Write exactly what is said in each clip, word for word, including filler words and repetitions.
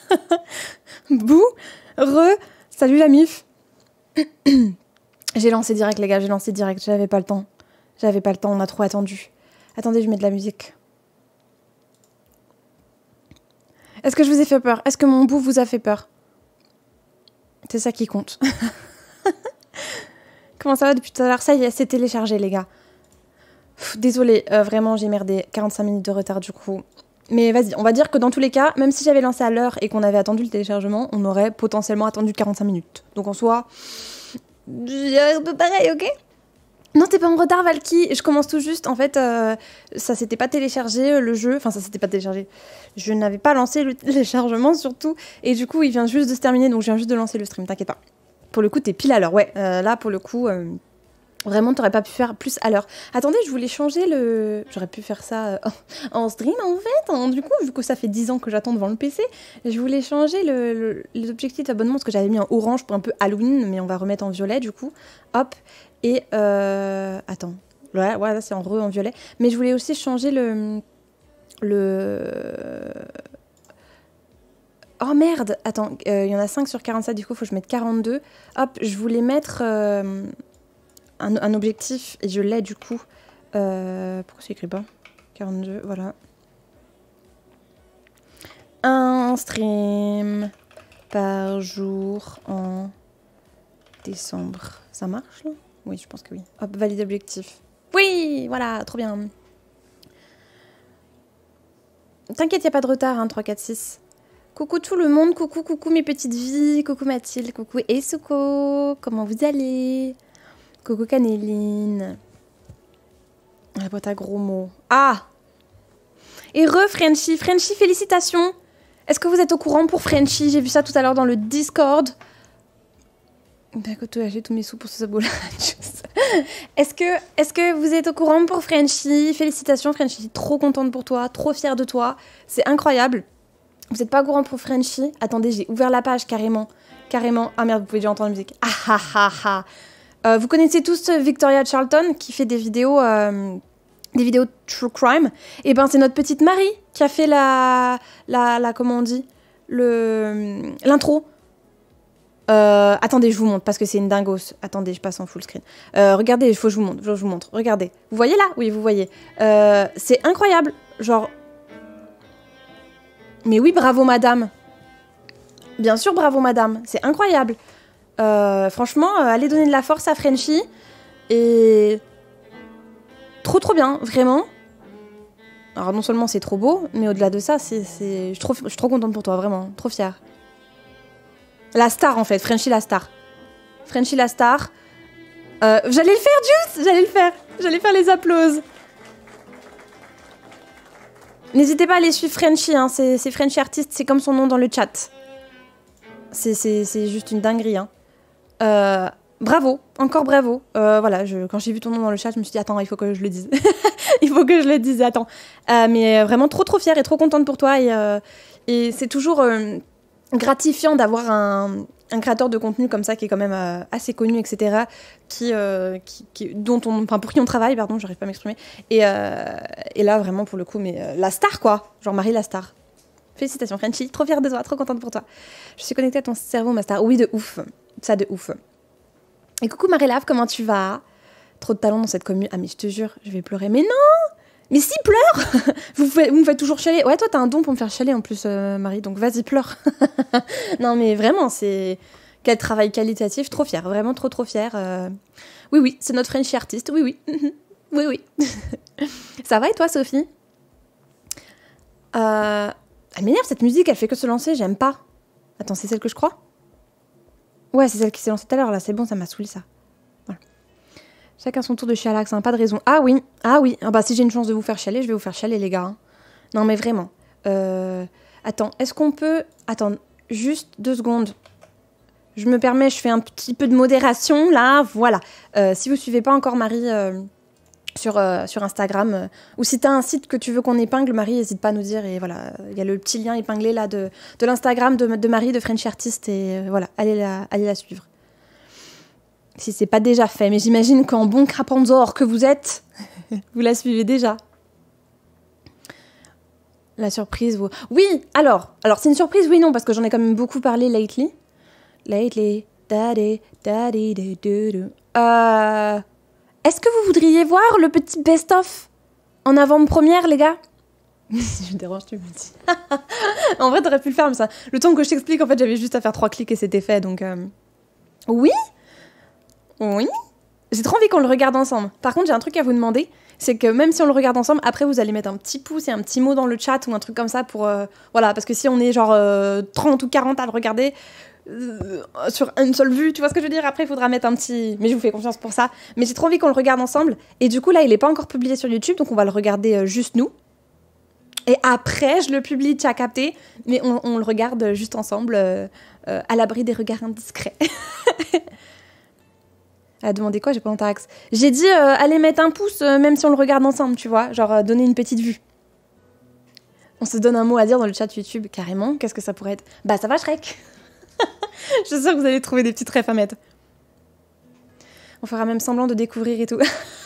Bouh. Re. Salut la mif. J'ai lancé direct, les gars, j'ai lancé direct. J'avais pas le temps. J'avais pas le temps, on a trop attendu. Attendez, je mets de la musique. Est-ce que je vous ai fait peur? Est-ce que mon bout vous a fait peur? C'est ça qui compte. Comment ça va depuis tout à l'heure? Ça y est, c'est téléchargé, les gars. Désolée, euh, vraiment, j'ai merdé. quarante-cinq minutes de retard, du coup. Mais vas-y, on va dire que dans tous les cas, même si j'avais lancé à l'heure et qu'on avait attendu le téléchargement, on aurait potentiellement attendu quarante-cinq minutes. Donc en soi, un peu pareil, ok? Non, t'es pas en retard, Valky. Je commence tout juste. En fait, euh, ça s'était pas téléchargé, le jeu. Enfin, ça s'était pas téléchargé. Je n'avais pas lancé le téléchargement, surtout. Et du coup, il vient juste de se terminer, donc je viens juste de lancer le stream, t'inquiète pas. Pour le coup, t'es pile à l'heure. Ouais, euh, là, pour le coup... Euh... Vraiment, t'aurais pas pu faire plus à l'heure. Attendez, je voulais changer le... J'aurais pu faire ça euh, en stream, en fait. Hein. Du coup, vu que ça fait dix ans que j'attends devant le P C, je voulais changer le, le, les objectifs d'abonnement, parce que j'avais mis en orange pour un peu Halloween, mais on va remettre en violet, du coup. Hop. Et... Euh... Attends. Ouais, ouais, là, c'est en re, en violet. Mais je voulais aussi changer le... Le... Oh, merde. Attends, il euh, y en a cinq sur quarante-sept, du coup, il faut que je mette quarante-deux. Hop, je voulais mettre... Euh... Un, un objectif, et je l'ai du coup. Euh, pourquoi c'est écrit pas? quarante-deux, voilà. Un stream par jour en décembre. Ça marche là? Oui, je pense que oui. Hop, valide objectif. Oui, voilà, trop bien. T'inquiète, y a pas de retard, hein, trois, quatre, six. Coucou tout le monde, coucou, coucou mes petites vies, coucou Mathilde, coucou Esuko, comment vous allez? Coucou Canéline. La boîte à gros mots. Ah! Et re Frenchy. Frenchy, félicitations. Est-ce que vous êtes au courant pour Frenchy? J'ai vu ça tout à l'heure dans le Discord. D'accord, j'ai tous mes sous pour ce sabot-là. Est-ce que, est-ce que vous êtes au courant pour Frenchy? Félicitations Frenchy. Trop contente pour toi. Trop fière de toi. C'est incroyable. Vous n'êtes pas au courant pour Frenchy? Attendez, j'ai ouvert la page carrément. Carrément. Ah merde, vous pouvez déjà entendre la musique. Ah ah ah ah. Euh, vous connaissez tous Victoria Charlton qui fait des vidéos, euh, des vidéos true crime. Et ben c'est notre petite Marie qui a fait la, la, la comment on dit, le l'intro. Euh, attendez, je vous montre parce que c'est une dingos. Attendez, je passe en full screen. Euh, regardez, il faut que je vous montre. Je vous montre. Regardez. Vous voyez là? Oui, vous voyez. Euh, c'est incroyable. Genre. Mais oui, bravo madame. Bien sûr, bravo madame. C'est incroyable. Euh, franchement, euh, allez donner de la force à Frenchy. Et... Trop trop bien, vraiment. Alors non seulement c'est trop beau, mais au-delà de ça, c'est, c'est... Je, suis trop... je suis trop contente pour toi, vraiment. Trop fière. La star en fait, Frenchy la star. Frenchy la star. Euh, j'allais le faire, Juice. J'allais le faire. J'allais faire les applauses. N'hésitez pas à aller suivre Frenchy, hein. c'est, c'est Frenchy Artiste, c'est comme son nom dans le chat. C'est, c'est, c'est juste une dinguerie, hein. Euh, bravo, encore bravo. Euh, voilà, je, quand j'ai vu ton nom dans le chat, je me suis dit, attends, il faut que je le dise. Il faut que je le dise, attends. Euh, mais vraiment trop, trop fière et trop contente pour toi. Et, euh, et c'est toujours euh, gratifiant d'avoir un, un créateur de contenu comme ça, qui est quand même euh, assez connu, et cetera, qui, euh, qui, qui, dont on, enfin, pour qui on travaille, pardon, j'arrive pas à m'exprimer. Et, euh, et là, vraiment, pour le coup, mais euh, la star, quoi. Genre Marie la star. Félicitations, Frenchy. Trop fière de toi, trop contente pour toi. Je suis connectée à ton cerveau, ma star. Oui, de ouf. Ça, de ouf. Et coucou Marie-Lave, comment tu vas? Trop de talent dans cette commune. Ah mais je te jure, je vais pleurer. Mais non! Mais si, pleure! vous, faites, vous me faites toujours chialer. Ouais, toi t'as un don pour me faire chialer en plus, euh, Marie, donc vas-y, pleure. Non mais vraiment, c'est... Quel travail qualitatif, trop fière, vraiment trop trop fière. Euh... Oui, oui, c'est notre Frenchy artiste, oui, oui. Oui, oui. Ça va et toi, Sophie? euh... Elle m'énerve cette musique, elle fait que se lancer, j'aime pas. Attends, c'est celle que je crois? Ouais, c'est celle qui s'est lancée tout à l'heure, là, c'est bon, ça m'a saoulé ça. Voilà. Chacun son tour de chialax, hein, pas de raison. Ah oui, ah oui, ah bah si j'ai une chance de vous faire chialer, je vais vous faire chialer, les gars. Hein. Non, mais vraiment. Euh... Attends, est-ce qu'on peut... Attends, juste deux secondes. Je me permets, je fais un petit peu de modération, là, voilà. Euh, si vous suivez pas encore Marie euh, sur, euh, sur Instagram, euh, ou si t'as un site que tu veux qu'on épingle, Marie, n'hésite pas à nous dire, et voilà, il y a le petit lien épinglé, là, de, de l'Instagram de, de Marie, de Frenchy Artist, et euh, voilà, allez la, allez la suivre. Si c'est pas déjà fait, mais j'imagine qu'en bon crapanzor que vous êtes, vous la suivez déjà. La surprise, vous... Oui, alors, alors c'est une surprise, oui, non, parce que j'en ai quand même beaucoup parlé lately. Lately, daddy, daddy, daddy, daddy. Euh... Est-ce que vous voudriez voir le petit best-of en avant-première, les gars? Si je me dérange, tu me dis. En vrai, t'aurais pu le faire, mais ça... Le temps que je t'explique, en fait, j'avais juste à faire trois clics et c'était fait, donc... Euh... Oui? Oui? J'ai trop envie qu'on le regarde ensemble. Par contre, j'ai un truc à vous demander. C'est que même si on le regarde ensemble, après vous allez mettre un petit pouce et un petit mot dans le chat ou un truc comme ça pour... Euh, voilà, parce que si on est genre euh, trente ou quarante à le regarder euh, sur une seule vue, tu vois ce que je veux dire? Après, il faudra mettre un petit... Mais je vous fais confiance pour ça. Mais j'ai trop envie qu'on le regarde ensemble. Et du coup, là, il n'est pas encore publié sur YouTube, donc on va le regarder euh, juste nous. Et après, je le publie, tu as capté, mais on, on le regarde juste ensemble, euh, euh, à l'abri des regards indiscrets. Elle a demandé quoi? J'ai pas entendu. J'ai dit euh, allez mettre un pouce euh, même si on le regarde ensemble, tu vois, genre euh, donner une petite vue. On se donne un mot à dire dans le chat YouTube, carrément. Qu'est-ce que ça pourrait être? Bah ça va Shrek. Je suis sûre que vous allez trouver des petites refs à mettre. On fera même semblant de découvrir et tout.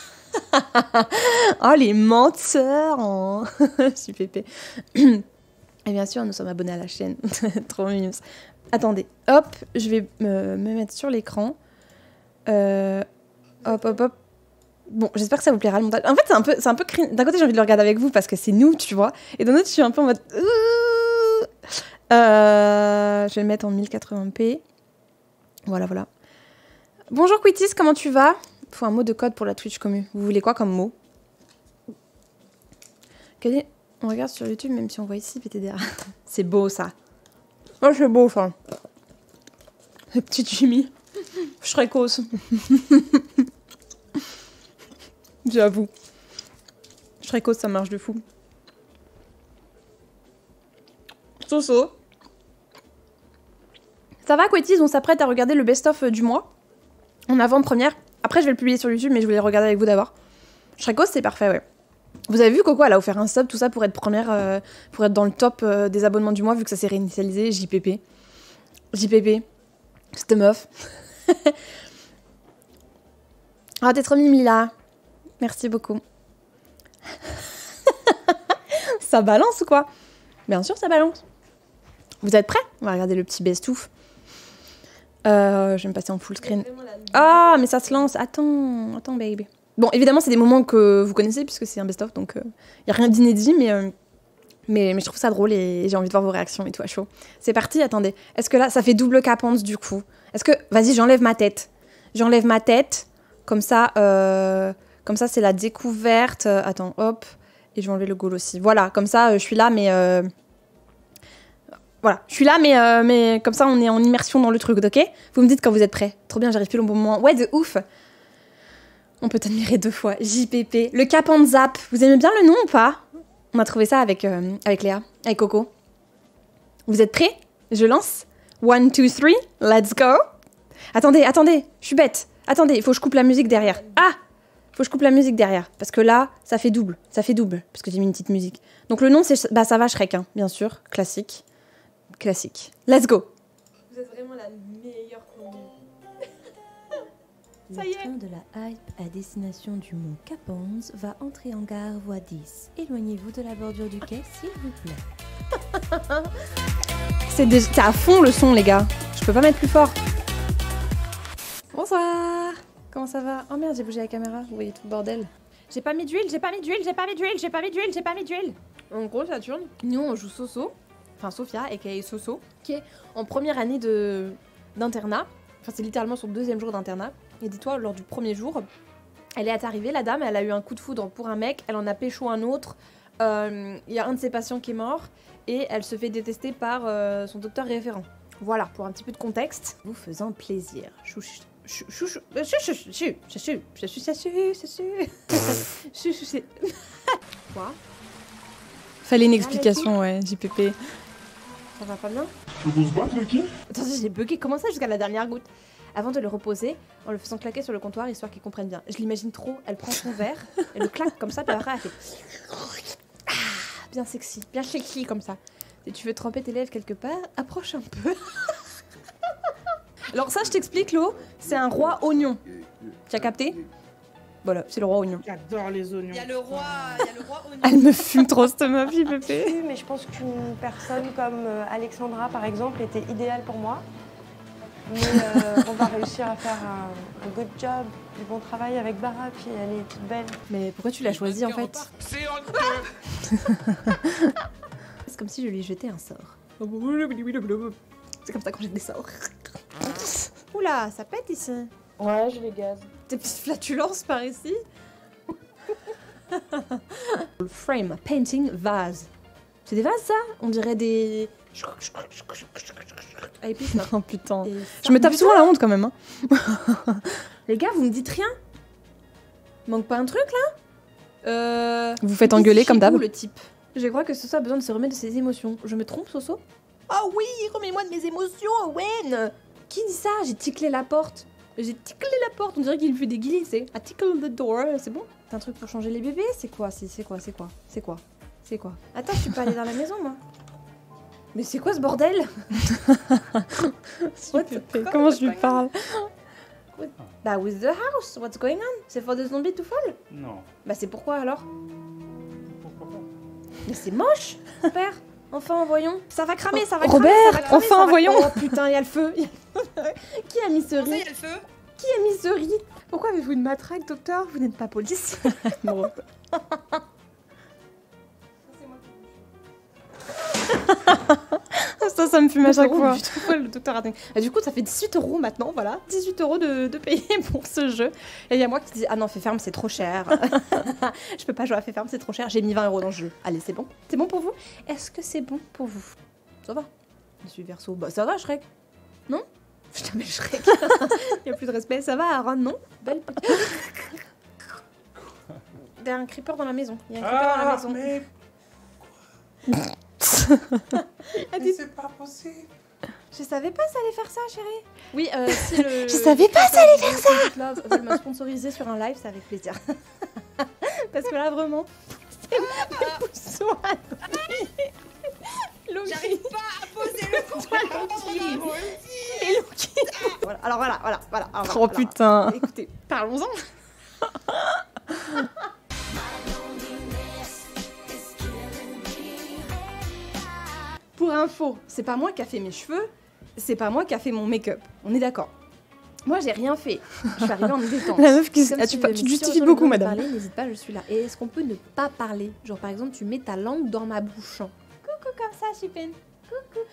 Oh les menteurs hein. Je suis pépé. Et bien sûr, nous sommes abonnés à la chaîne. Trop mignon. Attendez, hop, je vais me, me mettre sur l'écran. Euh, hop, hop, hop. Bon, j'espère que ça vous plaira le montage. En fait, c'est un peu, c'est un peu crin... D'un côté, j'ai envie de le regarder avec vous parce que c'est nous, tu vois. Et d'un autre, je suis un peu en mode... Euh... Je vais le mettre en mille quatre-vingts p. Voilà, voilà. Bonjour Quittis, comment tu vas? Faut un mot de code pour la Twitch commu. Vous voulez quoi comme mot? Est... On regarde sur YouTube, même si on voit ici P T D R. C'est beau, ça. Oh, c'est beau, ça. Le petit Jimmy. Shrekos. J'avoue. Shrekos, ça marche de fou. Soso. Ça va, Quetties? On s'apprête à regarder le best-of du mois. En avant-première. Après, je vais le publier sur YouTube, mais je voulais le regarder avec vous d'abord. Shrekos, c'est parfait, ouais. Vous avez vu Coco, elle a offert un sub, tout ça, pour être première, euh, pour être dans le top euh, des abonnements du mois, vu que ça s'est réinitialisé. J P P. J P P. Cette meuf. Ah, t'es trop mimi là. Merci beaucoup. Ça balance ou quoi? Bien sûr, ça balance. Vous êtes prêts? On va regarder le petit best-of. Euh, je vais me passer en full screen. Ah, mais ça se lance. Attends, attends, baby. Bon, évidemment, c'est des moments que vous connaissez, puisque c'est un best-of, donc il euh, n'y a rien d'inédit, mais, euh, mais, mais je trouve ça drôle et j'ai envie de voir vos réactions et tout à chaud. C'est parti, attendez. Est-ce que là, ça fait double capance du coup? Est-ce que... Vas-y, j'enlève ma tête. J'enlève ma tête. Comme ça, euh, comme ça, c'est la découverte. Euh, attends, hop. Et je vais enlever le goal aussi. Voilà, comme ça, euh, je suis là, mais... Euh... Voilà, je suis là, mais, euh, mais comme ça, on est en immersion dans le truc, ok? Vous me dites quand vous êtes prêts. Trop bien, j'arrive plus au bon moment. Ouais, de ouf. On peut t'admirer deux fois. J P P. Le cap en zap. Vous aimez bien le nom ou pas? On a trouvé ça avec, euh, avec Léa, avec Coco. Vous êtes prêts? Je lance. One, two, three. Let's go. Attendez, attendez. Je suis bête. Attendez, il faut que je coupe la musique derrière. Ah! Il faut que je coupe la musique derrière. Parce que là, ça fait double. Ça fait double. Parce que j'ai mis une petite musique. Donc le nom, c'est... Bah, ça va, Shrek, hein, bien sûr. Classique. Classique. Let's go. Vous êtes vraiment la meilleure combi. Ça y est. Le train de la hype à destination du mont Caponze va entrer en gare voie dix. Éloignez-vous de la bordure du quai, s'il vous plaît. C'est déjà... à fond le son, les gars. Je peux pas mettre plus fort. Bonsoir. Comment ça va? Oh merde, j'ai bougé la caméra. Vous voyez tout le bordel. J'ai pas mis d'huile, j'ai pas mis d'huile, j'ai pas mis d'huile, j'ai pas mis d'huile, j'ai pas mis d'huile. En gros, ça tourne. Nous, on joue Soso. Enfin, Sophia, aka Soso, qui est en première année de d'internat. Enfin, c'est littéralement son deuxième jour d'internat. Et dis-toi, lors du premier jour, elle est arrivée, la dame, elle a eu un coup de foudre pour un mec, elle en a pécho un autre. Il euh, y a un de ses patients qui est mort et elle se fait détester par euh, son docteur référent. Voilà, pour un petit peu de contexte. Vous faisant plaisir. Chouch. Chou, chou, chou, chou, chou, chou, chou, chou, chou, chou, chou, chou, chou. Quoi? Fallait une explication, ouais, J P P. Ça va pas bien? Tu veux se battre, Lucky? Attendez, j'ai bugué. Comment ça jusqu'à la dernière goutte? Avant de le reposer, en le faisant claquer sur le comptoir, histoire qu'il comprenne bien. Je l'imagine trop, elle prend son verre, elle le claque comme ça, puis après elle fait... Ah, bien sexy, bien sexy comme ça. Si tu veux tremper tes lèvres quelque part, approche un peu. Alors ça, je t'explique, Lo, c'est un roi oignon. Tu as capté? Voilà, c'est le roi oignon. J'adore les oignons. Il y a le roi, il y a le roi oignon. Elle me fume trop cette meuf, J P P. Mais je pense qu'une personne comme euh, Alexandra, par exemple, était idéale pour moi. Mais euh, on va réussir à faire un, un good job, du bon travail avec Bara, puis elle est toute belle. Mais pourquoi tu l'as choisie en fait? C'est honteux. C'est comme si je lui jetais un sort. C'est comme ça quand j'ai des sorts. Oula, ça pète ici. Ouais, je les gaze. Des petites flatulences par ici. Frame, painting, vase. C'est des vases ça? On dirait des... Ah, épice, non. Oh putain. Et je me tape souvent la honte quand même. Hein. Les gars, vous me dites rien? Manque pas un truc là? Euh... Vous faites engueuler comme d'hab. Le type. Je crois que Soso a besoin de se remettre de ses émotions. Je me trompe, Soso? Oh oui, remets-moi de mes émotions, Owen. Qui dit ça? J'ai ticlé la porte. J'ai ticlé la porte. On dirait qu'il fait des guillis, c'est. I tickle the door. C'est bon? T'as un truc pour changer les bébés? C'est quoi? C'est quoi? C'est quoi? C'est quoi? C'est quoi? Attends, je suis pas allée dans la maison, moi. Mais c'est quoi ce bordel? What the... Comment je lui parle? Bah, with the house, what's going on? C'est for the zombie to fall? Non. Bah, c'est pourquoi alors? Pourquoi pas? Mais c'est moche, père. Enfin, voyons. Ça va cramer, ça va Robert, cramer. Robert, enfin, enfin, va... voyons. Oh putain, il y a le feu. Qui a mis ce Comment ça, il riz? y a le feu? Qui a mis ce riz? Pourquoi avez-vous une matraque, docteur? Vous n'êtes pas police. Non. Ça, ça me fume à chaque fois. Pourquoi le docteur a... Ah, du coup, ça fait dix-huit euros maintenant, voilà. dix-huit euros de, de payer pour ce jeu. Et il y a moi qui dis, ah non, fais ferme, c'est trop cher. Je peux pas jouer à fais ferme, c'est trop cher. J'ai mis vingt euros dans le jeu. Allez, c'est bon? C'est bon pour vous? Est-ce que c'est bon pour vous? Ça va. Je suis verso. Bah, ça va, Shrek? Non? Putain, mais Shrek. Il y a plus de respect. Ça va, Aaron? Non? Belle petite. Il y a un creeper dans la maison. Il y a un creeper Ah, dans la maison. mais... Elle Mais dit... c'est pas possible. Je savais pas ça allait faire ça, chérie. Oui, euh, si le... Je savais pas ça allait faire ça. Love veulent me sponsoriser sur un live, c'est avec plaisir. Parce que là, vraiment, c'est mes poussons à Loki. J'arrive pas à poser le contrôle. Et Loki. Voilà, alors voilà, voilà, voilà. Alors, Oh voilà, putain. alors, écoutez, parlons-en. Pour info, c'est pas moi qui a fait mes cheveux, c'est pas moi qui a fait mon make-up. On est d'accord. Moi, j'ai rien fait. Je suis arrivée en détente. La meuf qui... Comme Ah, si tu, je tu me justifies suis sur le beaucoup, besoin de madame. Parler, n'hésite pas, je suis là. Et est-ce qu'on peut ne pas parler? Genre, par exemple, tu mets ta langue dans ma bouche. Coucou, comme ça, Chipin. Coucou.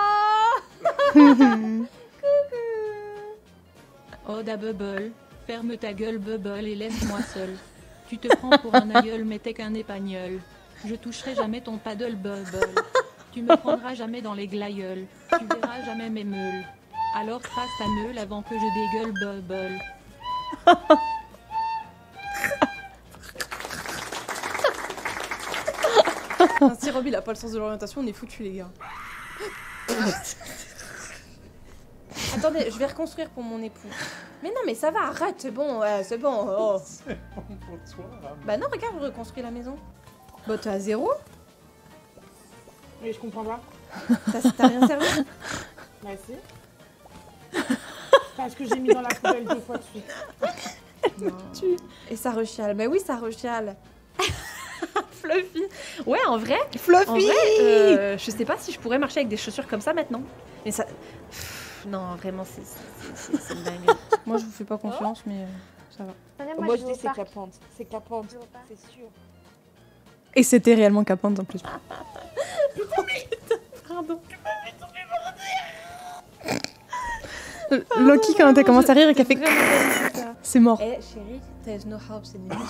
Oh Coucou. Oh da Bubble, ferme ta gueule Bubble et laisse-moi seul. Tu te prends pour un aïeul mais t'es qu'un épagnol. Je toucherai jamais ton paddle Bubble. Tu me prendras jamais dans les glaïeuls. Tu verras jamais mes meules. Alors trace ta meule avant que je dégueule Bubble. Si Rob il a pas le sens de l'orientation, on est foutus les gars. Attendez, je vais reconstruire pour mon époux. Mais non, mais ça va, arrête, c'est bon, ouais, c'est bon. Oh. C'est bon pour toi. Bah non, regarde, je reconstruis la maison. Bah t'es à zéro? Mais je comprends pas. T'as t'as rien servi? Bah si. Parce que j'ai mis dans la poubelle deux fois de suite. Non. Et ça rechiale. Bah oui, ça rechiale. Fluffy. Ouais, en vrai. Fluffy. En vrai, euh, je sais pas si je pourrais marcher avec des chaussures comme ça maintenant. Mais ça. Pff, non, vraiment, c'est c'est- c'est- c'est une dinguerie. Moi, je vous fais pas confiance, mais euh, ça va. Moi, je dis c'est capante. C'est capante, c'est sûr. Et c'était réellement capante en plus. Pardon. Loki, quand t'as commencé à rire et qu'elle fait... C'est mort. Eh, chérie, there's no house anymore.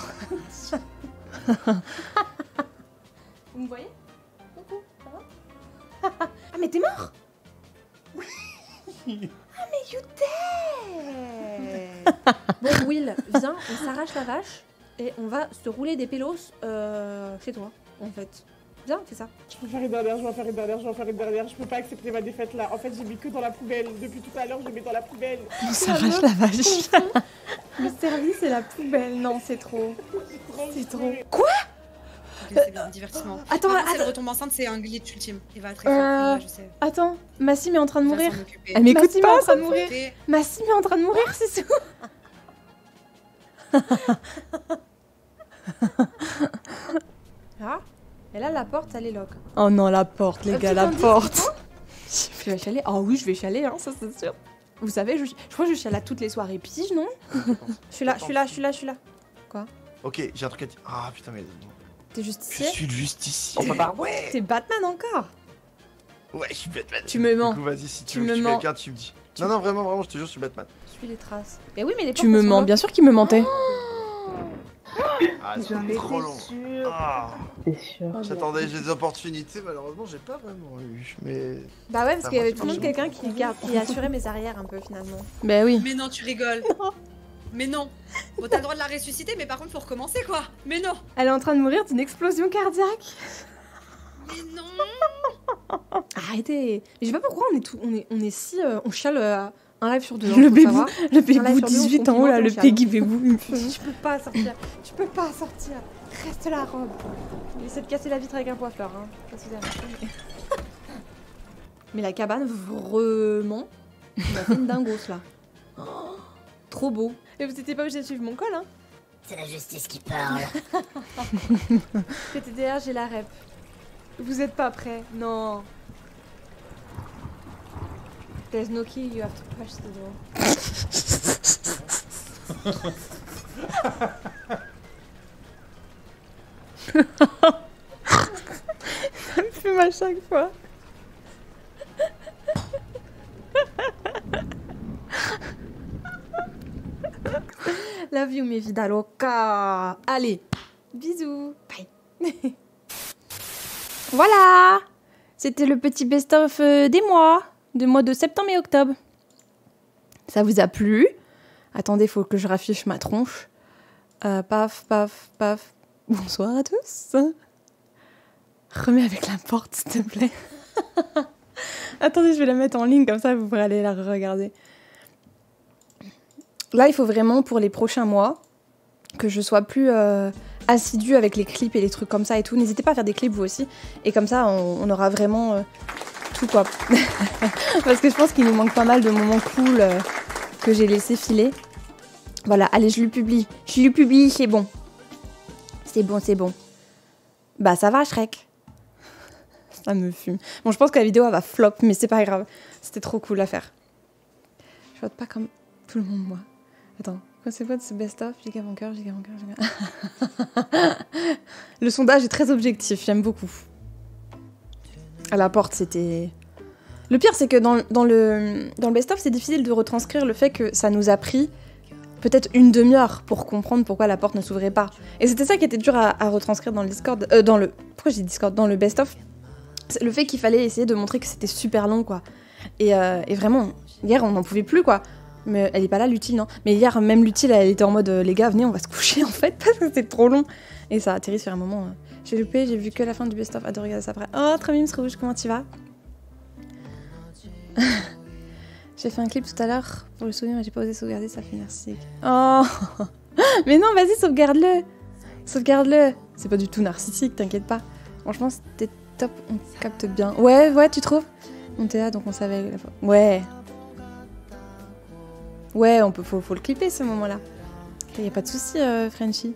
Vous me voyez? Coucou, ça va? Ah, mais t'es mort? Oui. Ah, mais you dead. Bon, Will, viens, on s'arrache la vache et on va se rouler des pélos euh, chez toi, en fait. Viens, fais ça. Je peux faire une dernière, je vais en faire une dernière, je vais en faire une dernière. Je peux pas accepter ma défaite là. En fait, j'ai mis que dans la poubelle. Depuis tout à l'heure, je mets dans la poubelle. On s'arrache la vache. Le service et la poubelle, non, c'est trop. C'est trop. Ok, c'est bien, divertissement. Attends, Maintenant, si attends. elle retombe ensemble, c'est un glitch ultime. Il va très Euh, fort, ouais, je sais. Attends, Massim est en train de Il va mourir. s'en occuper. Elle m'écoute Massim est en pas, train de mourir. Et- Massim est en train de mourir, c'est tout. Ah, et là la porte elle est lock. Oh non, la porte, les Un gars, petit la indice, porte. Tu vas chialer? Ah oui, je vais chialer, hein, ça c'est sûr. Vous savez, je, je crois que je chiale à toutes les soirées pige, non? Je suis là, je suis là, je suis là, je suis là. Ok, j'ai un truc à dire. Ah putain, mais. T'es Je justicier? suis le justicier. On peut pas. Ouais. T'es Batman encore? Ouais, je suis Batman. Tu me mens. Du coup, vas-y, si tu, Tu veux me que je tue mens. quelqu'un, tu me dis. Non, non, vraiment, vraiment, je te jure, je suis Batman. Je suis les traces. Mais oui, mais les Tu portes, me elles sont mens, lock. bien sûr qu'il me mentait. Ah, J'en c'est étais trop long. sûre. Ah, C'est sûr. j'attendais, j'ai des opportunités, malheureusement, j'ai pas vraiment eu. Mais. Bah ouais, parce Ça qu'il y avait marche tout le monde pas. quelqu'un qui, garde- qui assurait mes arrières un peu finalement. Bah oui. Mais non, tu rigoles. Mais non. Bon, t'as le droit de la ressusciter, mais par contre, faut recommencer quoi. Mais non. Elle est en train de mourir d'une explosion cardiaque. Mais non. Arrêtez. Mais je sais pas pourquoi on est, tout, on est, on est si... euh, on chiale euh, un live sur deux. hein, Le faut bébou, savoir. le Un live bébou sur deux, on dix-huit ans, là, le complimente, on Peggy bébou. il me fait- Je peux pas sortir. Je peux pas sortir. Reste la robe. Il essaie de casser la vitre avec un poids-fleur. Hein. Je sais pas si vous avez remarqué, mais... mais la cabane, vraiment, il a fait une dingos là. Oh, trop beau. Et vous étiez pas obligé de suivre mon col, hein. C'est la justice qui parle. P T D R, j'ai la rep. Vous êtes pas prêts? Non. There's no key, you have to push the door. Ça me fume à chaque fois. Love you, mes vida loca. Allez, bisous. Bye. Voilà. C'était le petit best-of euh, des mois, des mois de septembre et octobre. Ça vous a plu? Attendez, faut que je raffiche ma tronche. Euh, paf, paf, paf. Bonsoir à tous. Remets avec la porte, s'il te plaît. Attendez, je vais la mettre en ligne, comme ça vous pourrez aller la regarder. Là, il faut vraiment, pour les prochains mois, que je sois plus euh, assidue avec les clips et les trucs comme ça et tout. N'hésitez pas à faire des clips, vous aussi. Et comme ça, on, on aura vraiment euh, tout, quoi. Parce que je pense qu'il nous manque pas mal de moments cool euh, que j'ai laissé filer. Voilà, allez, je le publie. Je le publie, c'est bon. C'est bon, c'est bon. Bah, ça va, Shrek. Ça me fume. Bon, je pense que la vidéo, elle va flop, mais c'est pas grave. C'était trop cool à faire. Je vote pas comme tout le monde, moi. Attends, quoi c'est quoi de ce best-of? Giga mon cœur, giga mon cœur, giga... Le sondage est très objectif, j'aime beaucoup. À la porte, c'était... Le pire, c'est que dans, dans le, dans le best-of, c'est difficile de retranscrire le fait que ça nous a pris peut-être une demi-heure pour comprendre pourquoi la porte ne s'ouvrait pas. Et c'était ça qui était dur à, à retranscrire dans le Discord... Euh, dans le... Pourquoi j'ai dit Discord? Dans le best-of. C'est le fait qu'il fallait essayer de montrer que c'était super long, quoi. Et, euh, et vraiment, hier, on n'en pouvait plus, quoi. Mais elle est pas là, l'utile, non? Mais hier, même l'utile, elle était en mode euh, les gars, venez, on va se coucher en fait, parce que c'était trop long. Et ça a atterri sur un moment. euh. J'ai loupé, j'ai vu que la fin du best-of. Hâte de regarder ça après. Oh, Tramims Rouge, comment tu vas? J'ai fait un clip tout à l'heure pour le souvenir, mais j'ai pas osé sauvegarder, ça fait narcissique. Oh mais non, vas-y, sauvegarde-le. Sauvegarde-le. C'est pas du tout narcissique, t'inquiète pas. Franchement, c'était top, on capte bien. Ouais, ouais, tu trouves? On était là, donc on savait. La... Ouais. Ouais, on peut, faut, faut le clipper ce moment-là. Y a pas de souci, euh, Frenchie.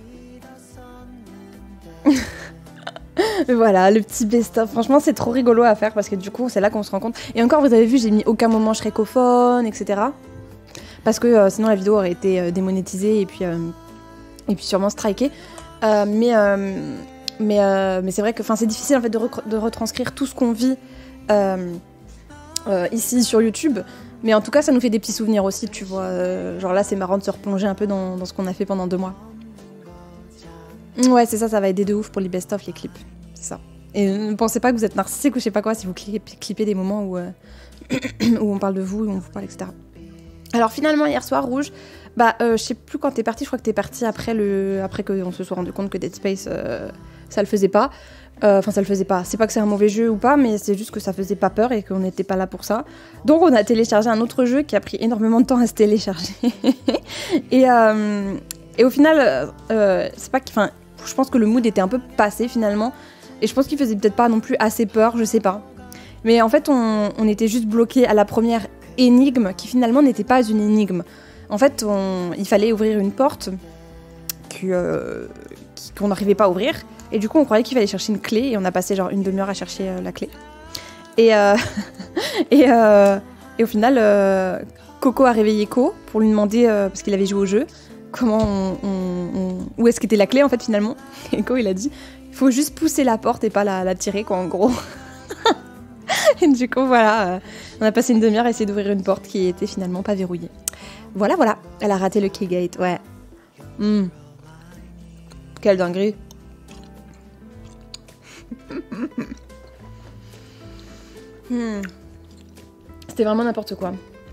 Mais voilà, le petit best-of. Franchement, c'est trop rigolo à faire parce que du coup, c'est là qu'on se rend compte. Et encore, vous avez vu, j'ai mis aucun moment shrekophone, et cetera. Parce que euh, sinon, la vidéo aurait été euh, démonétisée et puis, euh, et puis sûrement strikée. Euh, mais euh, mais, euh, mais c'est vrai que c'est difficile en fait de, re- de retranscrire tout ce qu'on vit euh, euh, ici sur YouTube. Mais en tout cas, ça nous fait des petits souvenirs aussi, tu vois. Euh, genre là, c'est marrant de se replonger un peu dans, dans ce qu'on a fait pendant deux mois. Ouais, c'est ça, ça va aider de ouf pour les best-of, les clips. C'est ça. Et ne pensez pas que vous êtes narcissique ou je sais pas quoi si vous clippez, clippez des moments où, euh, où on parle de vous, où on vous parle, et cetera. Alors finalement, hier soir, Rouge, bah, euh, je sais plus quand t'es parti, je crois que t'es parti après, le... après qu'on se soit rendu compte que Dead Space, euh, ça le faisait pas. Enfin, euh, ça le faisait pas. C'est pas que c'est un mauvais jeu ou pas, mais c'est juste que ça faisait pas peur et qu'on n'était pas là pour ça. Donc, on a téléchargé un autre jeu qui a pris énormément de temps à se télécharger. et, euh, et au final, euh, c'est pas que. Enfin, je pense que le mood était un peu passé finalement. Et je pense qu'il faisait peut-être pas non plus assez peur, je sais pas. Mais en fait, on, on était juste bloqué à la première énigme qui finalement n'était pas une énigme. En fait, on... il fallait ouvrir une porte que, euh, qu'on n'arrivait pas à ouvrir. Et du coup, on croyait qu'il fallait chercher une clé. Et on a passé genre une demi-heure à chercher euh, la clé. Et, euh... et, euh... et au final, euh... Coco a réveillé Ko pour lui demander, euh, parce qu'il avait joué au jeu, comment on, on, on... où est-ce qu'était la clé en fait finalement. Et Ko il a dit, il faut juste pousser la porte et pas la, la tirer quoi en gros. Et du coup voilà, euh, on a passé une demi-heure à essayer d'ouvrir une porte qui était finalement pas verrouillée. Voilà voilà, elle a raté le Keygate, ouais. Mmh. Quelle dinguerie. mmh. C'était vraiment n'importe quoi.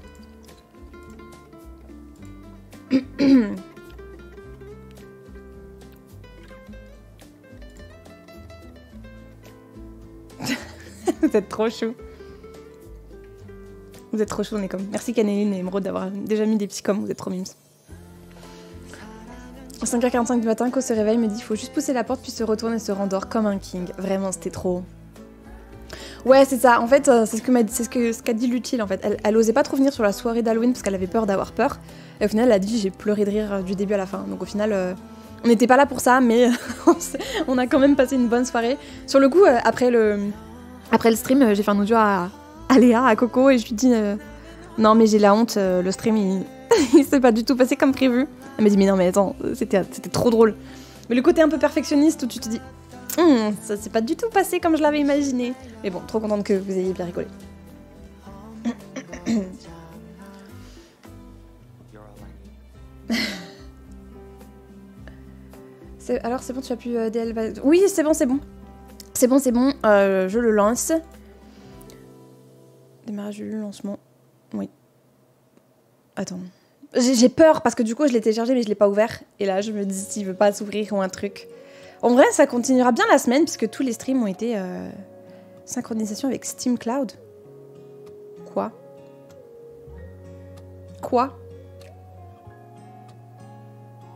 Vous êtes trop chou. Vous êtes trop chou, on est comme. Merci Canéline et Emeraude d'avoir déjà mis des petits coms, vous êtes trop mimes. À cinq heures quarante-cinq du matin, Ko se réveille, me dit faut juste pousser la porte puis se retourne et se rendort comme un king. Vraiment, c'était trop. Ouais, c'est ça. En fait, euh, c'est ce que m'a c'est ce que ce qu'a dit Lucille en fait. Elle, elle osait pas trop venir sur la soirée d'Halloween parce qu'elle avait peur d'avoir peur. Et au final, elle a dit j'ai pleuré de rire du début à la fin. Donc au final, euh, on n'était pas là pour ça, mais on a quand même passé une bonne soirée. Sur le coup, euh, après le après le stream, euh, j'ai fait un audio à, à Léa, à Coco, et je lui dis euh, non mais j'ai la honte. Euh, le stream, il, il s'est pas du tout passé comme prévu. Elle m'a dit mais non mais attends, c'était c'était trop drôle. Mais le côté un peu perfectionniste où tu te dis Hum, ça s'est pas du tout passé comme je l'avais imaginé. Mais bon, trop contente que vous ayez bien rigolé. c'est, alors c'est bon, tu as pu euh, D L... Oui, c'est bon, c'est bon. C'est bon, c'est bon, euh, je le lance. Démarrage du lancement. Oui. Attends. J'ai, j'ai peur parce que du coup je l'ai téléchargé mais je l'ai pas ouvert. Et là je me dis s'il veut pas s'ouvrir ou un truc. En vrai, ça continuera bien la semaine puisque tous les streams ont été euh, synchronisation avec Steam Cloud. Quoi ? Quoi ? Quoi ?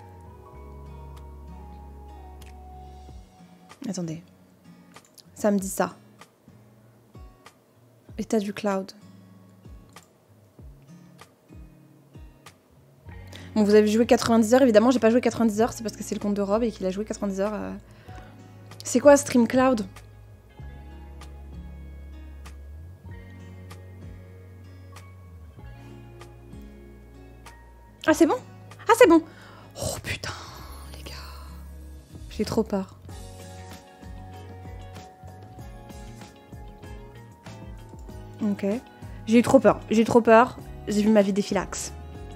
Attendez. Ça me dit ça. État du cloud. Bon, vous avez joué quatre-vingt-dix heures, évidemment, j'ai pas joué quatre-vingt-dix heures, c'est parce que c'est le compte de Rob et qu'il a joué quatre-vingt-dix heures. Euh... C'est quoi Stream Cloud ? Ah, c'est bon ? Ah, c'est bon ! Oh putain, les gars. J'ai trop peur. Ok. J'ai eu trop peur. J'ai eu trop peur. J'ai vu ma vie défilax.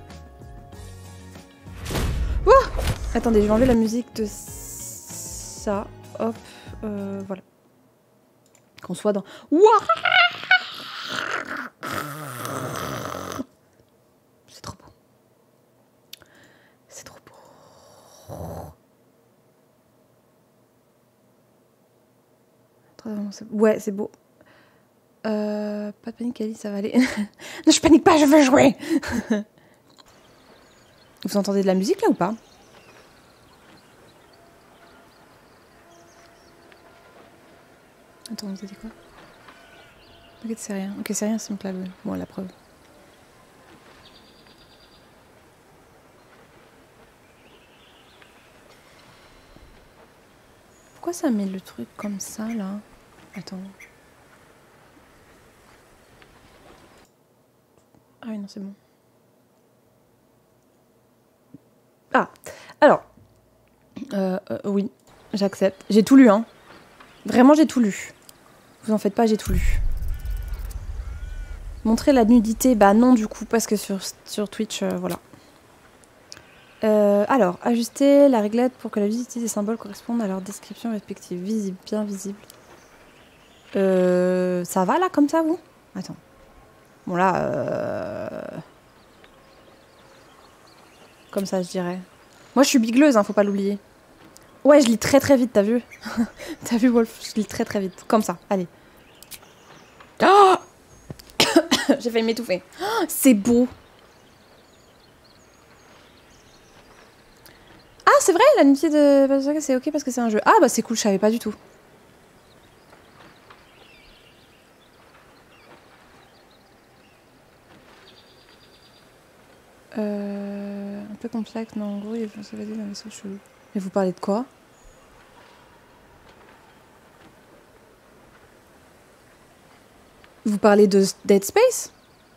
Attendez, je vais enlever la musique de ça. Hop, euh, voilà. Qu'on soit dans... Ouah, c'est trop beau. C'est trop beau. Ouais, c'est beau. Euh, pas de panique, Ali, ça va aller. Non, je panique pas, je veux jouer. Vous entendez de la musique là ou pas ? Attends, vous avez dit quoi ? Ok, c'est rien. Ok, c'est rien, c'est une clave. Bon, la preuve. Pourquoi ça met le truc comme ça, là ? Attends. Ah oui, non, c'est bon. Ah, alors. Euh, euh, oui, j'accepte. J'ai tout lu, hein. Vraiment, j'ai tout lu. Vous en faites pas, j'ai tout lu. Montrer la nudité, bah non du coup, parce que sur, sur Twitch, euh, voilà. Euh, alors, ajuster la réglette pour que la visibilité des symboles corresponde à leur description respective. Visible, bien visible. Euh, ça va là, comme ça, vous ? Attends. Bon là, euh... comme ça, je dirais. Moi, je suis bigleuse, hein, faut pas l'oublier. Ouais, je lis très très vite, t'as vu ? T'as vu, Wolf ? Je lis très très vite. Comme ça, allez. Oh j'ai failli m'étouffer. Oh, c'est beau. Ah, c'est vrai, la nudité de... c'est ok parce que c'est un jeu. Ah, bah c'est cool, je savais pas du tout. Euh, un peu complexe, mais en gros, il faut s'évader d'un vaisseau chelou. Mais vous parlez de quoi? Vous parlez de Dead Space?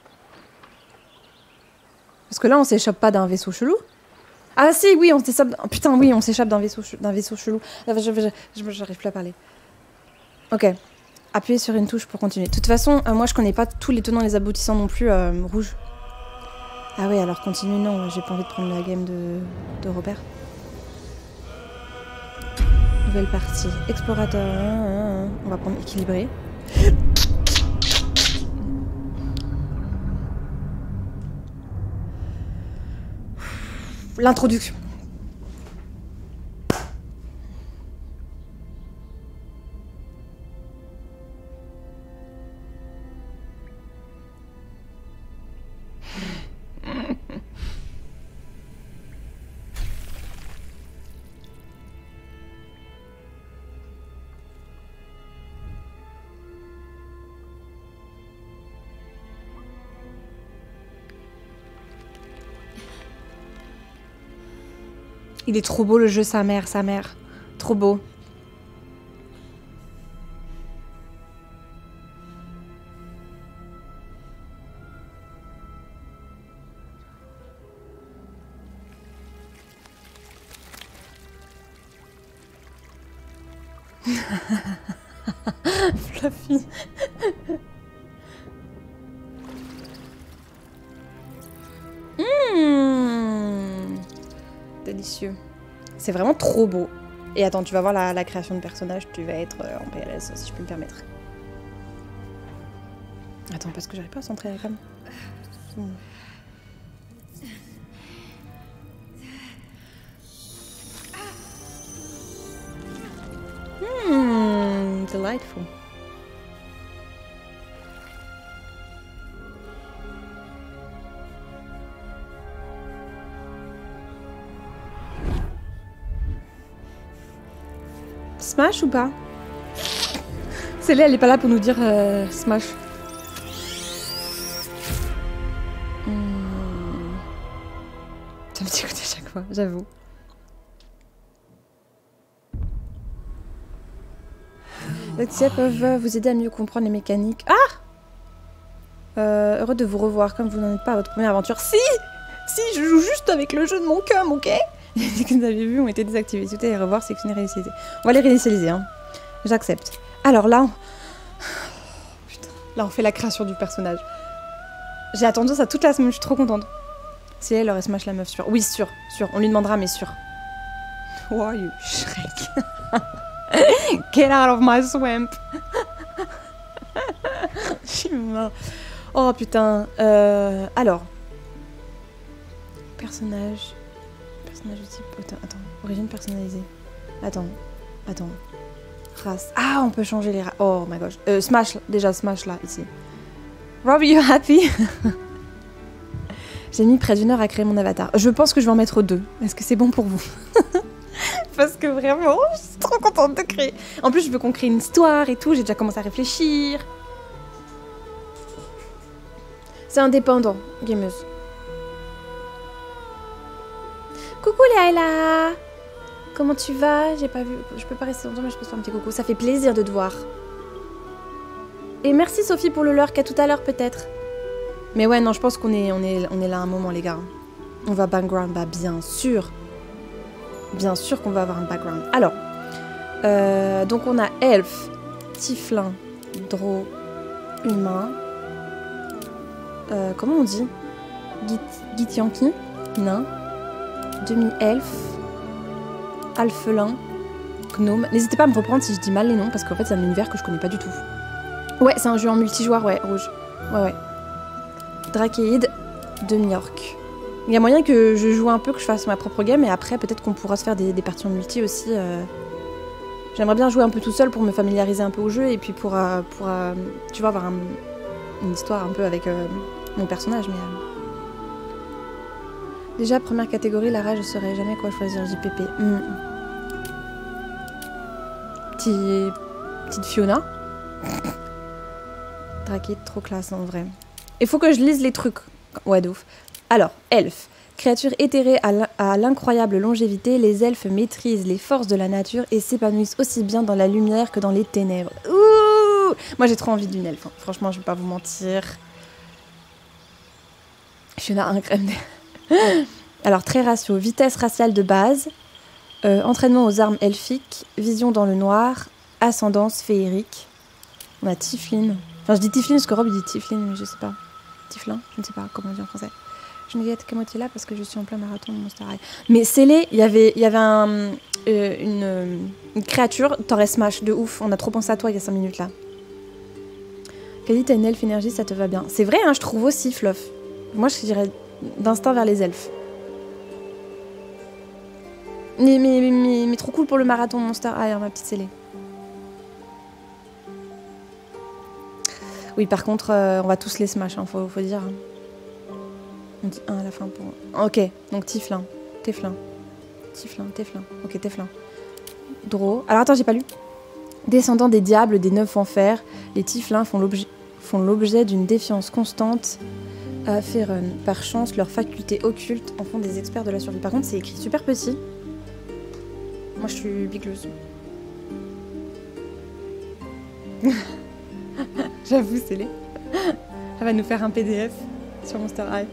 Parce que là, on s'échappe pas d'un vaisseau chelou. Ah si, oui, on s'échappe... Oh, putain, oui, on s'échappe d'un vaisseau, d'un vaisseau chelou. J'arrive plus à parler. Ok. Appuyez sur une touche pour continuer. De toute façon, euh, moi, je connais pas tous les tenants et les aboutissants non plus. Euh, rouge. Ah oui, alors continue, non. J'ai pas envie de prendre la game de, de Robert. Nouvelle partie. Explorateur. On va prendre équilibré. L'introduction. Il est trop beau le jeu, sa mère, sa mère. Trop beau. Fluffy. Mmh. Délicieux. C'est vraiment trop beau. Et attends, tu vas voir la, la création de personnage, tu vas être euh, en P L S, si je peux me permettre. Attends, parce que j'arrive pas à centrer la cam. Mmh. Hmm, delightful. Smash ou pas? Celle-là, elle est pas là pour nous dire euh, Smash. Hmm. Ça me dégoûte à chaque fois, j'avoue. Les T I A peuvent vous aider à mieux comprendre les mécaniques. Ah euh, Heureux de vous revoir, comme vous n'en êtes pas à votre première aventure. Si Si, je joue juste avec le jeu de mon cum, ok? Les idées que vous avez vues ont été désactivées. Si vous allez revoir, sélectionner, réinitialiser. On va les réinitialiser, hein. J'accepte. Alors là, on... Putain. Là, on fait la création du personnage. J'ai attendu ça toute la semaine, je suis trop contente. C'est elle, aurait smash la meuf, sûr. Oui, sûr, sûr. On lui demandera, mais sûr. Who are you, Shrek? Get out of my swamp. Je suis mort. Oh putain. Euh, alors. Personnage. Personnage de type. Attends, attends. Origine personnalisée. Attends. Attends. Race. Ah, on peut changer les races. Oh my gosh. Euh, smash. Déjà, smash là, ici. Rob, you happy? J'ai mis près d'une heure à créer mon avatar. Je pense que je vais en mettre deux. Est-ce que c'est bon pour vous? Parce que vraiment, je suis trop contente de créer. En plus, je veux qu'on crée une histoire et tout. J'ai déjà commencé à réfléchir. C'est indépendant, gameuse. Coucou Léaïla. Comment tu vas? J'ai pas vu. Je peux pas rester longtemps, mais je peux te faire un petit coucou. Ça fait plaisir de te voir. Et merci Sophie pour le lurk. À tout à l'heure peut-être. Mais ouais, non, je pense qu'on est, on est, on est là un moment, les gars. On va background, bah bien sûr. Bien sûr qu'on va avoir un background. Alors, euh, donc on a elfe, tieflin, drow, humain. Euh, comment on dit? Githyanki, nain, demi-elfe, alphelin, gnome. N'hésitez pas à me reprendre si je dis mal les noms parce qu'en fait c'est un univers que je connais pas du tout. Ouais, c'est un jeu en multijoueur, ouais, rouge. Ouais, ouais. Drachéide, demi-orc. Il y a moyen que je joue un peu, que je fasse ma propre game, et après peut-être qu'on pourra se faire des, des parties en multi aussi. Euh... J'aimerais bien jouer un peu tout seul pour me familiariser un peu au jeu, et puis pour, euh, pour euh, tu vois, avoir un, une histoire un peu avec euh, mon personnage. Mais euh... Déjà, première catégorie, la rage, je saurais jamais quoi choisir, J P P. Mmh. Petit... Petite Fiona. Drachéide, trop classe en vrai. Il faut que je lise les trucs. Ouais, de ouf. Alors, elfes. Créatures éthérées à l'incroyable longévité, les elfes maîtrisent les forces de la nature et s'épanouissent aussi bien dans la lumière que dans les ténèbres. Ouh! Moi j'ai trop envie d'une elfe, hein. Franchement je vais pas vous mentir. Je suis là un crème. Alors trait ratio, vitesse raciale de base, euh, entraînement aux armes elfiques, vision dans le noir, ascendance féerique. On a Tiflin. Enfin je dis Tiflin parce que Rob il dit Tiflin, mais je sais pas. Tiflin, je ne sais pas comment on dit en français. Je ne vais être qu'à moitié là parce que je suis en plein marathon de Monster High. Mais scellé, il y avait, il y avait un, euh, une, une créature, t'aurais smash de ouf. On a trop pensé à toi il y a cinq minutes là. Kali, t'as une elfe énergie, ça te va bien. C'est vrai, hein, je trouve aussi, Fluff. Moi, je dirais d'instinct vers les elfes. Mais, mais, mais, mais trop cool pour le marathon Monster High, hein, ma petite scellée. Oui, par contre, euh, on va tous les smash, hein, faut, faut dire. Hein. On dit un à la fin pour... Ok, donc Tiflin, Teflin, Tiflin, Teflin, ok, Teflin. Dro. Alors attends, j'ai pas lu. Descendants des diables, des neuf enfers, les Tiflins font l'objet d'une défiance constante à Faerûn. Par chance, leurs facultés occultes en font des experts de la survie. Par contre, c'est écrit super petit. Moi, je suis bigleuse. J'avoue, c'est laid. Elle va nous faire un P D F sur Monster High.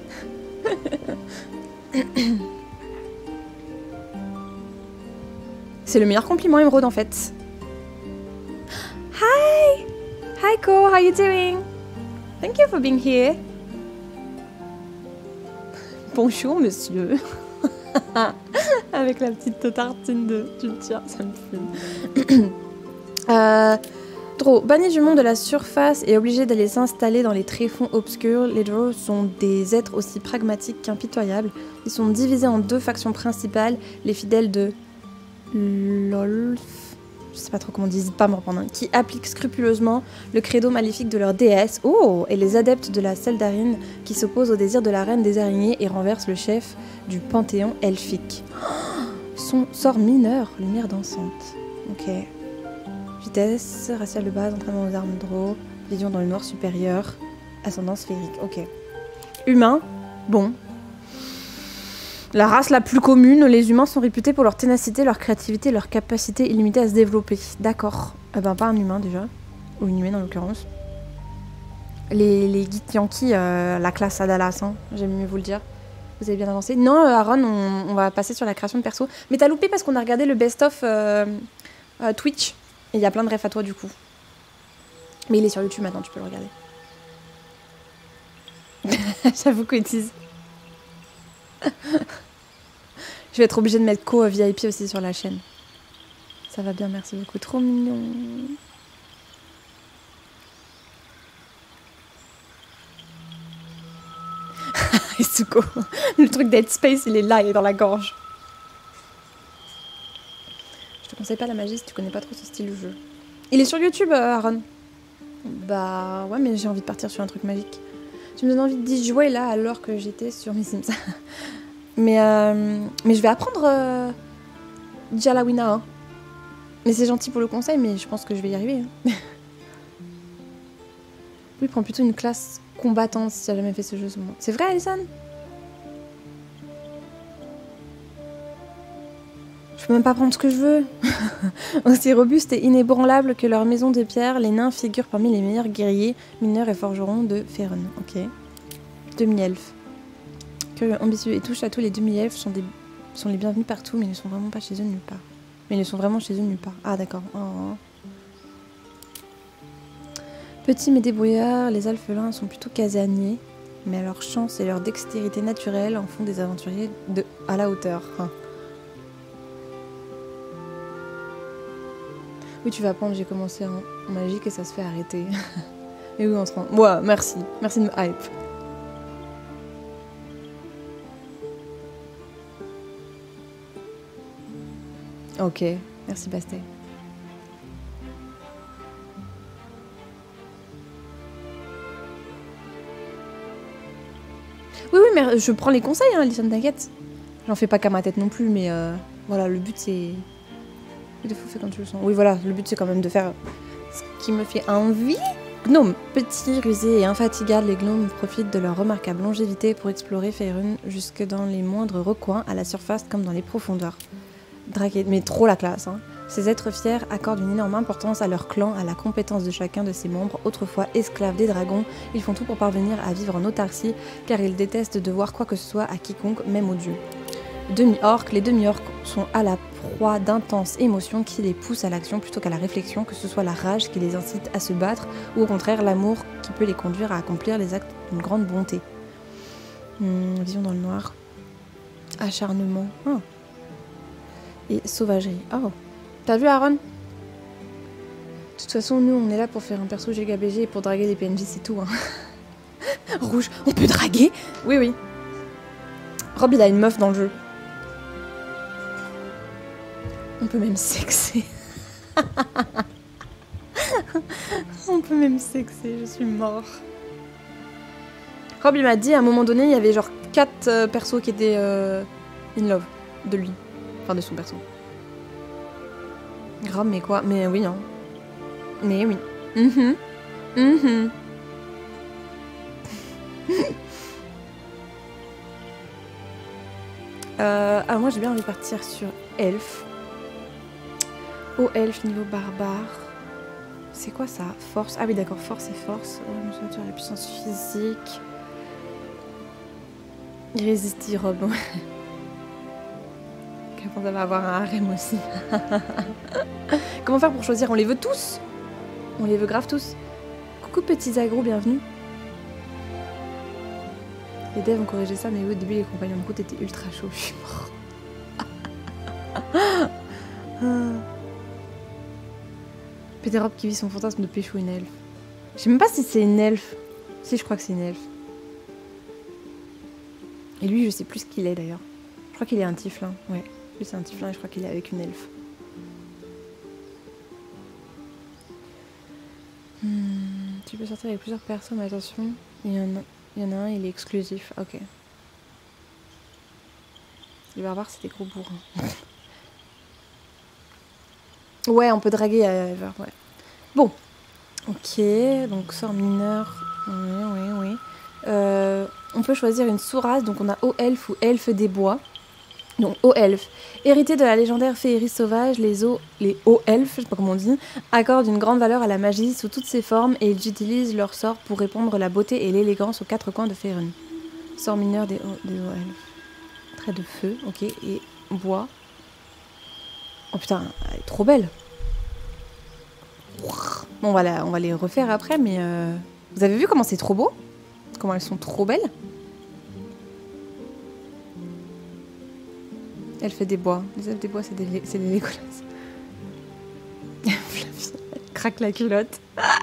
C'est le meilleur compliment émeraude en fait. Hi! Hi Ko, how you doing? Thank you for being here. Bonjour monsieur. Avec la petite tartine de culture, ça me fume. euh... Drow, bannis du monde de la surface et obligés d'aller s'installer dans les tréfonds obscurs, les Drow sont des êtres aussi pragmatiques qu'impitoyables. Ils sont divisés en deux factions principales, les fidèles de Lolth, je sais pas trop comment on dit, n'hésite pas à me reprendre, hein, qui appliquent scrupuleusement le credo maléfique de leur déesse, oh, et les adeptes de la Seldarine qui s'opposent au désir de la reine des araignées et renversent le chef du panthéon elfique. Oh, son sort mineur, lumière dansante. Ok. Vitesse, raciale de base, entraînement aux armes Drow, vision dans le noir supérieur, ascendance féerique, ok. Humain, bon. La race la plus commune, les humains sont réputés pour leur ténacité, leur créativité, leur capacité illimitée à se développer. D'accord. Eh ben pas un humain déjà, ou une humaine en l'occurrence. Les, les Githyanki, euh, la classe à Dallas, hein, j'aime mieux vous le dire. Vous avez bien avancé. Non, euh, Aaron, on, on va passer sur la création de perso. Mais t'as loupé parce qu'on a regardé le best-of euh, euh, Twitch. Et il y a plein de refs à toi du coup. Mais il est sur YouTube maintenant, tu peux le regarder. J'avoue qu'ils disent. Je vais être obligée de mettre Co V I P aussi sur la chaîne. Ça va bien, merci beaucoup. Trop mignon. Isuko. Le truc Dead Space, il est là, il est dans la gorge. Je te conseille pas la magie si tu connais pas trop ce style de jeu. Il est sur YouTube, euh, Aaron. Bah ouais, mais j'ai envie de partir sur un truc magique. Tu me donnes envie d'y jouer là alors que j'étais sur mes Sims. mais, euh, mais je vais apprendre euh, Jalawina. Hein. Mais c'est gentil pour le conseil, mais je pense que je vais y arriver. Hein. Oui, prends plutôt une classe combattante si tu n'as jamais fait ce jeu. C'est vrai, Alison? Je peux même pas prendre ce que je veux. Aussi robustes et inébranlables que leur maison de pierre, les nains figurent parmi les meilleurs guerriers, mineurs et forgerons de Faerûn. Ok. Demi-elfes. Curieux, ambitieux et touche à tous, les demi-elfes sont, des... sont les bienvenus partout, mais ils ne sont vraiment pas chez eux nulle part. Mais ils sont vraiment chez eux nulle part. Ah d'accord. Oh. Petits mais débrouillards, les alphelins sont plutôt casaniers, mais leur chance et leur dextérité naturelle en font des aventuriers de... à la hauteur. Hein. Oui, tu vas apprendre, j'ai commencé en magique et ça se fait arrêter. Et oui, on se rend... Ouais, merci. Merci de me hype. Ok, merci Bastet. Oui, oui, mais je prends les conseils, hein, Alison, t'inquiète. J'en fais pas qu'à ma tête non plus, mais euh, voilà, le but c'est... Des fois, fais comme tu le sens. Oui, voilà, le but c'est quand même de faire ce qui me fait envie. Gnomes. Petits, rusés et infatigables, les gnomes profitent de leur remarquable longévité pour explorer Faerun jusque dans les moindres recoins, à la surface comme dans les profondeurs. Draguer, mais trop la classe, hein. Ces êtres fiers accordent une énorme importance à leur clan, à la compétence de chacun de ses membres. Autrefois esclaves des dragons, ils font tout pour parvenir à vivre en autarcie, car ils détestent devoir quoi que ce soit à quiconque, même aux dieux. Demi-orques, les demi-orques sont à la proie d'intenses émotions qui les poussent à l'action plutôt qu'à la réflexion, que ce soit la rage qui les incite à se battre, ou au contraire l'amour qui peut les conduire à accomplir les actes d'une grande bonté. Hum, vision dans le noir. Acharnement. Oh. Et sauvagerie. Oh. T'as vu Aaron? De toute façon, nous, on est là pour faire un perso G K B G et pour draguer des P N J, c'est tout. Hein. Rouge, on peut draguer? Oui, oui. Rob, il a une meuf dans le jeu. On peut même sexer. On peut même sexer, je suis mort. Rob, il m'a dit, à un moment donné, il y avait genre quatre euh, persos qui étaient euh, in love de lui. Enfin, de son perso. Grave, mais quoi? Mais oui, hein. Mais oui. Mhm. Mhm. euh, ah, moi, j'ai bien envie de partir sur Elf. Oh, Elf, niveau barbare. C'est quoi ça? Force. Ah oui, d'accord, force et force. Oh, la puissance physique. Irrésistible. On va avoir un harem aussi. Comment faire pour choisir? On les veut tous? On les veut grave tous. Coucou petits agros, bienvenue. Les devs ont corrigé ça, mais oui, au début les compagnons de route étaient ultra chauds. Je suis mort. Pétérope qui vit son fantasme de pécho une elfe. Je sais même pas si c'est une elfe. Si, je crois que c'est une elfe. Et lui, je sais plus ce qu'il est d'ailleurs. Je crois qu'il est un tieflin, ouais. Lui c'est un tieflin et je crois qu'il est avec une elfe. Hmm, tu peux sortir avec plusieurs personnes, mais attention, il y en a, il y en a un, il est exclusif. Ok. Les barbares, c'est des gros bourrins. Ouais, on peut draguer à Ever, ouais. Bon. Ok, donc sort mineur. Oui, oui, oui. Euh, on peut choisir une sous-race, donc on a haut-elfe ou elfe des bois. Donc, haut-elfe. Hérité de la légendaire féerie sauvage, les hauts, les hauts-elfes, je sais pas comment on dit, accordent une grande valeur à la magie sous toutes ses formes et ils utilisent leur sort pour répandre la beauté et l'élégance aux quatre coins de Faerun. Sort mineur des hauts-elfes. Trait de feu, ok, et bois. Oh putain, elle est trop belle. Bon, on va, la, on va les refaire après, mais euh... vous avez vu comment c'est trop beau? Comment elles sont trop belles? Elle fait des bois. Les elfes des bois, c'est des, des Legolas. Flavie, elle craque la culotte.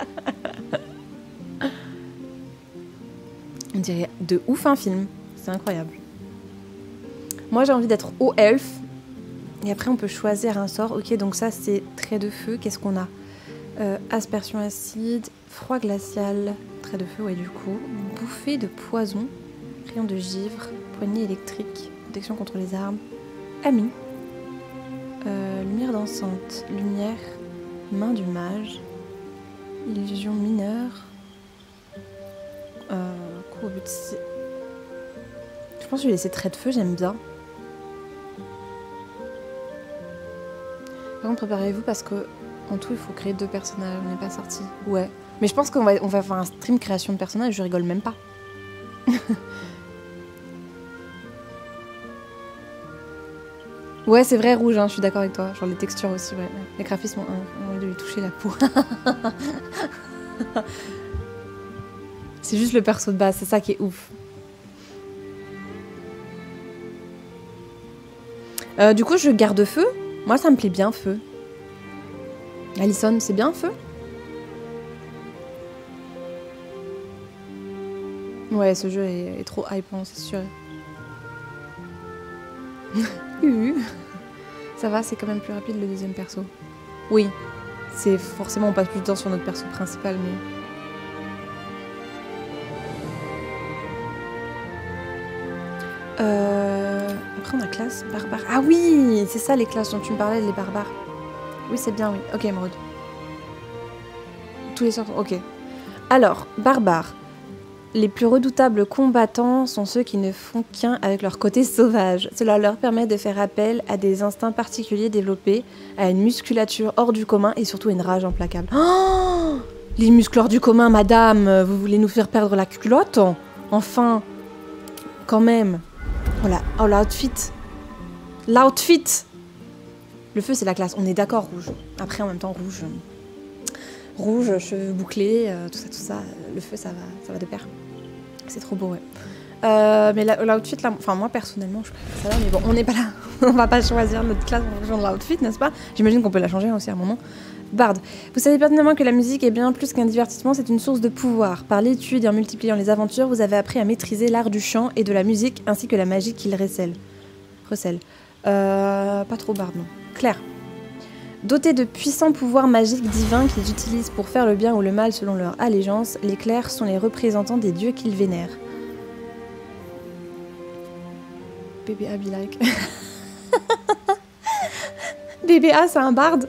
On dirait de ouf un film. C'est incroyable. Moi, j'ai envie d'être haut elfe. Et après, on peut choisir un sort. Ok, donc ça, c'est trait de feu. Qu'est-ce qu'on a? euh, Aspersion acide, froid glacial, trait de feu, ouais, du coup. Bouffée de poison, rayon de givre, poignée électrique, protection contre les armes. Ami, euh, lumière dansante, lumière, main du mage, illusion mineure, euh, cours au but de... Je pense que je vais laisser trait de feu, j'aime bien. Par contre, préparez-vous parce que en tout, il faut créer deux personnages, on n'est pas sorti. Ouais, mais je pense qu'on va, on va faire un stream création de personnages, je rigole même pas. Ouais, c'est vrai, rouge, hein, je suis d'accord avec toi. Genre les textures aussi, ouais. Les graphismes ont envie de lui toucher la peau. C'est juste le perso de base, c'est ça qui est ouf. Euh, du coup, je garde feu. Moi, ça me plaît bien, feu. Alison, c'est bien, feu? Ouais, ce jeu est, est trop hypant, c'est sûr. Ça va, c'est quand même plus rapide le deuxième perso. Oui, c'est forcément on passe plus de temps sur notre perso principal, mais... Euh... Après on a classe barbare. Ah oui, c'est ça les classes dont tu me parlais, les barbares. Oui, c'est bien, oui. Ok, Maud. Tous les sortes, ok. Alors, barbares. Les plus redoutables combattants sont ceux qui ne font qu'un avec leur côté sauvage. Cela leur permet de faire appel à des instincts particuliers développés, à une musculature hors du commun et surtout une rage implacable. Oh, les muscles hors du commun, madame, vous voulez nous faire perdre la culotte? Enfin, quand même. Oh la, oh l'outfit. L'outfit. Le feu, c'est la classe. On est d'accord, rouge. Après, en même temps, rouge. Rouge, cheveux bouclés, euh, tout ça, tout ça. Le feu, ça va, ça va de pair. C'est trop beau, ouais. Euh, mais l'outfit, là, enfin, moi, personnellement, je préfère ça là, mais bon, on n'est pas là. On va pas choisir notre classe en fonction de l'outfit, n'est-ce pas? J'imagine qu'on peut la changer aussi à un moment. Bard. Vous savez pertinemment que la musique est bien plus qu'un divertissement, c'est une source de pouvoir. Par l'étude et en multipliant les aventures, vous avez appris à maîtriser l'art du chant et de la musique, ainsi que la magie qu'il recèle. Recèle. Euh, pas trop Bard, non. Claire. Dotés de puissants pouvoirs magiques divins qu'ils utilisent pour faire le bien ou le mal selon leur allégeance, les clercs sont les représentants des dieux qu'ils vénèrent. Bébé A be like. Bébé A, c'est un barde.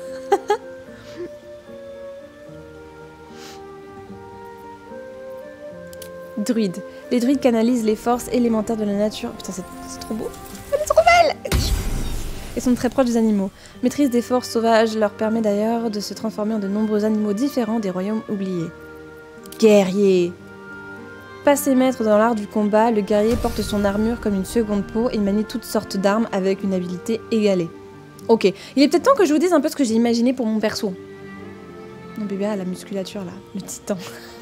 Druide. Les druides canalisent les forces élémentaires de la nature. Putain, c'est trop beau. Elle est trop belle. Et sont très proches des animaux. Maîtrise des forces sauvages leur permet d'ailleurs de se transformer en de nombreux animaux différents des royaumes oubliés. Guerrier. Passé maître dans l'art du combat, le guerrier porte son armure comme une seconde peau et manie toutes sortes d'armes avec une habileté égalée. Ok, il est peut-être temps que je vous dise un peu ce que j'ai imaginé pour mon perso. Non, bébé A, la musculature là, le titan.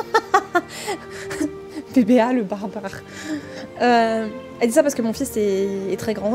Bébé A, le barbare. Euh, elle dit ça parce que mon fils est, est très grand.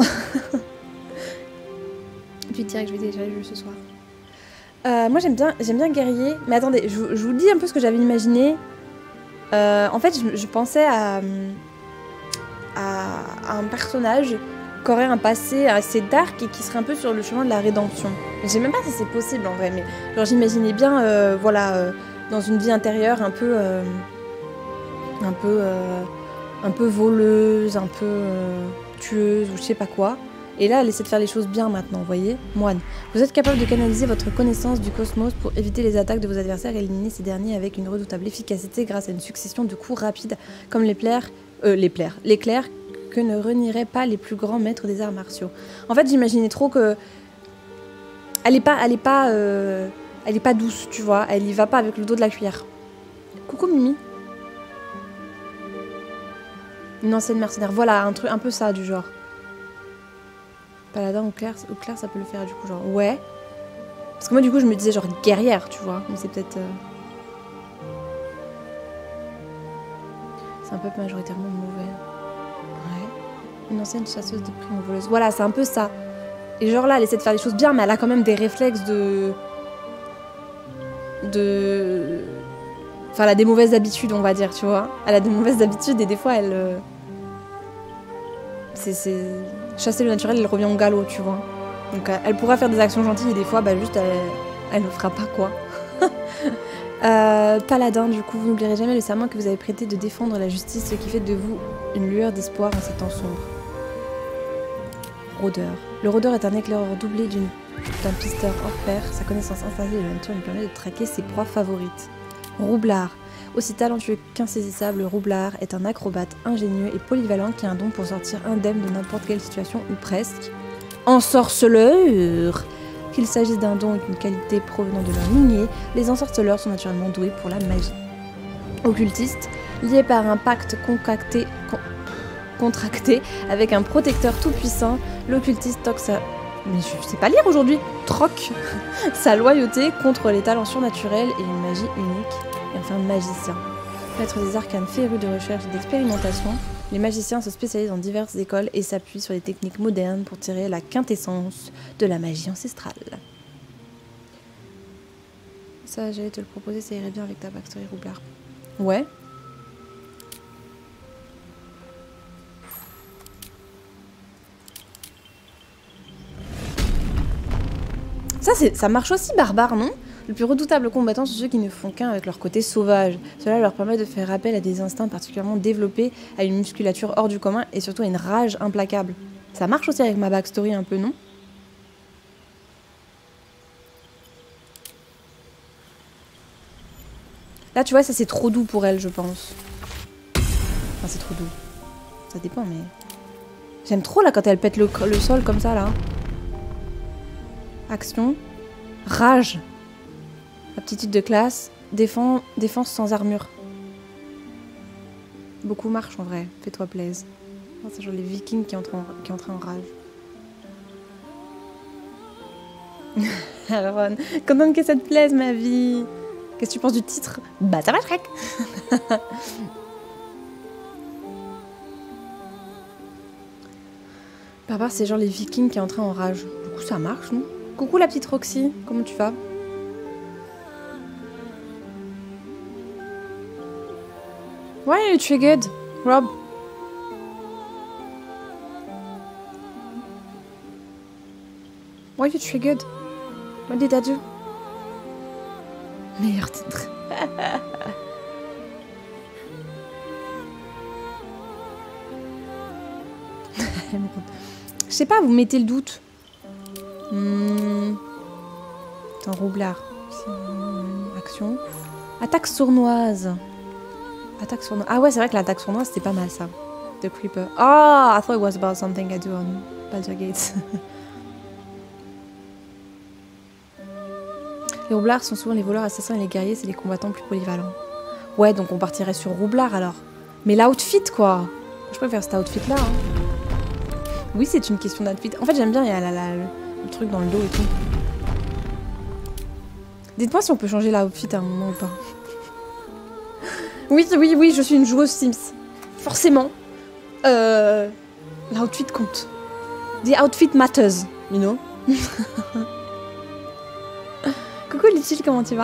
Puis direct, je vais télécharger le jeu ce soir. Euh, moi j'aime bien, j'aime bien guerrier. Mais attendez, je, je vous dis un peu ce que j'avais imaginé. Euh, en fait, je, je pensais à, à, à un personnage qui aurait un passé assez dark et qui serait un peu sur le chemin de la rédemption. Je sais même pas si c'est possible en vrai, mais genre j'imaginais bien, euh, voilà, euh, dans une vie intérieure un peu, euh, un peu, euh, un peu voleuse, un peu euh, tueuse ou je sais pas quoi. Et là, elle essaie de faire les choses bien maintenant, vous voyez. Moine. Vous êtes capable de canaliser votre connaissance du cosmos pour éviter les attaques de vos adversaires et éliminer ces derniers avec une redoutable efficacité grâce à une succession de coups rapides comme l'éclair, euh, l'éclair, l'éclair que ne renieraient pas les plus grands maîtres des arts martiaux. En fait, j'imaginais trop que elle est pas, elle est pas, euh... elle est pas douce, tu vois. Elle y va pas avec le dos de la cuillère. Coucou Mimi. Une ancienne mercenaire. Voilà, un truc, un peu ça du genre. Paladin ou Claire, ou Claire, ça peut le faire du coup, genre ouais. Parce que moi du coup je me disais genre guerrière, tu vois. Mais c'est peut-être. Euh... C'est un peuple majoritairement mauvais. Ouais. Une ancienne chasseuse de primes voleuses. Voilà, c'est un peu ça. Et genre là, elle essaie de faire les choses bien, mais elle a quand même des réflexes de. De. Enfin, elle a des mauvaises habitudes, on va dire, tu vois. Elle a des mauvaises habitudes et des fois elle. Euh... C'est. Chasser le naturel, elle revient au galop, tu vois. Donc elle pourra faire des actions gentilles et des fois, bah juste, elle, elle ne fera pas, quoi. euh, Paladin, du coup, vous n'oublierez jamais le serment que vous avez prêté de défendre la justice, ce qui fait de vous une lueur d'espoir en ces temps sombres. Rôdeur. Le rôdeur est un éclaireur doublé d'une d'un pisteur hors pair. Sa connaissance instantanée de la nature lui permet de traquer ses proies favorites. Roublard. Aussi talentueux qu'insaisissable, Roublard est un acrobate ingénieux et polyvalent qui a un don pour sortir indemne de n'importe quelle situation ou presque. Ensorceleur. Qu'il s'agisse d'un don ou d'une qualité provenant de leur lignée, les ensorceleurs sont naturellement doués pour la magie. Occultiste. Lié par un pacte concacté, con, contracté avec un protecteur tout-puissant, l'occultiste toque sa... Mais je sais pas lire aujourd'hui. Troque sa loyauté contre les talents surnaturels et une magie unique. Et enfin, magicien. Maître des arcanes férus de recherche et d'expérimentation, les magiciens se spécialisent dans diverses écoles et s'appuient sur des techniques modernes pour tirer la quintessence de la magie ancestrale. Ça, j'allais te le proposer, ça irait bien avec ta backstory, Roublard. Ouais. Ça, ça marche aussi, barbare, non? Les plus redoutables combattants sont ceux qui ne font qu'un avec leur côté sauvage. Cela leur permet de faire appel à des instincts particulièrement développés, à une musculature hors du commun et surtout à une rage implacable. Ça marche aussi avec ma backstory un peu, non? Là, tu vois, ça c'est trop doux pour elle, je pense. Enfin, c'est trop doux. Ça dépend, mais... J'aime trop, là, quand elle pète le, le sol comme ça, là. Action. Rage. Aptitude de classe. Défend, défense sans armure. Beaucoup marche, en vrai. Fais-toi plaisir. Oh, c'est genre les vikings qui entrent en, qui entrent en rage. Aaron, contente que ça te plaise, ma vie. Qu'est-ce que tu penses du titre? Bah, ça va, Shrek. Barbare, c'est genre les vikings qui entraient en rage. Du coup, ça marche, non? Coucou la petite Roxy, comment tu vas? Why are you triggered, Rob? Why are you triggered? What did I do? Meilleur titre. Je sais pas, vous mettez le doute. Hmm. Attends, roublard. Action. Attaque sournoise. Attaque sournoise. Ah ouais, c'est vrai que l'attaque sournoise, c'était pas mal ça. The Creeper. Ah, oh, I thought it was about something I do on Baldur's Gate. Les roublards sont souvent les voleurs, assassins et les guerriers, c'est les combattants plus polyvalents. Ouais, donc on partirait sur roublard alors. Mais l'outfit quoi. Je préfère cet outfit là. Hein. Oui, c'est une question d'outfit. En fait, j'aime bien, il y a la, la, le, le truc dans le dos et tout. Dites-moi si on peut changer l'outfit à un moment ou pas. Oui, oui, oui, je suis une joueuse Sims. Forcément. Euh, l'outfit compte. The outfit matters, you know. Coucou Litchil, comment tu vas?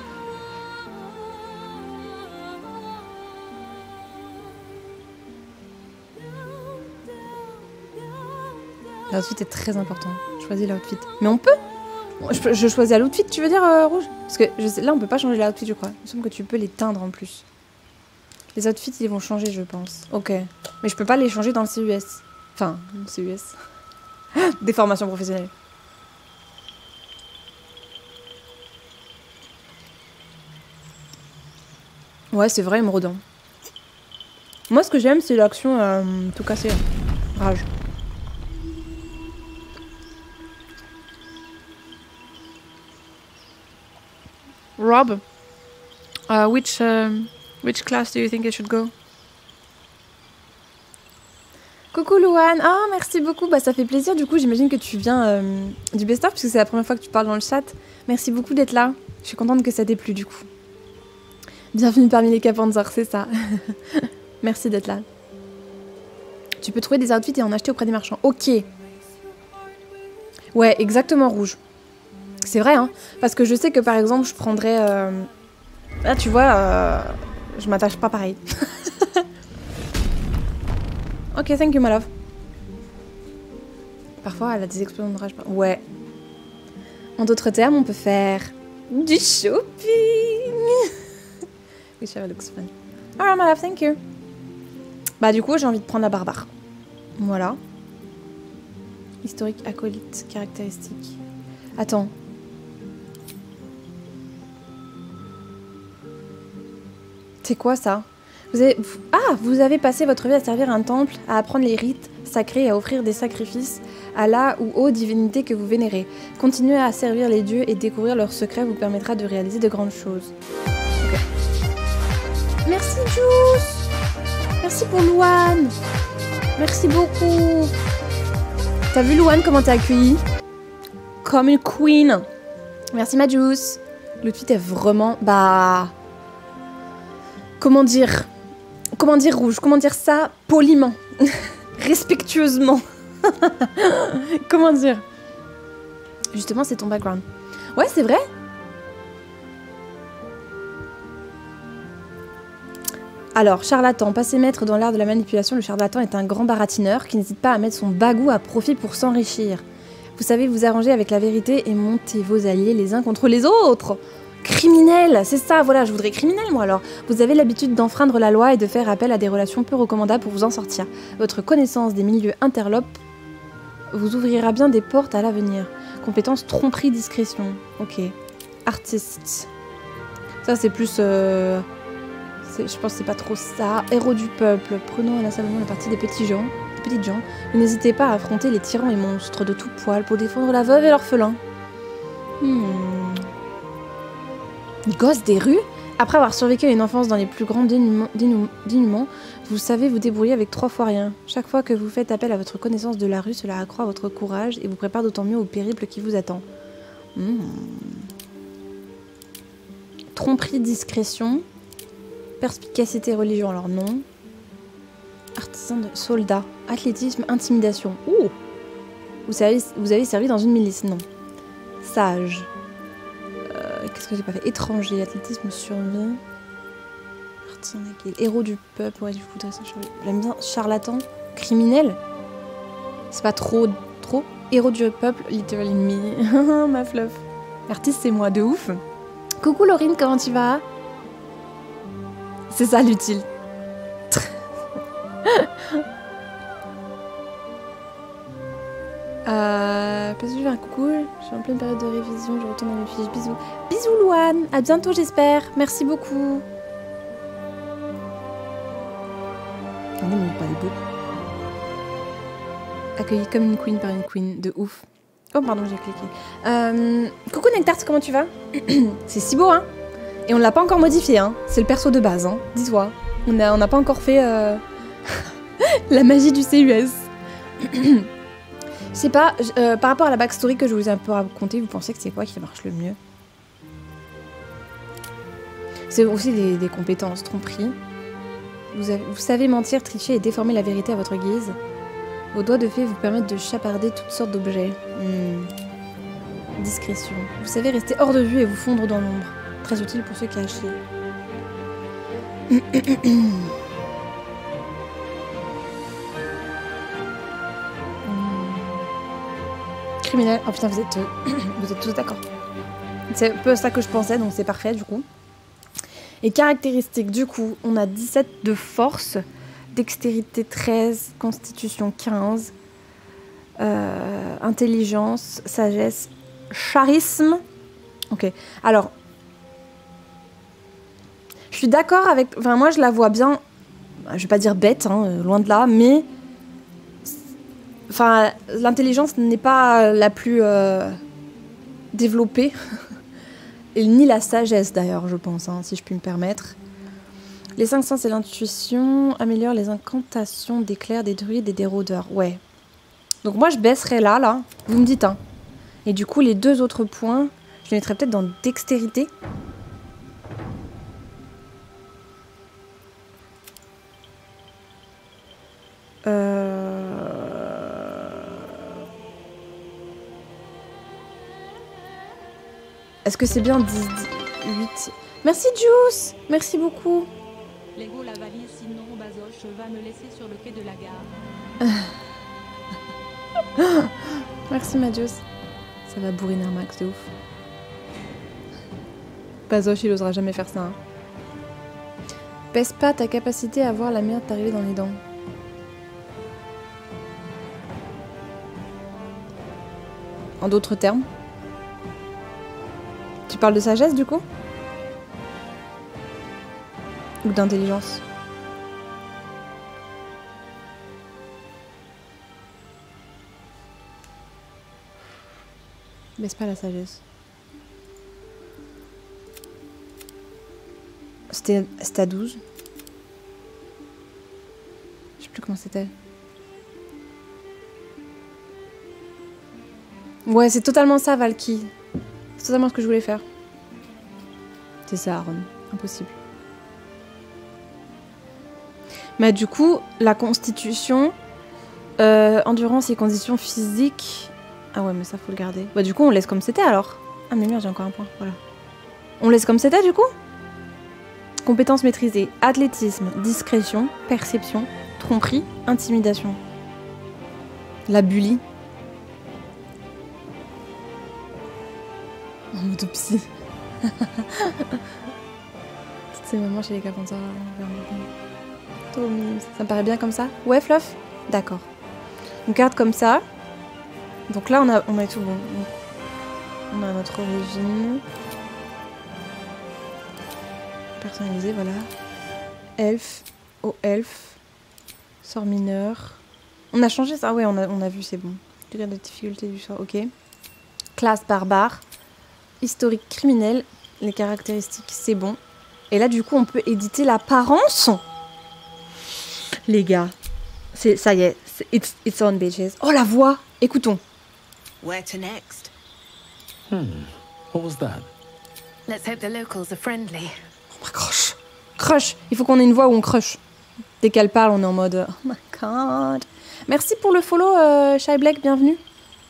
L'outfit est très important. Choisis l'outfit. Mais on peut je, je choisis l'outfit, tu veux dire, euh, Rouge? Parce que je sais, là, on peut pas changer l'outfit, je crois. Il me semble que tu peux les teindre en plus. Les outfits, ils vont changer, je pense. Ok. Mais je peux pas les changer dans le C U S. Enfin, le C U S. Des formations professionnelles. Ouais, c'est vrai, Émeraude. Moi, ce que j'aime, c'est l'action euh, tout cassé. Rage. Rob, uh, which, uh, which class do you think I should go? Coucou Louane, ah oh, merci beaucoup, bah ça fait plaisir. Du coup, j'imagine que tu viens euh, du best-of puisque c'est la première fois que tu parles dans le chat. Merci beaucoup d'être là. Je suis contente que ça t'ait plu du coup. Bienvenue parmi les Capanzors, c'est ça. Merci d'être là. Tu peux trouver des outfits et en acheter auprès des marchands. Ok. Ouais, exactement, Rouge. C'est vrai, hein. Parce que je sais que par exemple, je prendrais... Euh... Là, tu vois, euh... je m'attache pas pareil. Ok, thank you, my love. Parfois, elle a des explosions de rage. Ouais. En d'autres termes, on peut faire du shopping. Oui, ça looks fun. Alright, my love, thank you. Bah, du coup, j'ai envie de prendre la barbare. Voilà. Historique, acolyte, caractéristique. Attends. C'est quoi ça? Vous avez... Ah, vous avez passé votre vie à servir un temple, à apprendre les rites sacrés et à offrir des sacrifices à la ou aux divinités que vous vénérez. Continuer à servir les dieux et découvrir leurs secrets vous permettra de réaliser de grandes choses. Ok. Merci Juice. Merci pour Louane. Merci beaucoup. T'as vu Louane comment t'es accueillie? Comme une queen. Merci ma Juice. Le tweet est vraiment... Bah... Comment dire? Comment dire Rouge? Comment dire ça poliment? Respectueusement. Comment dire? Justement, c'est ton background. Ouais, c'est vrai. Alors, charlatan, passé maître dans l'art de la manipulation, le charlatan est un grand baratineur qui n'hésite pas à mettre son bagou à profit pour s'enrichir. Vous savez vous arranger avec la vérité et monter vos alliés les uns contre les autres. Criminel, c'est ça, voilà, je voudrais criminel moi alors. Vous avez l'habitude d'enfreindre la loi et de faire appel à des relations peu recommandables pour vous en sortir. Votre connaissance des milieux interlopes vous ouvrira bien des portes à l'avenir. Compétence tromperie discrétion. Ok. Artiste. Ça, c'est plus... Euh... Je pense que c'est pas trop ça. Héros du peuple. Prenons inlassablement la partie des petits gens. Des petites gens. N'hésitez pas à affronter les tyrans et monstres de tout poil pour défendre la veuve et l'orphelin. Hmm. Gosse des rues. Après avoir survécu à une enfance dans les plus grands dénûments, dénûments, vous savez vous débrouiller avec trois fois rien. Chaque fois que vous faites appel à votre connaissance de la rue, cela accroît votre courage et vous prépare d'autant mieux au périple qui vous attend. Hmm. Tromperie, discrétion. Perspicacité, religion, alors non. Artisan de soldat. Athlétisme, intimidation. Ouh. Vous savez, vous avez servi dans une milice, non. Sage. Euh, Qu'est-ce que j'ai pas fait? Étranger, athlétisme, survie. Artisan d'équilibre. Héros du peuple, ouais, du coup, j'aime bien. Charlatan. Criminel. C'est pas trop, trop. Héros du peuple, literally me. Ma fluff. Artiste, c'est moi, de ouf. Coucou Laurine, comment tu vas? C'est ça l'utile. euh, parce que je fais un coucou, je suis en pleine période de révision, je retourne à mes fiches. Bisous. Bisous Louane, à bientôt j'espère. Merci beaucoup. Attendez, mais vous parlez beaucoup. Accueilli comme une queen par une queen, de ouf. Oh pardon, j'ai cliqué. Euh, coucou Nectar, comment tu vas? C'est si beau, hein? Et on l'a pas encore modifié, hein. C'est le perso de base, hein. Dis-toi. On n'a on a pas encore fait euh... la magie du C U S. Je sais pas, euh, par rapport à la backstory que je vous ai un peu raconté, vous pensez que c'est quoi qui marche le mieux? C'est aussi des, des compétences, tromperie. Vous, avez, vous savez mentir, tricher et déformer la vérité à votre guise. Vos doigts de fée vous permettent de chaparder toutes sortes d'objets. Hmm. Discrétion. Vous savez rester hors de vue et vous fondre dans l'ombre. Très utile pour ceux qui achètent. hmm. Criminel. Oh putain, vous êtes, euh, vous êtes tous d'accord. C'est un peu ça que je pensais, donc c'est parfait du coup. Et caractéristiques, du coup, on a dix-sept de force, dextérité treize, constitution quinze, euh, intelligence, sagesse, charisme. Ok, alors... Je suis d'accord avec... Enfin, moi, je la vois bien... Je vais pas dire bête, hein, loin de là, mais... Enfin, l'intelligence n'est pas la plus euh, développée. Et ni la sagesse, d'ailleurs, je pense, hein, si je puis me permettre. Les cinq sens et l'intuition améliorent les incantations des clercs, des druides et des rôdeurs. Ouais. Donc moi, je baisserai là, là. Vous me dites, hein. Et du coup, les deux autres points, je les mettrais peut-être dans dextérité. Euh... Est-ce que c'est bien dix, huit? Merci Juice. Merci beaucoup. Lego la valise, sinon Bazoche va me laisser sur le quai de la gare. Merci ma Juice. Ça va bourriner un max de ouf. Bazoche, il osera jamais faire ça. Hein. Baisse pas ta capacité à voir la merde t'arriver dans les dents. En d'autres termes. Tu parles de sagesse du coup? Ou d'intelligence? Baisse pas la sagesse. C'était à douze. Je sais plus comment c'était. Ouais, c'est totalement ça, Valky. C'est totalement ce que je voulais faire. C'est ça, Aaron. Impossible. Mais du coup, la constitution, euh, endurance et conditions physiques... Ah ouais, mais ça, faut le garder. Bah du coup, on laisse comme c'était, alors. Ah mais merde, j'ai encore un point. Voilà. On laisse comme c'était, du coup? Compétences maîtrisées. Athlétisme, discrétion, perception, tromperie, intimidation. La bully. En autopsie. Toutes ces moments chez les Carpenters. Tommy. Ça me paraît bien comme ça? Ouais, Fluff? D'accord. On garde comme ça. Donc là, on a, on a tout bon. On a notre origine. personnalisé, voilà. Elfe, oh elfe, sort mineur. On a changé ça, ouais, on a, on a vu, c'est bon. Degré de difficulté du sort, ok. Classe barbare, historique criminel, les caractéristiques, c'est bon. Et là, du coup, on peut éditer l'apparence. Les gars, c'est ça y est, c'est- it's, it's on bitches. Oh la voix, écoutons. Where to next? Hmm. What was that? Let's hope the locals are friendly. Oh my crush, crush. Il faut qu'on ait une voix où on crush. Dès qu'elle parle, on est en mode oh my god. Merci pour le follow, euh, Shy Black, bienvenue.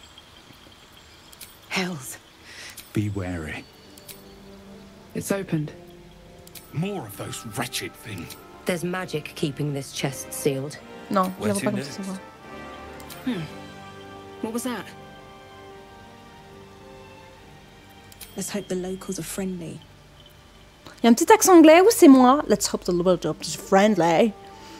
Hells. Be wary. It's opened. More of those wretched things. There's magic keeping this chest sealed. Non, je la vois What's pas in comme it? ça, sa voix. Hmm. What was that? Let's hope the locals are friendly. Il y a un petit accent anglais ou c'est moi? Let's hope the little job is friendly.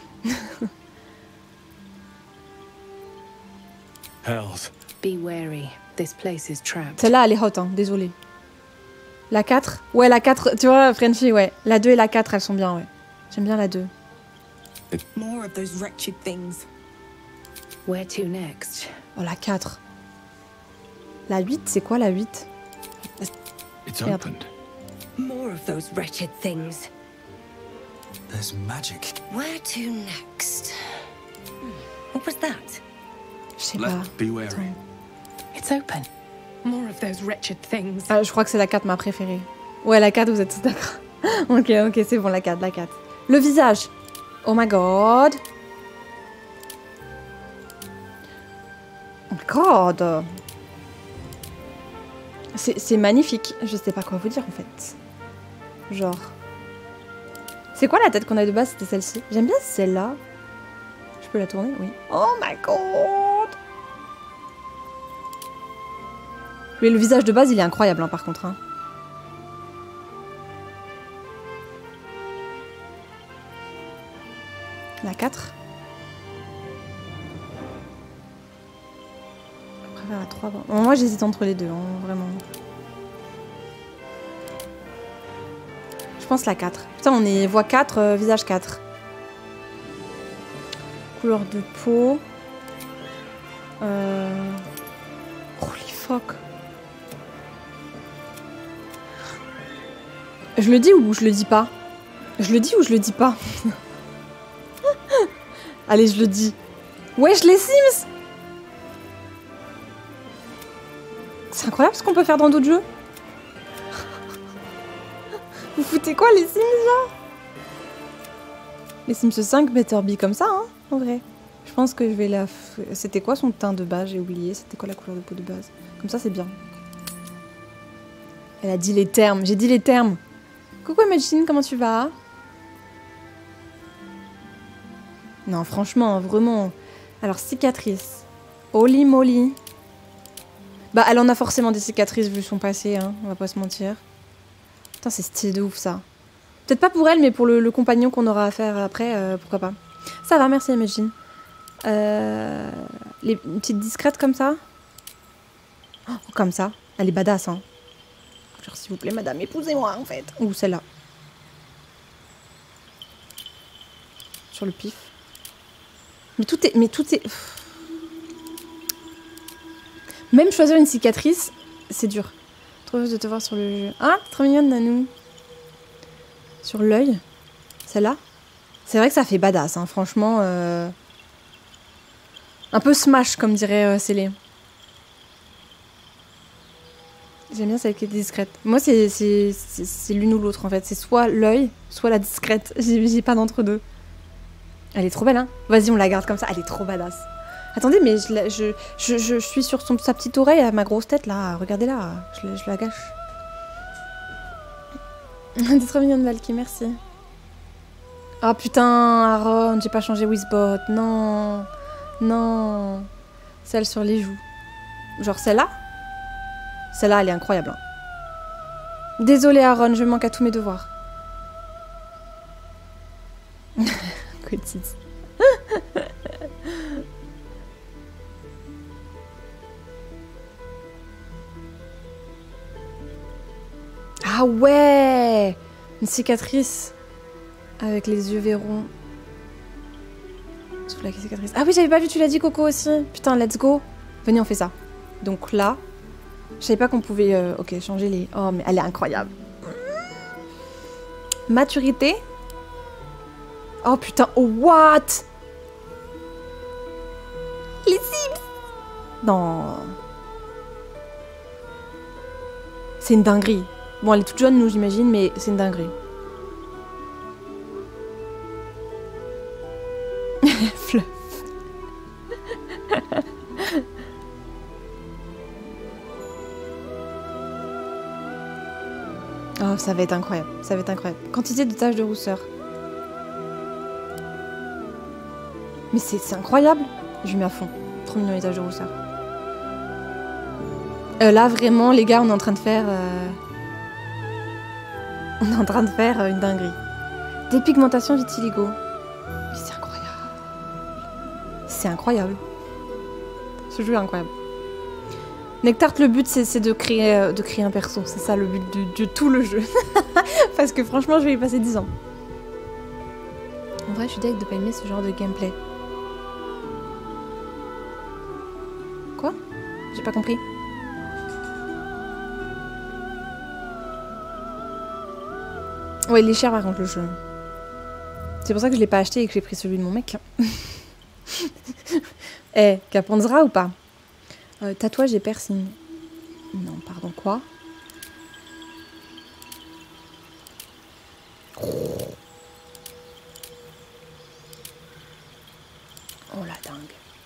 Hells. Be wary. This place is trapped. Celle-là, elle est hot, hein, désolée. La quatre? Ouais, la quatre, tu vois, Frenchie, ouais. La deux et la quatre, elles sont bien, ouais. J'aime bien la deux. More of those wretched things. Where to next? Oh, la quatre. La huit, c'est quoi la huit? It's Merde. opened. More of those wretched things. There's magic. Where to next? Hmm. What was that? Je sais pas. Be wary. Attends. It's open. More of those wretched things. Ah, je crois que c'est la quatre ma préférée. Ouais, la quatre, vous êtes tous d'accord. Ok, ok, c'est bon, la quatre, la quatre. Le visage. Oh my god. Oh my god. C'est c'est magnifique. Je sais pas quoi vous dire en fait. Genre. C'est quoi la tête qu'on a de base? C'était celle-ci. J'aime bien celle-là. Je peux la tourner? Oui. Oh my god. Mais le visage de base, il est incroyable hein, par contre. Hein. La quatre. Je préfère la trois. Bon, moi, j'hésite entre les deux, hein, vraiment. Je pense la quatre. Putain, on est voix quatre, euh, visage quatre. Couleur de peau. Euh... Holy fuck. Je le dis ou je le dis pas? Je le dis ou je le dis pas? Allez, je le dis. Wesh, les Sims! C'est incroyable ce qu'on peut faire dans d'autres jeux. Vous foutez quoi, les Sims, là? Les Sims cinq Better Be comme ça, hein, en vrai. Je pense que je vais la... F... C'était quoi son teint de base? J'ai oublié. C'était quoi la couleur de peau de base? Comme ça, c'est bien. Elle a dit les termes. J'ai dit les termes. Coucou Imagine, comment tu vas? Non, franchement, vraiment. Alors, cicatrice. Holy moly. Bah, elle en a forcément des cicatrices vu son passé, hein. On va pas se mentir. Putain, c'est stylé de ouf, ça. Peut-être pas pour elle, mais pour le, le compagnon qu'on aura à faire après, euh, pourquoi pas. Ça va, merci Imagine. Euh, les, une petite discrète comme ça. Oh, comme ça. Elle est badass, hein. Genre, s'il vous plaît, madame, épousez-moi, en fait. Ou celle-là. Sur le pif. Mais tout est... Mais tout est... Même choisir une cicatrice, c'est dur. Trop heureuse de te voir sur le jeu. Ah, trop mignonne, Nanou. Sur l'œil. Celle-là. C'est vrai que ça fait badass, hein. Franchement. Euh... Un peu smash, comme dirait euh, Célé. J'aime bien celle qui est discrète. Moi, c'est l'une ou l'autre, en fait. C'est soit l'œil, soit la discrète. J'ai pas d'entre deux. Elle est trop belle, hein. Vas-y, on la garde comme ça. Elle est trop badass. Attendez, mais je, la, je, je, je suis sur son, sa petite oreille, à ma grosse tête, là. Regardez-la. Je, je la gâche. T'es trop mignonne, Valky. Merci. Ah, putain, Aaron. J'ai pas changé Wizbot. Non. Non. Celle sur les joues. Genre celle-là? Celle-là, elle est incroyable. Hein. Désolée, Aaron, je manque à tous mes devoirs. Petite. Ah ouais! Une cicatrice avec les yeux verrons. Sous la cicatrice. Ah oui, j'avais pas vu, tu l'as dit Coco aussi. Putain, let's go. Venez, on fait ça. Donc là, je savais pas qu'on pouvait... Euh, ok, changer les... Oh, mais elle est incroyable. Maturité. Oh putain, oh, what? Les Sims. Non. C'est une dinguerie. Bon, elle est toute jeune, nous, j'imagine, mais c'est une dinguerie. Fluff. Oh, ça va être incroyable. Ça va être incroyable. Quantité de taches de rousseur. Mais c'est incroyable. Je lui mets à fond. Trop mignon les taches de rousseur. Euh, là, vraiment, les gars, on est en train de faire... Euh... On est en train de faire euh, une dinguerie. Dépigmentation vitiligo. Mais c'est incroyable. C'est incroyable. Ce jeu est incroyable. Nectart, le but, c'est de créer, euh, de créer un perso. C'est ça le but de, de tout le jeu. Parce que franchement, je vais y passer dix ans. En vrai, je suis deg de pas aimer ce genre de gameplay. Quoi? J'ai pas compris. Ouais, il est cher par contre le jeu. C'est pour ça que je l'ai pas acheté et que j'ai pris celui de mon mec. Eh, hey, Caponzra ou pas? euh, Tatouage et piercing. Non, pardon, quoi? Oh la dingue.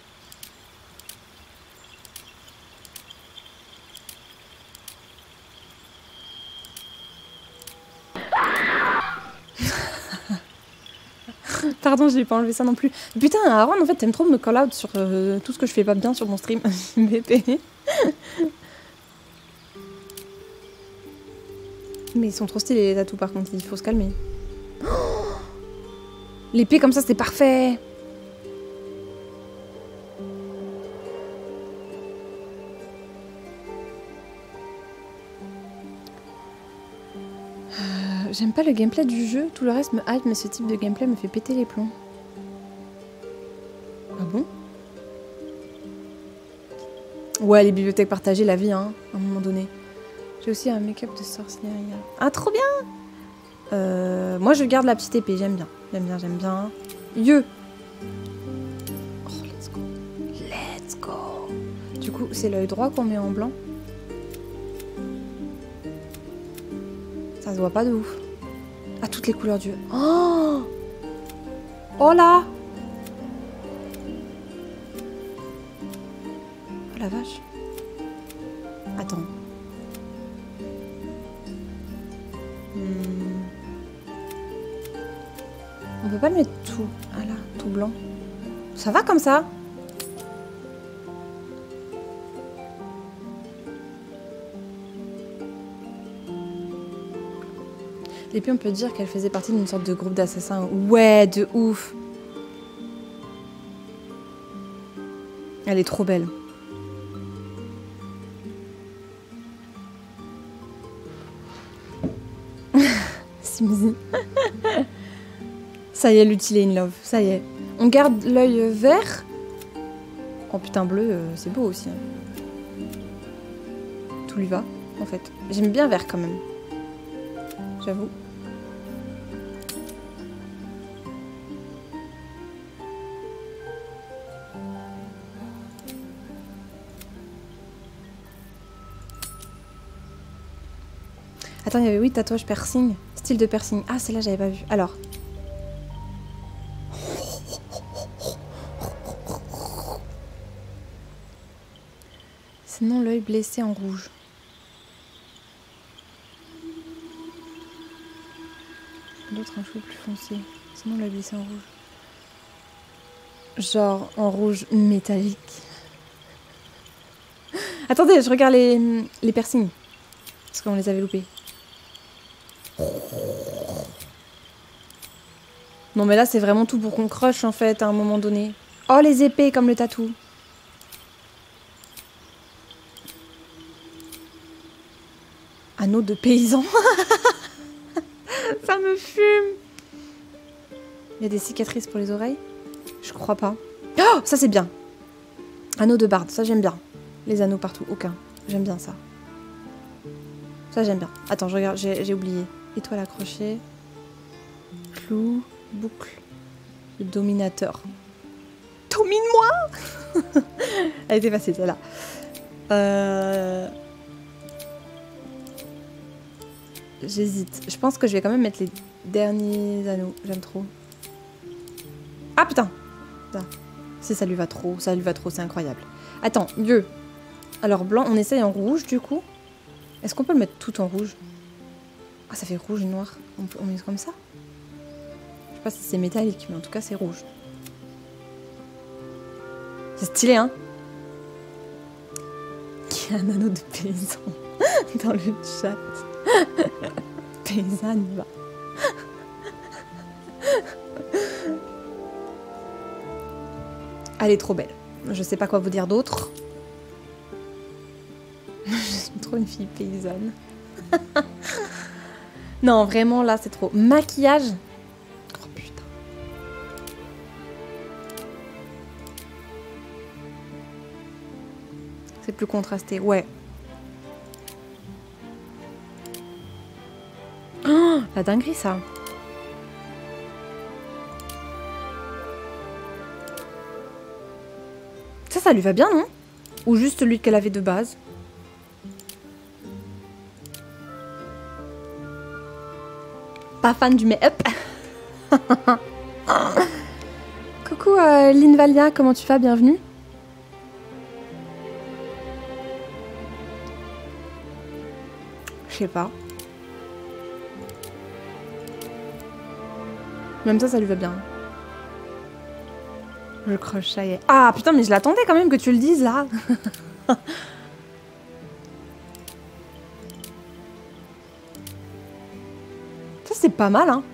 Pardon, j'ai pas enlevé ça non plus. Putain, Aaron, en fait, t'aimes trop me call out sur euh, tout ce que je fais pas bien sur mon stream. Mais ils sont trop stylés les tatous par contre, il faut se calmer. Oh, l'épée comme ça, c'est parfait. J'aime pas le gameplay du jeu, tout le reste me hype, mais ce type de gameplay me fait péter les plombs. Ah bon? Ouais, les bibliothèques partagées, la vie, hein, à un moment donné. J'ai aussi un make-up de sorcière. Ah, trop bien! euh, Moi, je garde la petite épée, j'aime bien. J'aime bien, j'aime bien. Yeux! Oh, let's go. Let's go! Du coup, c'est l'œil droit qu'on met en blanc. Ça se voit pas de ouf. Ah, toutes les couleurs d'yeux. Oh! Oh là! Oh la vache. Attends. Hmm. On peut pas le mettre tout. Ah là, tout blanc. Ça va comme ça? L'épée, on peut dire qu'elle faisait partie d'une sorte de groupe d'assassins. Ouais, de ouf. Elle est trop belle. Simzi. Ça y est, l'utile est in love. Ça y est. On garde l'œil vert. Oh putain, bleu, euh, c'est beau aussi. Hein. Tout lui va, en fait. J'aime bien vert quand même. J'avoue. Attends, il y avait oui, tatouage piercing. Style de piercing. Ah, celle-là, j'avais pas vu. Alors. Sinon, l'œil blessé en rouge. L'autre un cheveu plus foncé. Sinon, l'œil blessé en rouge. Genre en rouge métallique. Attendez, je regarde les, les piercings. Parce qu'on les avait loupés. Non mais là c'est vraiment tout pour qu'on crush en fait à un moment donné. Oh les épées comme le tatou. Anneau de paysan. Ça me fume. Il y a des cicatrices pour les oreilles? Je crois pas. Oh, ça c'est bien. Anneau de barde, ça j'aime bien. Les anneaux partout, aucun. J'aime bien ça. Ça j'aime bien. Attends, je regarde, j'ai oublié. Étoile accrochée. Clou, boucle. Le dominateur. Domine-moi. Elle était facile celle-là. Euh... J'hésite. Je pense que je vais quand même mettre les derniers anneaux. J'aime trop. Ah putain. Là. Si ça lui va trop, ça lui va trop, c'est incroyable. Attends, mieux. Alors blanc, on essaye en rouge du coup. Est-ce qu'on peut le mettre tout en rouge? Ah, ça fait rouge et noir. On, peut, on met comme ça? Je sais pas si c'est métallique, mais en tout cas c'est rouge. C'est stylé, hein? Il y a un anneau de paysan dans le chat. Paysanne, il va. Elle est trop belle. Je sais pas quoi vous dire d'autre. Je suis trop une fille paysanne. Non, vraiment, là, c'est trop. Maquillage. Oh putain. C'est plus contrasté, ouais. Oh, la dinguerie, ça. Ça, ça lui va bien, non? Ou juste celui qu'elle avait de base? Pas fan du make-up. Coucou euh, Linvalia, comment tu vas? Bienvenue. Je sais pas. Même ça, ça lui va bien. Je crochetais. Ah putain, mais je l'attendais quand même que tu le dises là. Ça c'est pas mal, hein.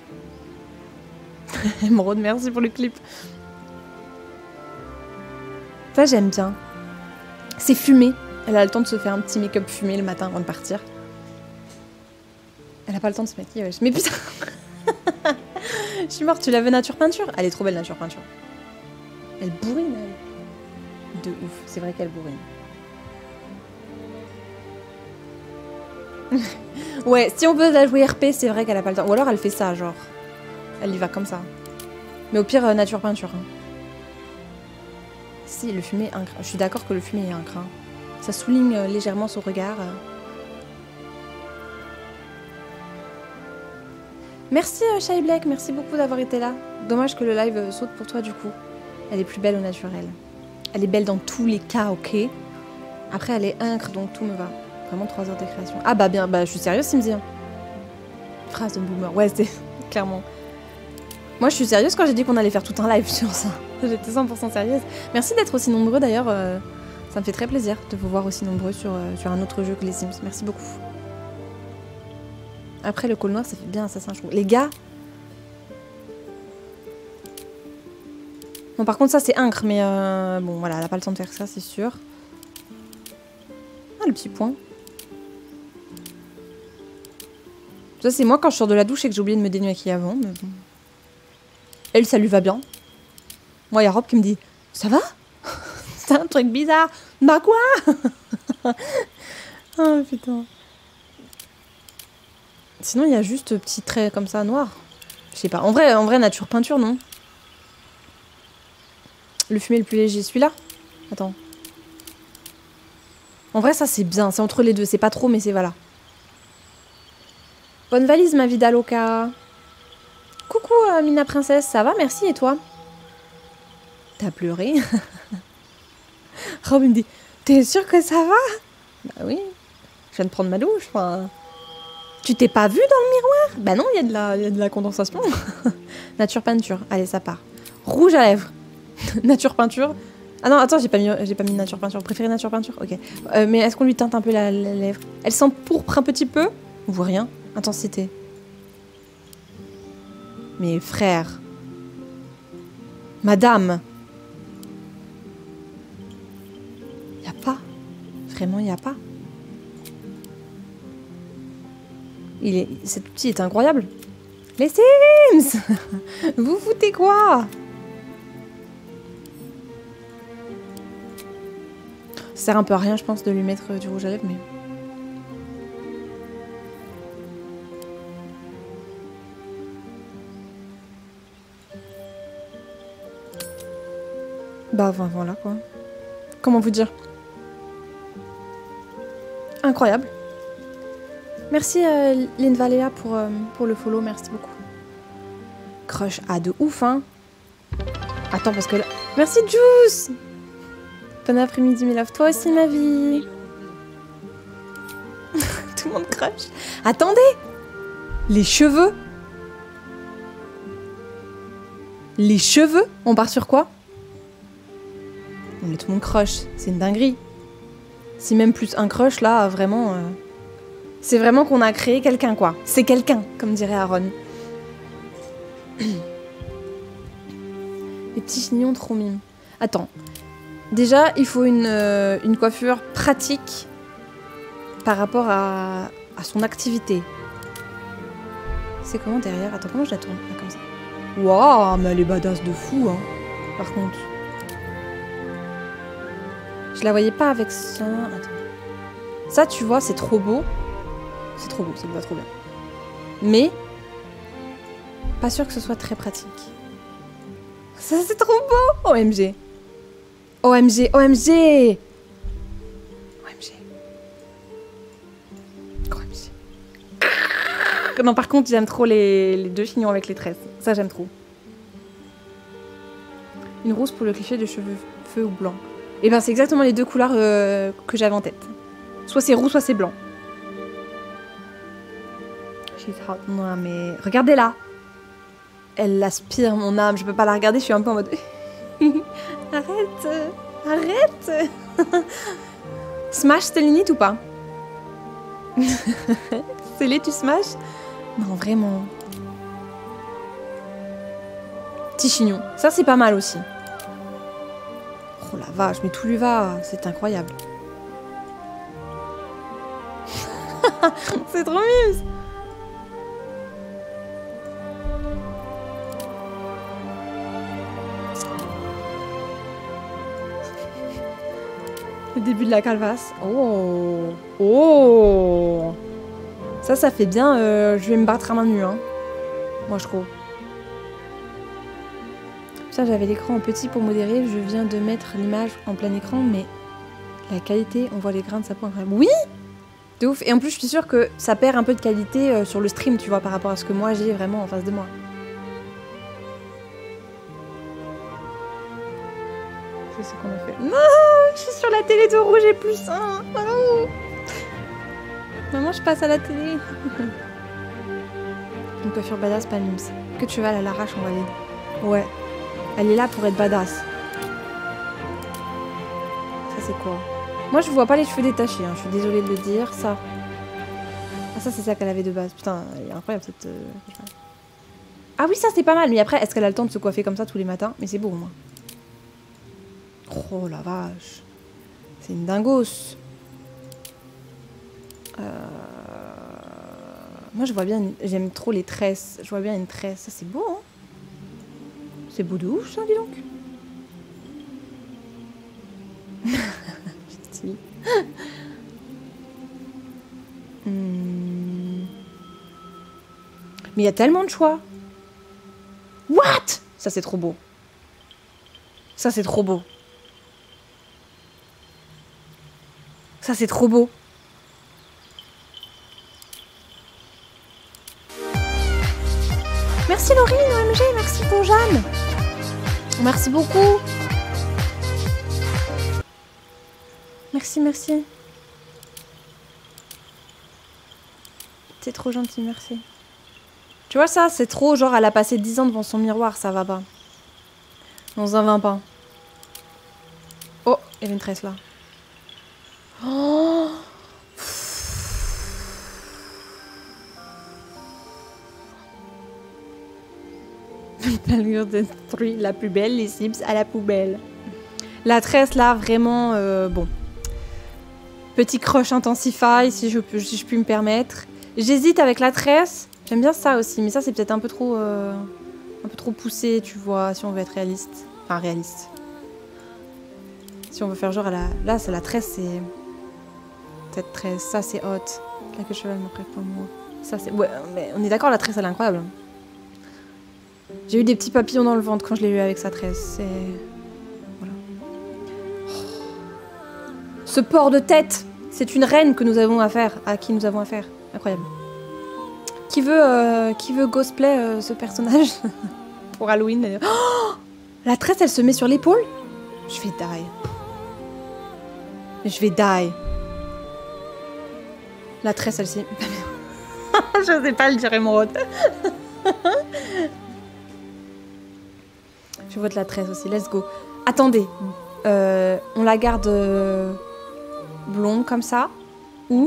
Émeraude, merci pour le clip. Ça j'aime bien. C'est fumé. Elle a le temps de se faire un petit make-up fumé le matin avant de partir. Elle a pas le temps de se maquiller. Mais putain. Je suis morte, tu la veux nature peinture? Elle est trop belle nature peinture. Elle bourrine, elle. De ouf, c'est vrai qu'elle bourrine. Ouais, si on veut la jouer R P, c'est vrai qu'elle a pas le temps. Ou alors elle fait ça, genre. Elle y va comme ça. Mais au pire, euh, nature peinture. Hein. Si, le fumé est incre. Je suis d'accord que le fumé est incre. Hein. Ça souligne euh, légèrement son regard. Euh. Merci euh, Shy Black, merci beaucoup d'avoir été là. Dommage que le live euh, saute pour toi du coup. Elle est plus belle au naturel. Elle est belle dans tous les cas, ok. Après, elle est incre, donc tout me va. Vraiment trois heures de création. Ah bah bien, bah je suis sérieuse, Simzi. Phrase de boomer. Ouais, c'est clairement. Moi, je suis sérieuse quand j'ai dit qu'on allait faire tout un live sur ça. J'étais cent pour cent sérieuse. Merci d'être aussi nombreux d'ailleurs. Euh, ça me fait très plaisir de vous voir aussi nombreux sur, euh, sur un autre jeu que les Sims. Merci beaucoup. Après, le col noir, ça fait bien assassin, je trouve. Les gars. Bon, par contre, ça, c'est incre, mais euh, bon, voilà, elle a pas le temps de faire ça, c'est sûr. Ah, le petit point. Ça, c'est moi quand je sors de la douche et que j'ai oublié de me démaquiller avant, mais bon. Elle, ça lui va bien. Moi, il y a Rob qui me dit « Ça va ?» C'est un truc bizarre. Bah quoi? Oh, putain. Sinon, il y a juste petits traits comme ça, noirs. Je sais pas. En vrai, en vrai, nature peinture, non? Le fumé le plus léger, celui-là? Attends. En vrai, ça, c'est bien. C'est entre les deux. C'est pas trop, mais c'est voilà. Bonne valise, ma vie d'Aloca. Coucou, euh, Mina Princesse. Ça va? Merci. Et toi? T'as pleuré? Rob me dit, t'es sûre que ça va? Bah oui. Je viens de prendre ma douche. Enfin... Tu t'es pas vue dans le miroir? Bah non, il y a de la, y a de la condensation. Nature peinture. Allez, ça part. Rouge à lèvres. Nature peinture. Ah non, attends, j'ai pas mis, j'ai pas mis nature peinture. Préféré nature peinture? Ok. Euh, mais est-ce qu'on lui teinte un peu la, la lèvre? Elle sent pourpre un petit peu? On voit rien. Intensité. Mais frère. Madame. Y a pas. Vraiment, y a pas. Il est... Cet outil est incroyable. Les Sims. Vous foutez quoi? Ça sert un peu à rien, je pense, de lui mettre du rouge à lèvres, mais... Bah, enfin, voilà, quoi. Comment vous dire? Incroyable. Merci, euh, Linvaléa, pour, euh, pour le follow, merci beaucoup. Crush à de ouf, hein. Attends, parce que là... Merci, Juice. Bon après-midi, mes love. Toi aussi, ma vie. Tout le monde crush. Attendez. Les cheveux. Les cheveux. On part sur quoi? Non, mais tout le monde crush. C'est une dinguerie. Si même plus un crush, là, vraiment... Euh... C'est vraiment qu'on a créé quelqu'un, quoi. C'est quelqu'un, comme dirait Aaron. Les petits chignons trop mimes. Attends. Déjà, il faut une, euh, une coiffure pratique par rapport à, à son activité. C'est comment derrière? Attends, comment je la tourne? Ah, comme ça. Waouh, mais elle est badass de fou, hein. Par contre. Je la voyais pas avec ça. Attends. Ça, tu vois, c'est trop beau. C'est trop beau, ça me va trop bien. Mais, pas sûr que ce soit très pratique. Ça, c'est trop beau! O M G. O M G, O M G! O M G. O M G. Non, par contre, j'aime trop les, les deux chignons avec les tresses. Ça, j'aime trop. Une rousse pour le cliché de cheveux feu ou blanc. Et ben, c'est exactement les deux couleurs euh, que j'avais en tête. Soit c'est roux, soit c'est blanc. Non, mais regardez là. Elle aspire mon âme. Je peux pas la regarder. Je suis un peu en mode. Arrête, arrête. Smash Stélinite ou pas? Stélé, tu smash? Non, vraiment. Petit chignon. Ça, c'est pas mal aussi. Oh la vache, mais tout lui va. C'est incroyable. C'est trop mime. Le début de la calvasse. Oh. Oh. Ça, ça fait bien. Euh, je vais me battre à main nue. Hein. Moi, je trouve. Ça, j'avais l'écran en petit pour modérer. Je viens de mettre l'image en plein écran, mais la qualité, on voit les grains de sa peau incroyable. Oui. De ouf. Et en plus, je suis sûre que ça perd un peu de qualité euh, sur le stream, tu vois, par rapport à ce que moi, j'ai vraiment en face de moi. C'est ce qu'on a fait. Non, je suis sur la télé de rouge et plus un. Oh. Maman, je passe à la télé. Une coiffure badass, pas mims. Que tu vas à l'arrache, on va aller. Ouais. Elle est là pour être badass. Ça, c'est quoi? Moi, je vois pas les cheveux détachés. Hein. Je suis désolée de le dire. Ça. Ah, ça, c'est ça qu'elle avait de base. Putain, elle est incroyable cette. Euh... Ah oui, ça, c'est pas mal. Mais après, est-ce qu'elle a le temps de se coiffer comme ça tous les matins? Mais c'est beau, au moins. Oh la vache. C'est une dingos. Euh... Moi je vois bien, une... j'aime trop les tresses. Je vois bien une tresse. Ça c'est beau, hein. C'est beau de ouf ça, dis donc. Stylé. hmm. Mais il y a tellement de choix. What? Ça c'est trop beau. Ça c'est trop beau. Ça, c'est trop beau. Merci Laurine, O M G, merci pour Jeanne. Merci beaucoup. Merci, merci. C'est trop gentil, merci. Tu vois ça, c'est trop, genre, elle a passé dix ans devant son miroir, ça va pas. Dans un vingt pas. Oh, il y avait une tresse là. Oh. La plus belle, les Sims à la poubelle. La tresse là, vraiment, euh, bon. Petit crush intensify, si je, peux, si je puis me permettre. J'hésite avec la tresse J'aime bien ça aussi, mais ça c'est peut-être un peu trop euh, un peu trop poussé, tu vois, si on veut être réaliste. Enfin réaliste. Si on veut faire genre à la... Là c'est la tresse, c'est... Cette tresse, ça c'est hot. Quelques cheveux me prêtent pour moi. Ça c'est... Ouais, mais on est d'accord, la tresse elle est incroyable. J'ai eu des petits papillons dans le ventre quand je l'ai eu avec sa tresse. C'est... Voilà. Ce port de tête, c'est une reine que nous avons à faire, à qui nous avons à faire. Incroyable. Qui veut, euh, qui veut cosplay euh, ce personnage pour Halloween d'ailleurs. Oh, la tresse, elle se met sur l'épaule. Je vais die. Je vais die. La tresse, elle s'est... Je sais pas le dire, émeraude. Je vote la tresse aussi, let's go. Attendez, euh, on la garde euh, blonde comme ça, ou...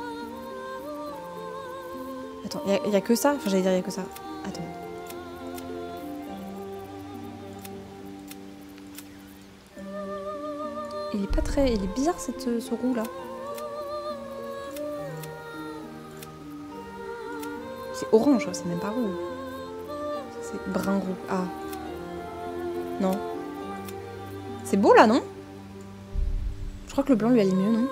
Attends, il n'y a, a que ça? Enfin, j'allais dire il n'y a que ça. Attends. Il est pas très... Il est bizarre cette, ce roux là. C'est orange, c'est même pas roux. C'est brun roux. Ah. Non. C'est beau là, non? Je crois que le blanc lui allait mieux, non?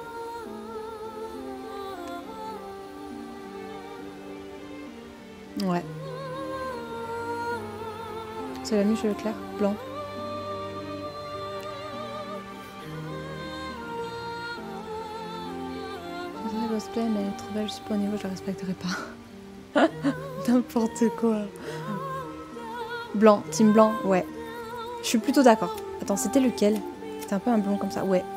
Ouais. C'est la mieux cheveux clairs, blanc. Je cosplay, mais elle est trop belle, je suis pas au niveau, je la respecterai pas. N'importe quoi. Blanc, team blanc, ouais. Je suis plutôt d'accord. Attends, c'était lequel? C'était un peu un blond comme ça, ouais.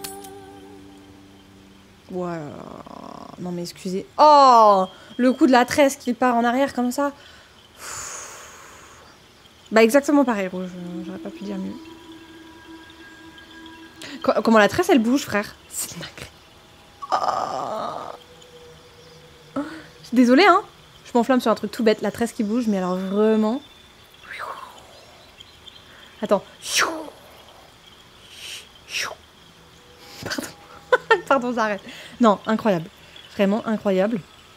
Wow. Non mais excusez. Oh, le coup de la tresse qui part en arrière comme ça. Bah exactement pareil, rouge. J'aurais pas pu dire mieux. Comment la tresse elle bouge, frère? C'est dingue. Oh. Je suis désolée, hein. Je m'enflamme sur un truc tout bête. La tresse qui bouge, mais alors vraiment... Attends. Pardon. Pardon, j'arrête. Non, incroyable. Vraiment incroyable.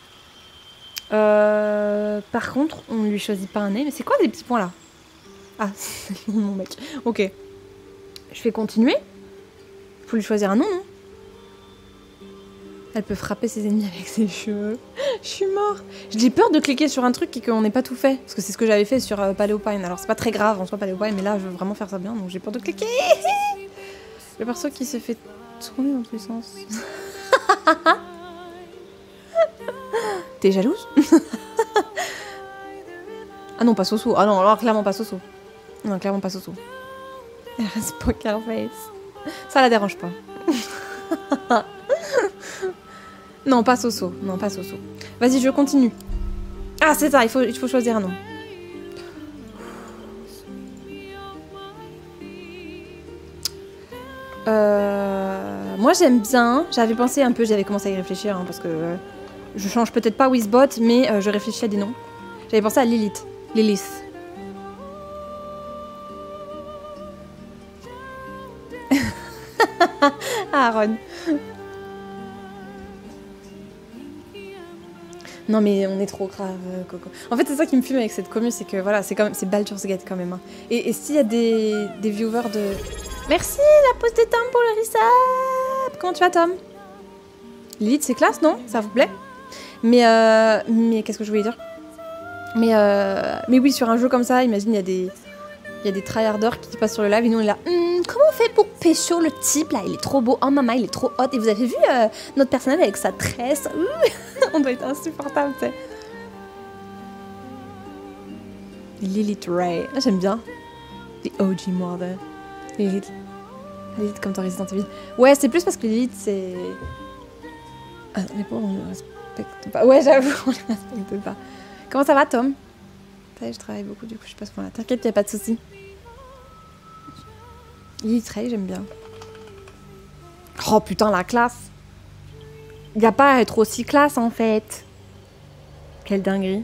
Euh, par contre, on lui choisit pas un nez. Mais c'est quoi les petits points là? Ah, c'est mon mec. Ok. Je vais continuer. Il faut lui choisir un nom, non? Elle peut frapper ses ennemis avec ses cheveux. Je suis mort. J'ai peur de cliquer sur un truc et qu'on n'ait pas tout fait. Parce que c'est ce que j'avais fait sur euh, Paléopine. Alors c'est pas très grave en soi Paléopine, mais là je veux vraiment faire ça bien, donc j'ai peur de cliquer. Le perso qui se fait tourner dans tous les sens. T'es jalouse? Ah non, pas Soso. Ah non, alors clairement pas Soso. Non, clairement pas Soso. Elle reste poker face. Ça la dérange pas. Non, pas Soso. Non, pas Soso. Vas-y, je continue. Ah, c'est ça, il faut, il faut choisir un nom. Euh, moi, j'aime bien. J'avais pensé un peu, j'avais commencé à y réfléchir, hein, parce que euh, je change peut-être pas Wizbot, mais euh, je réfléchis à des noms. J'avais pensé à Lilith. Lilith. Aaron. Non mais on est trop grave, Coco. En fait c'est ça qui me fume avec cette commune, c'est que voilà, c'est quand même, c'est Baldur's Gate quand même. Hein. Et, et s'il y a des, des viewers de... Merci la pause de Tom pour le resub. Comment tu vas Tom? Lilith c'est classe, non? Ça vous plaît? Mais euh, mais qu'est-ce que je voulais dire? Mais euh, mais oui, sur un jeu comme ça, imagine il y a des il y a des tryharders qui passent sur le live et nous on est là. Hm, comment on fait pour pécho le type là? Il est trop beau. Oh maman, il est trop hot. Et vous avez vu euh, notre personnage avec sa tresse? On doit être insupportable, tu sais. Lilith Ray. Ah, j'aime bien. The O G Mother. Lilith. Lilith comme dans Resident Evil. Ouais, c'est plus parce que Lilith, c'est... Ah, mais bon, on ne respecte pas. Ouais, j'avoue, on ne respecte pas. Comment ça va, Tom? Ça y est, je travaille beaucoup, du coup, je sais pas ce point-là. T'inquiète, y a pas de soucis. Lilith Ray, j'aime bien. Oh putain, la classe! Y a pas à être aussi classe en fait. Quelle dinguerie.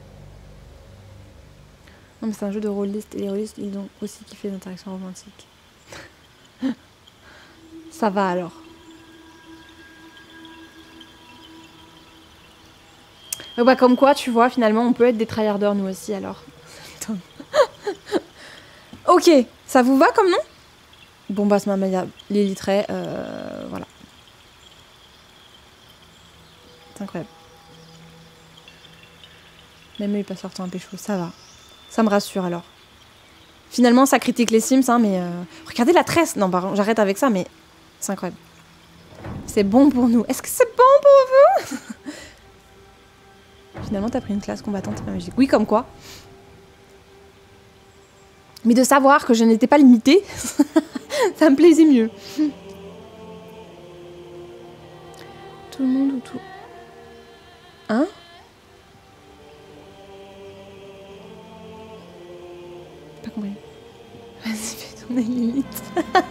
Non mais c'est un jeu de rôlistes et les rôlistes ils ont aussi kiffé les interactions romantiques. Ça va alors. Euh, bah, comme quoi, tu vois, finalement, on peut être des tryharders, nous aussi, alors. Ok, ça vous va comme nom? Bon, bah, ce moment, il y a Lilith Ray, euh, voilà. C'est incroyable. Même eux, ils peuvent sortir un pécho, ça va. Ça me rassure, alors. Finalement, ça critique les Sims, hein, mais... Euh... Regardez la tresse. Non, pardon, j'arrête avec ça, mais... C'est incroyable. C'est bon pour nous. Est-ce que c'est bon pour vous? Finalement, t'as pris une classe combattante, c'est pas magique. Oui, comme quoi. Mais de savoir que je n'étais pas limitée, ça me plaisait mieux. Tout le monde ou tout... Hein? Pas compris. Vas-y, fais tourner Lilith.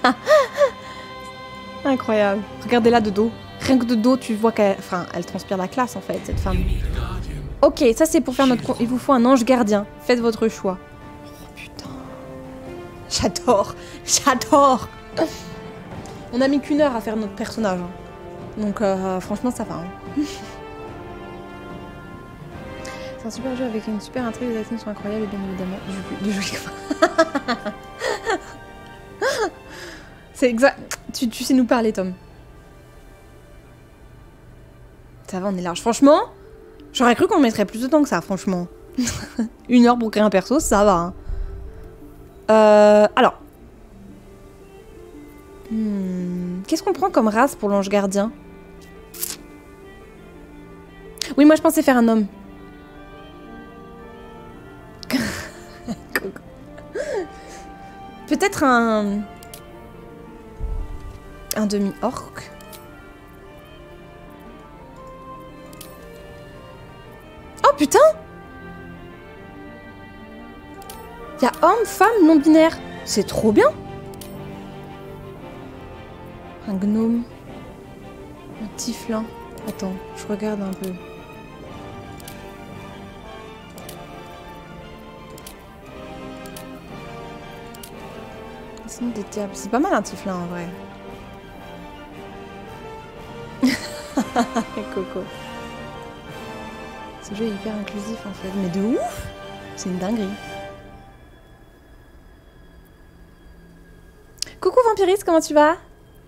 Incroyable. Regardez-la de dos. Rien que de dos, tu vois qu'elle... Enfin, elle transpire la classe, en fait, cette femme. Ok, ça c'est pour faire notre... con- Il vous faut un ange gardien. Faites votre choix. Oh, putain. J'adore. J'adore. On a mis qu'une heure à faire notre personnage. Hein. Donc, euh, franchement, ça va. Hein. C'est un super jeu avec une super intrigue, les actions sont incroyables et bien évidemment du, du joli. C'est exact. Tu, tu sais nous parler, Tom. Ça va, on est large. Franchement, j'aurais cru qu'on mettrait plus de temps que ça, franchement. Une heure pour créer un perso, ça va. Hein. Euh, alors. Hmm, qu'est-ce qu'on prend comme race pour l'ange gardien? Oui, moi je pensais faire un homme. Peut-être un... Un demi-orc. Oh putain! Il y a homme, femme, non-binaire. C'est trop bien! Un gnome. Un tieflin. Attends, je regarde un peu. Sinon des diables. C'est pas mal un tieflin en vrai. Coco. Ce jeu est hyper inclusif en fait. Mais de ouf! C'est une dinguerie. Coucou Vampiriste, comment tu vas?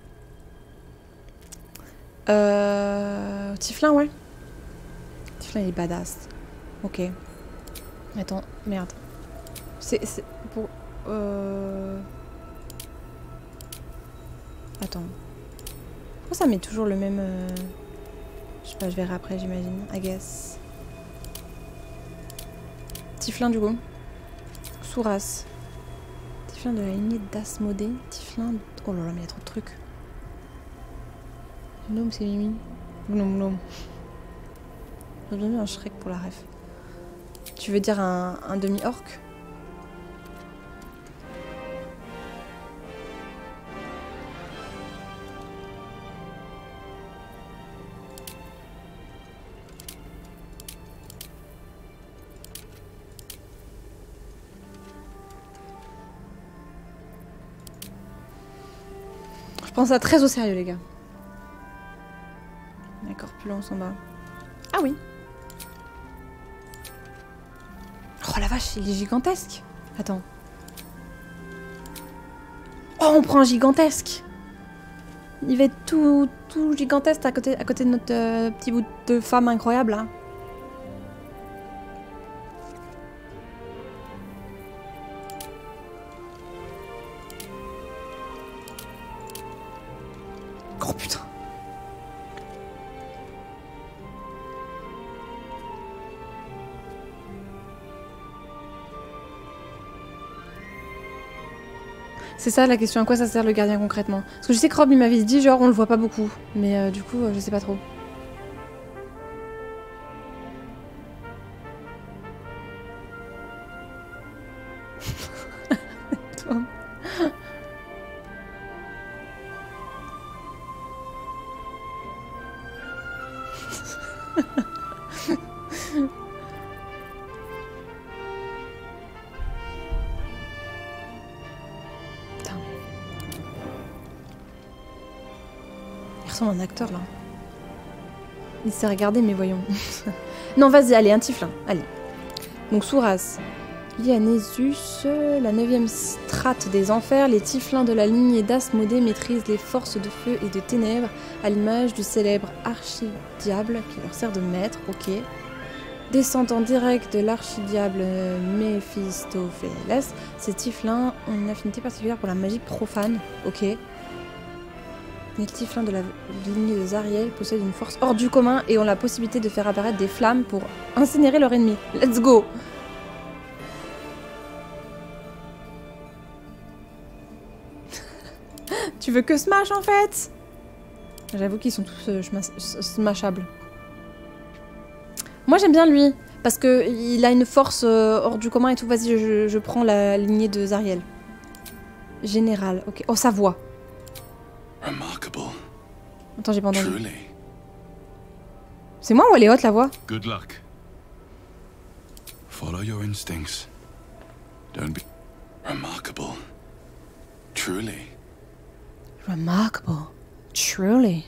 Euh... Tieflin, ouais. Tieflin il est badass. Ok. Attends, merde. C'est pour... Euh... Attends. Pourquoi ça met toujours le même... Euh... Je sais pas, je verrai après, j'imagine. I guess. Tieflin du coup. Sous-race. Tieflin de la lignée d'Asmodée. Tieflin... Oh là là, mais il y a trop de trucs. Gnome, c'est Mimi. Gnome, gnome. J'ai bien mis un Shrek pour la ref. Tu veux dire un, un demi-orc? Je prends ça très au sérieux, les gars. La corpulence en bas. Ah oui. Oh la vache, il est gigantesque. Attends. Oh, on prend un gigantesque. Il va être tout, tout gigantesque à côté, à côté de notre euh, petit bout de femme incroyable, là. Oh putain. C'est ça la question, à quoi ça sert le gardien concrètement? Parce que je sais que Rob il m'avait dit genre on le voit pas beaucoup, mais euh, du coup euh, je sais pas trop. Toi. Il ressemble à un acteur là. Il s'est regardé mais voyons. Non, vas-y, allez, un Tiflin. Allez. Donc, sous-race. Lié à Nésus, la neuvième strate des enfers, les Tiflins de la lignée d'Asmodée maîtrisent les forces de feu et de ténèbres, à l'image du célèbre archidiable qui leur sert de maître. Ok. Descendant direct de l'archidiable Méphistophélès, ces Tiflins ont une affinité particulière pour la magie profane. Ok. Les Tiflins de la lignée de Zariel possèdent une force hors du commun et ont la possibilité de faire apparaître des flammes pour incinérer leur ennemi. Let's go! Tu veux que smash en fait? J'avoue qu'ils sont tous euh, smashables. Moi j'aime bien lui, parce que il a une force euh, hors du commun et tout. Vas-y, je, je prends la lignée de Zariel. Général, ok. Oh, sa voix. Remarkable. Attends, j'ai pas entendu. Truly. C'est moi ou elle est haute la voix? Good luck. Follow your instincts. Don't be remarkable. Truly. Remarkable. Truly.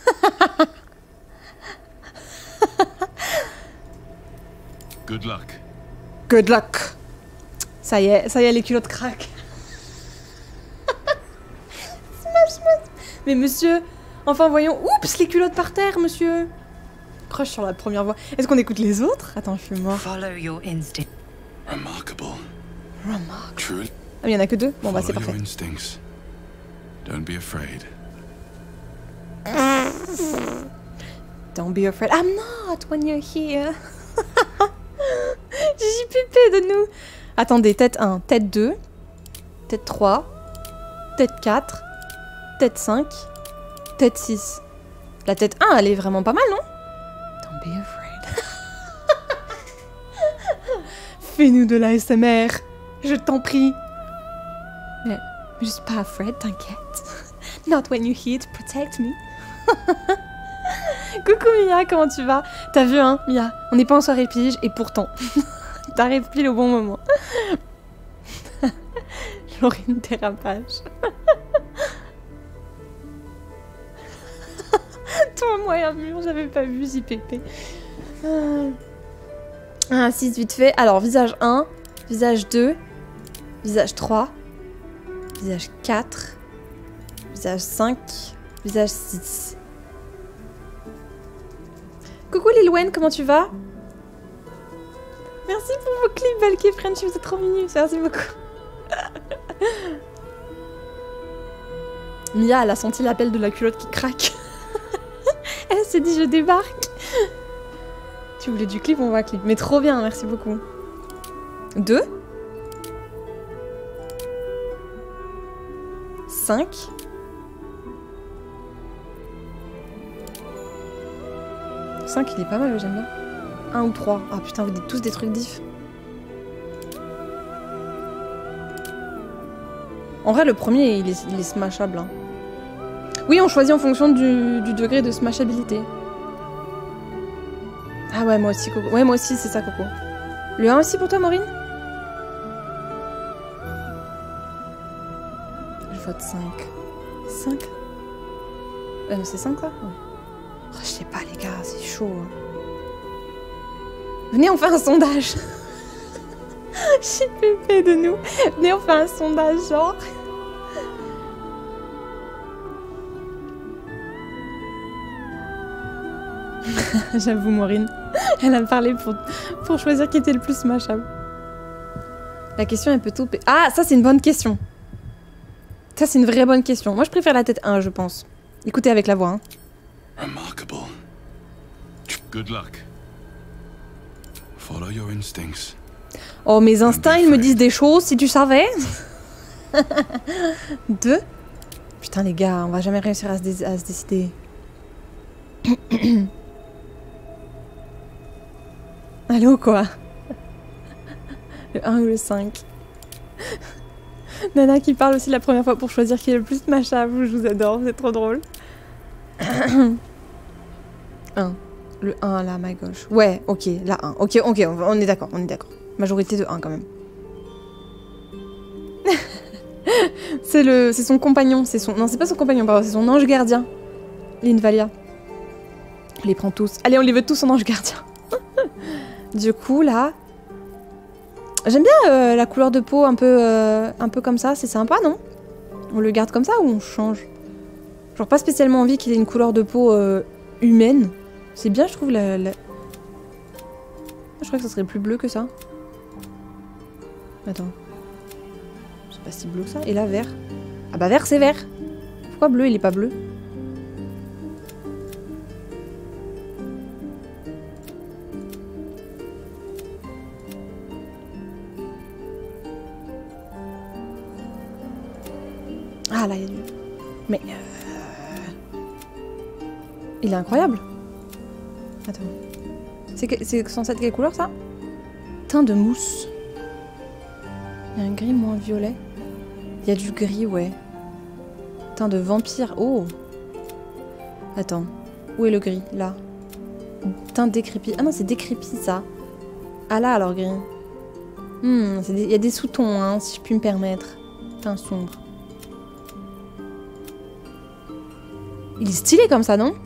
Good luck. Good luck. Ça y est, ça y est, les culottes craquent. Smash, smash. Mais monsieur, enfin voyons. Oups, les culottes par terre, monsieur. Crush sur la première voix. Est-ce qu'on écoute les autres? Attends, je suis mort. Follow your instinct. Remarkable. Remarkable. Truly. Ah, mais il y en a que deux? Bon, bah c'est Follow parfait. your instincts. Don't be afraid. Don't be afraid. I'm not when you're here. J P P de nous. Attendez, tête un, tête deux, tête trois, tête quatre, tête cinq, tête six. La tête un, elle est vraiment pas mal, non? Don't be afraid. Fais-nous de l'A S M R. Je t'en prie. Mais, mais je suis pas afraid, t'inquiète. Not when you're here to protect me. Coucou Mia, comment tu vas? T'as vu hein, Mia? On n'est pas en soirée pige et pourtant, t'arrives pile au bon moment. J'aurais une dérapage. Toi, moi et un mur, j'avais pas vu J P P. Un six vite fait. Alors, visage un, visage deux, visage trois, visage quatre, visage cinq, visage six. Coucou Lilwen, comment tu vas? Merci pour vos clips, Valky French, vous êtes trop mignons, merci beaucoup. Mia, elle a senti l'appel de la culotte qui craque. Elle s'est dit, je débarque. Tu voulais du clip, on va clip. Mais trop bien, merci beaucoup. Deux. Cinq. cinq, il est pas mal, j'aime bien. un ou trois. Ah putain, vous dites tous des trucs diff. En vrai, le premier, il est, il est smashable. Hein. Oui, on choisit en fonction du, du degré de smashabilité. Ah ouais, moi aussi, Coco. Ouais, moi aussi, c'est ça, Coco. Le un aussi pour toi, Maureen? Je vote cinq. cinq? Euh, non, c'est cinq, ça? Ouais. Oh, je sais pas, les gars, c'est chaud. Hein. Venez, on fait un sondage. J P P de nous. Venez, on fait un sondage, genre. J'avoue, Maureen. Elle a parlé pour, pour choisir qui était le plus smashable. La question, elle peut tout... Ah, ça, c'est une bonne question. Ça, c'est une vraie bonne question. Moi, je préfère la tête un, je pense. Écoutez avec la voix, hein. Remarkable. Good luck. Follow your instincts. Oh, mes instincts, ils me disent des choses, si tu savais. Deux. Putain, les gars, on va jamais réussir à se, dé à se décider. Allô, quoi? Le un ou le cinq? Nana qui parle aussi la première fois pour choisir qui est le plus smashable. Je vous adore, c'est trop drôle. un. Le un, là, à ma gauche. Ouais, ok, la un. Ok, ok, on est d'accord, on est d'accord. Majorité de un, quand même. C'est le, c'est son compagnon, c'est son... Non, c'est pas son compagnon, pardon, c'est son ange gardien. Linvalia. On les prend tous. Allez, on les veut tous en ange gardien. Du coup, là... J'aime bien euh, la couleur de peau un peu, euh, un peu comme ça, c'est sympa, non? On le garde comme ça ou on change? Genre pas spécialement envie qu'il ait une couleur de peau euh, humaine. C'est bien, je trouve, la... la... Je crois que ça serait plus bleu que ça. Attends. C'est pas si bleu que ça. Et là, vert. Ah bah vert, c'est vert. Pourquoi bleu, il est pas bleu? Ah là, il y a du... Mais... Euh... Il est incroyable. Attends. C'est que... censé être quelle couleur, ça? Teint de mousse. Il y a un gris moins violet. Il y a du gris, ouais. Teint de vampire. Oh! Attends. Où est le gris? Là. Teint décrépit. Ah non, c'est décrépit, ça. Ah là, alors, gris. Hmm, il des... y a des sous-tons, hein, si je puis me permettre. Teint sombre. Il est stylé comme ça, non?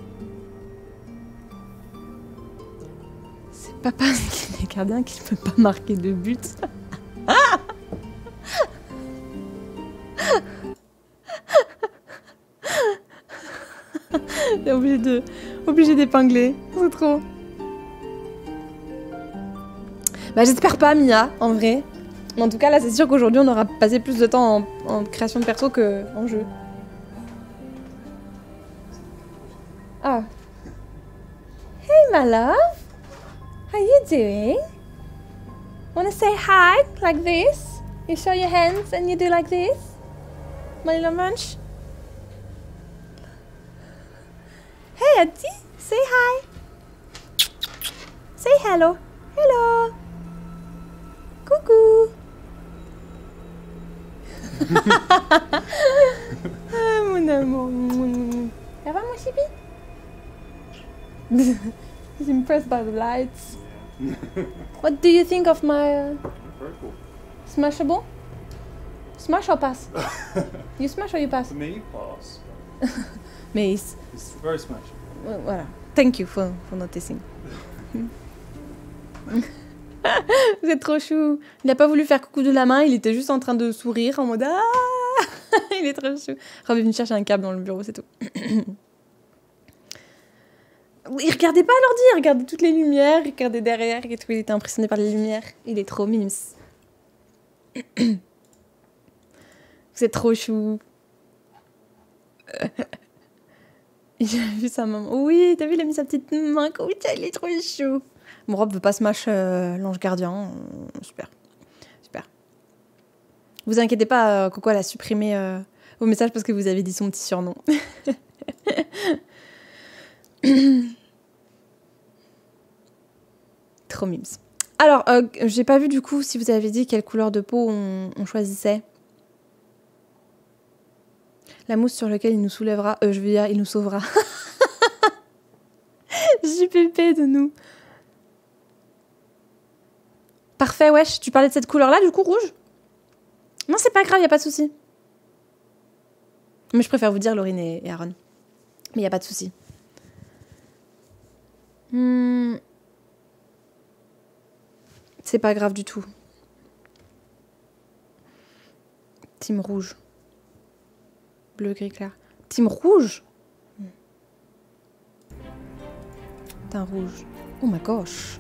C'est pas parce qu'il est gardien qu'il peut pas marquer de but. T'es obligé de... obligé d'épingler. C'est trop. Bah j'espère pas, Mia, en vrai. Mais en tout cas, là, c'est sûr qu'aujourd'hui, on aura passé plus de temps en, en création de perso que en jeu. Ah. Hey, my love. How you doing? Wanna say hi like this? You show your hands and you do like this? My little munch. Hey, Auntie. Say hi. Say hello. Hello. Coucou. Ah, mon amour. Ça va, mon chibi? He's impressed by the lights. What do you think of my uh, Very cool. smashable? Smash or pass? You smash or you pass? For me, pass. Mace. It's very smash. Voilà. Thank you for, for noticing. Vous êtes trop chou. Il a pas voulu faire coucou de la main, il était juste en train de sourire en mode ah. Il est trop chou. Rob est venu chercher un câble dans le bureau, c'est tout. Il regardait pas l'ordi, il regardait toutes les lumières, il regardait derrière et tout, il était impressionné par les lumières. Il est trop mimes. Vous êtes trop chou. Il a vu sa maman. Oui, t'as vu, il a mis sa petite main. Oui, il est trop chou. Mon Rob veut pas smash euh, l'ange gardien. Super. Super. Vous inquiétez pas, euh, Coco, elle a supprimé euh, vos messages parce que vous avez dit son petit surnom. Trop mimes. Alors, euh, j'ai pas vu du coup si vous avez dit quelle couleur de peau on, on choisissait. La mousse sur laquelle il nous soulèvera. Euh, je veux dire, il nous sauvera. J P P de nous. Parfait, wesh. Tu parlais de cette couleur-là, du coup, rouge? Non, c'est pas grave, y a pas de souci. Mais je préfère vous dire Laurine et, et Aaron. Mais y a pas de souci. Hmm. C'est pas grave du tout. Team rouge. Bleu, gris clair. Team rouge. Teint rouge. Oh my gosh.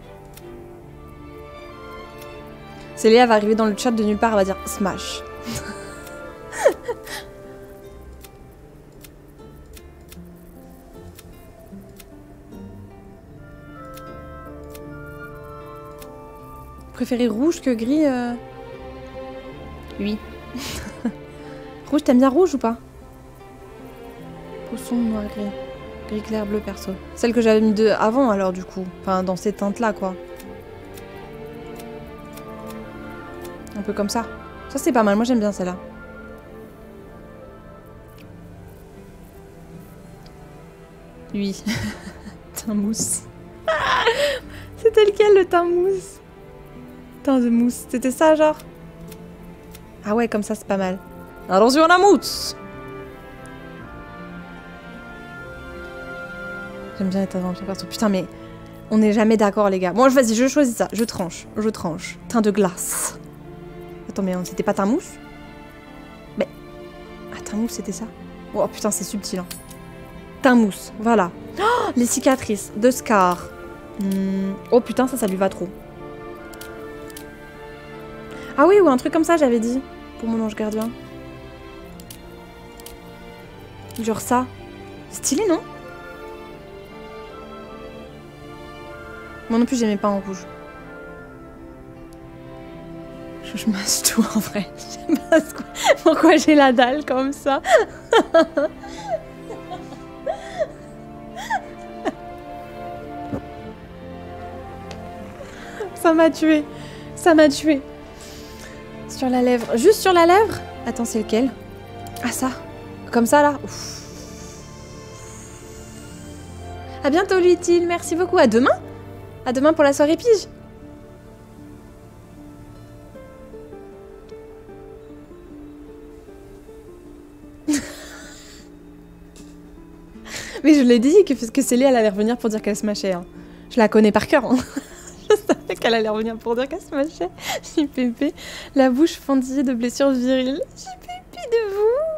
Célia va arriver dans le chat de nulle part, elle va dire smash. Vous préférez rouge que gris euh... Oui. Rouge, t'aimes bien rouge ou pas? Pousson, noir, gris. Gris clair, bleu, perso. Celle que j'avais mis de avant alors du coup. Enfin, dans ces teintes-là, quoi. Un peu comme ça. Ça, c'est pas mal. Moi, j'aime bien celle-là. Oui. Teint mousse. C'était lequel, le teint mousse? Teint de mousse. C'était ça, genre? Ah ouais, comme ça, c'est pas mal. Attention à la mousse! J'aime bien les teintes vampires partout. Putain, mais On n'est jamais d'accord, les gars. Bon, vas-y, je choisis ça. Je tranche. Je tranche. Teint de glace. Attends, mais c'était pas teint mousse? Mais... Ah, teint mousse, c'était ça? Oh putain, c'est subtil. Hein. Teint mousse, voilà. Oh, les cicatrices de Scar. Hmm. Oh putain, ça, ça lui va trop. Ah oui, ou un truc comme ça, j'avais dit. Pour mon ange gardien. Genre ça. Stylé, non? Moi non plus, j'aimais pas en rouge. Je, je masse tout en vrai. Je masse quoi. Pourquoi j'ai la dalle comme ça? Ça m'a tué. Ça m'a tué. Sur la lèvre. Juste sur la lèvre? Attends, c'est lequel? Ah, ça. Comme ça, là. Ouf. À bientôt, Lutil. Merci beaucoup. À demain. À demain pour la soirée pige. Mais je l'ai dit que, que Célie, elle allait revenir pour dire qu'elle se mâchait. Hein. Je la connais par cœur. Hein. Je savais qu'elle allait revenir pour dire qu'elle se mâchait. J P P, la bouche fendillée de blessures viriles. J P P de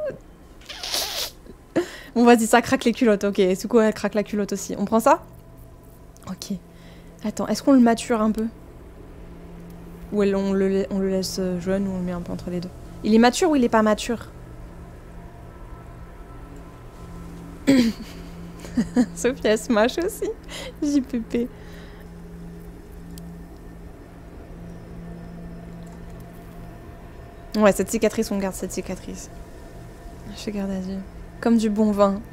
vous. Bon, vas-y, ça craque les culottes. Ok, Suko, elle craque la culotte aussi. On prend ça? Ok. Attends, est-ce qu'on le mature un peu? Ou elle, on, le, on le laisse jeune ou on le met un peu entre les deux? Il est mature ou il est pas mature? Sophie, elle se mâche aussi. J P P. Ouais, cette cicatrice, on garde cette cicatrice. Je garde à vue. Comme du bon vin.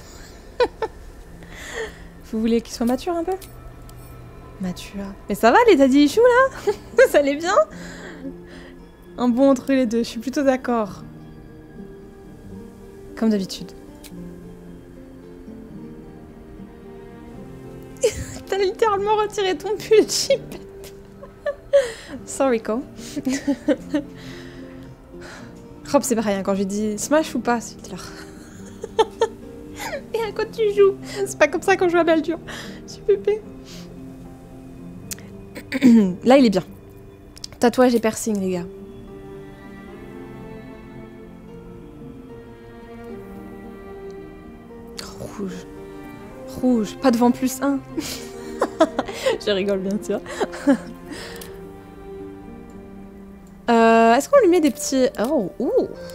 Vous voulez qu'il soit mature un peu? Mature. Mais ça va les daddy issues là? Ça allait bien? Un bon entre les deux, je suis plutôt d'accord. Comme d'habitude. T'as littéralement retiré ton pull, Chip. Sorry, quoi. Rob, c'est pareil, hein, quand j'ai dit smash ou pas, c'est là. Et à quoi tu joues? C'est pas comme ça qu'on joue à Baldur. J P P. Là, il est bien. Tatouage et piercing, les gars. Rouge. Rouge. Pas devant plus un. Je rigole, bien sûr. euh, Est-ce qu'on lui met des petits... Oh, ouh.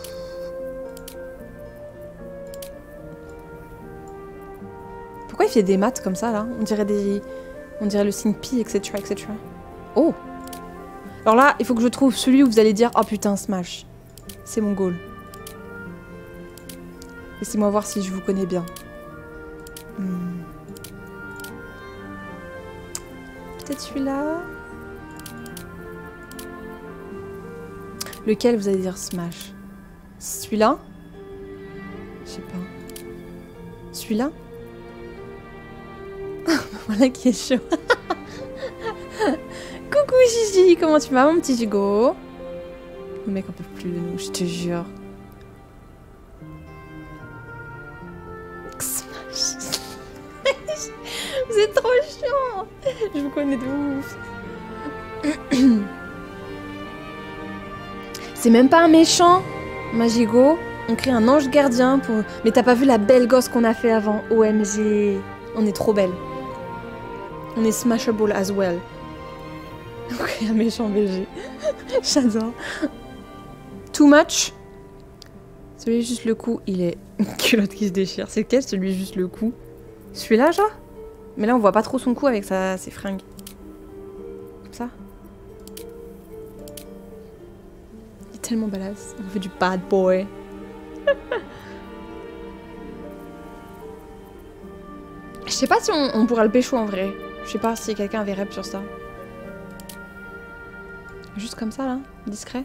Pourquoi il fait des maths comme ça, là? On dirait des... On dirait le signe pi, et cetera, et cetera. Oh! Alors là, il faut que je trouve celui où vous allez dire « Oh putain, Smash !» C'est mon goal. Laissez-moi voir si je vous connais bien. Hmm. Peut-être celui-là? Lequel vous allez dire Smash? Celui-là? Je sais pas. Celui-là? Voilà qui est chaud. Coucou Gigi, comment tu vas mon petit Gigo? Le mec en peut plus de nous, je te jure. Smash. Vous êtes trop chiant. Je vous connais de ouf. C'est même pas un méchant, Magigo. On crée un ange gardien pour... Mais t'as pas vu la belle gosse qu'on a fait avant? O M G. On est trop belle. On est smashable as well. Ok, un méchant B G. J'adore. Too much. Celui juste le cou, il est... Culotte qui se déchire. C'est lequel celui juste le cou? Celui-là, genre? Mais là, on voit pas trop son cou avec sa... ses fringues. Comme ça. Il est tellement badass. On fait du bad boy. Je sais pas si on, on pourra le pécho en vrai. Je sais pas si quelqu'un avait rep sur ça. Juste comme ça là, discret.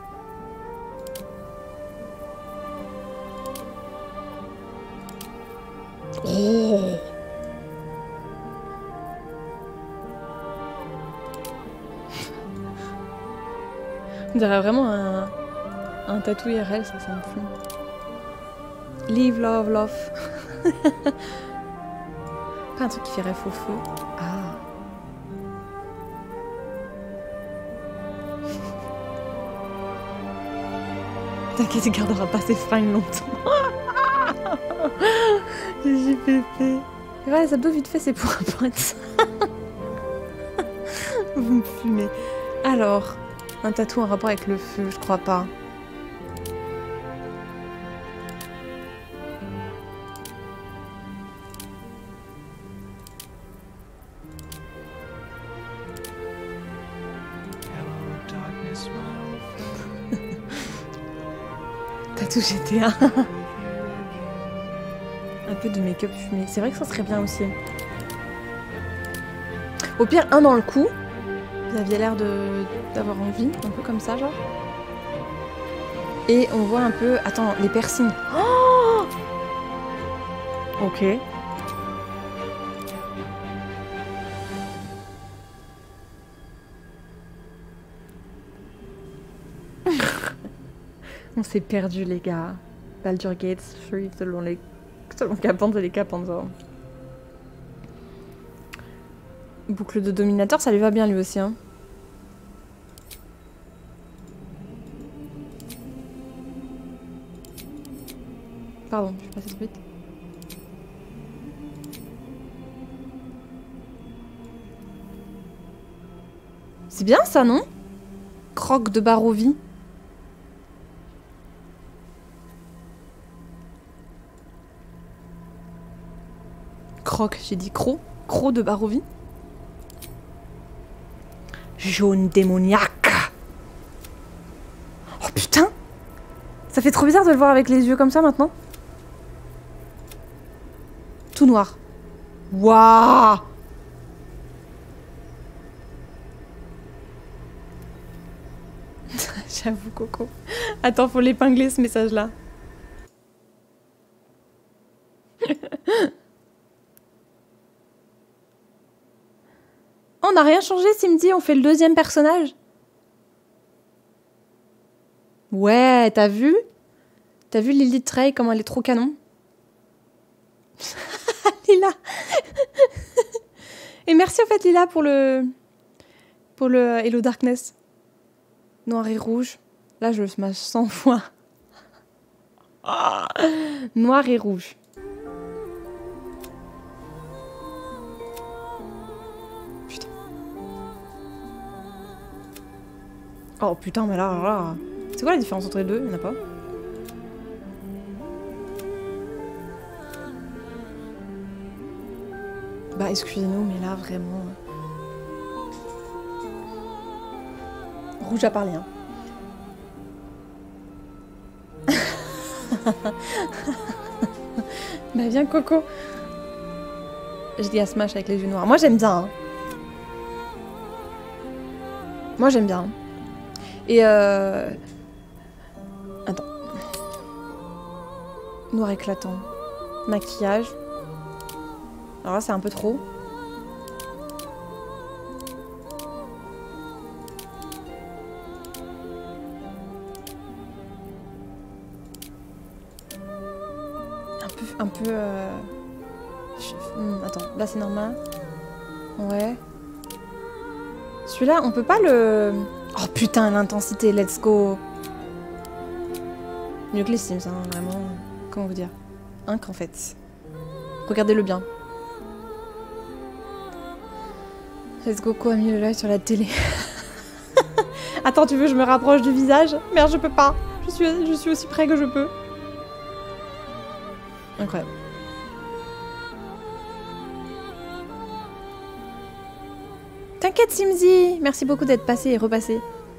Oh. On dirait vraiment un, un tatou I R L, ça, ça me fout. Live, love, love. Pas un truc qui ferait faux feu. Ah. T'inquiète, il gardera pas ses fringues longtemps. J'ai pépé. Ouais, ça doit vite fait, c'est pour un pointe. Vous me fumez. Alors, un tatou en rapport avec le feu, je crois pas. Tatou G T A. Un peu de make-up fumé. C'est vrai que ça serait bien aussi. Au pire, un dans le cou. Vous aviez l'air de d'avoir envie, un peu comme ça, genre. Et on voit un peu... Attends, les piercings. Oh, ok. On s'est perdu, les gars. Baldur Gates trois selon les... selon Capanza et les Capanza. Boucle de dominateur, ça lui va bien lui aussi, hein. Pardon, je suis passée trop vite. C'est bien ça, non? Croc de Barovie. Croc, j'ai dit croc. Croc de Barovie. Jaune démoniaque. Oh putain! Ça fait trop bizarre de le voir avec les yeux comme ça maintenant. Tout noir. Waouh! J'avoue, Coco. Attends, faut l'épingler ce message-là. On n'a rien changé, Simdi, on fait le deuxième personnage. Ouais, t'as vu? T'as vu Lily Trey, comment elle est trop canon? Lila. Et merci en fait Lila pour le... Pour le Hello Darkness. Noir et rouge. Là, je le smash cent fois. Ah. Noir et rouge. Putain. Oh putain, mais là, là, là. C'est quoi la différence entre les deux? Il n'y en a pas. Bah, excusez-nous, mais là, vraiment... Rouge à parler, hein. Bah viens Coco. Je dis à Smash avec les yeux noirs. Moi j'aime bien. Hein. Moi j'aime bien. Et euh... Attends. Noir éclatant. Maquillage. Alors là c'est un peu trop. Un peu... Euh... Hum, attends, là c'est normal. Ouais. Celui-là, on peut pas le... Oh putain, l'intensité, let's go. Mieux que les Sims, hein, vraiment. Comment vous dire? Un qu'en fait. Regardez-le bien. Let's go, quoi, mis le live sur la télé. Attends, tu veux, je me rapproche du visage? Merde, je peux pas. Je suis, je suis aussi près que je peux. Incroyable. T'inquiète Simzi, merci beaucoup d'être passé et repassé.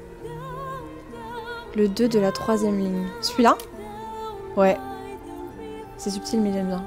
Le deux de la troisième ligne. Celui-là? Ouais. C'est subtil mais j'aime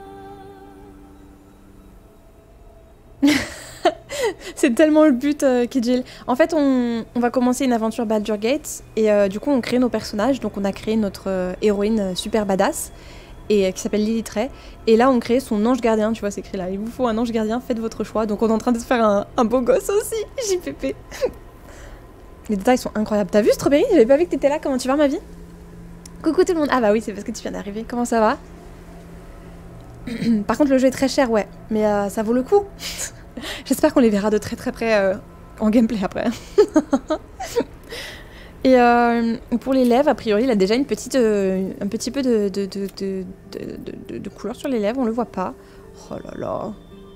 bien. C'est tellement le but, euh, Kijil. En fait, on, on va commencer une aventure Baldur Gates et euh, du coup on crée nos personnages. Donc on a créé notre euh, héroïne euh, super badass. Et qui s'appelle Lily Trey. Et là, on crée son ange gardien, tu vois, c'est écrit là. Il vous faut un ange gardien, faites votre choix. Donc on est en train de se faire un, un beau gosse aussi, J P P. Les détails sont incroyables. T'as vu, Strawberry? J'avais pas vu que t'étais là, comment tu vas, ma vie? Coucou tout le monde. Ah bah oui, c'est parce que tu viens d'arriver. Comment ça va? Par contre, le jeu est très cher, ouais. Mais euh, ça vaut le coup. J'espère qu'on les verra de très très près euh, en gameplay après. Et euh, pour les lèvres, a priori, il a déjà une petite, euh, un petit peu de, de, de, de, de, de, de couleur sur les lèvres, on le voit pas. Oh là là.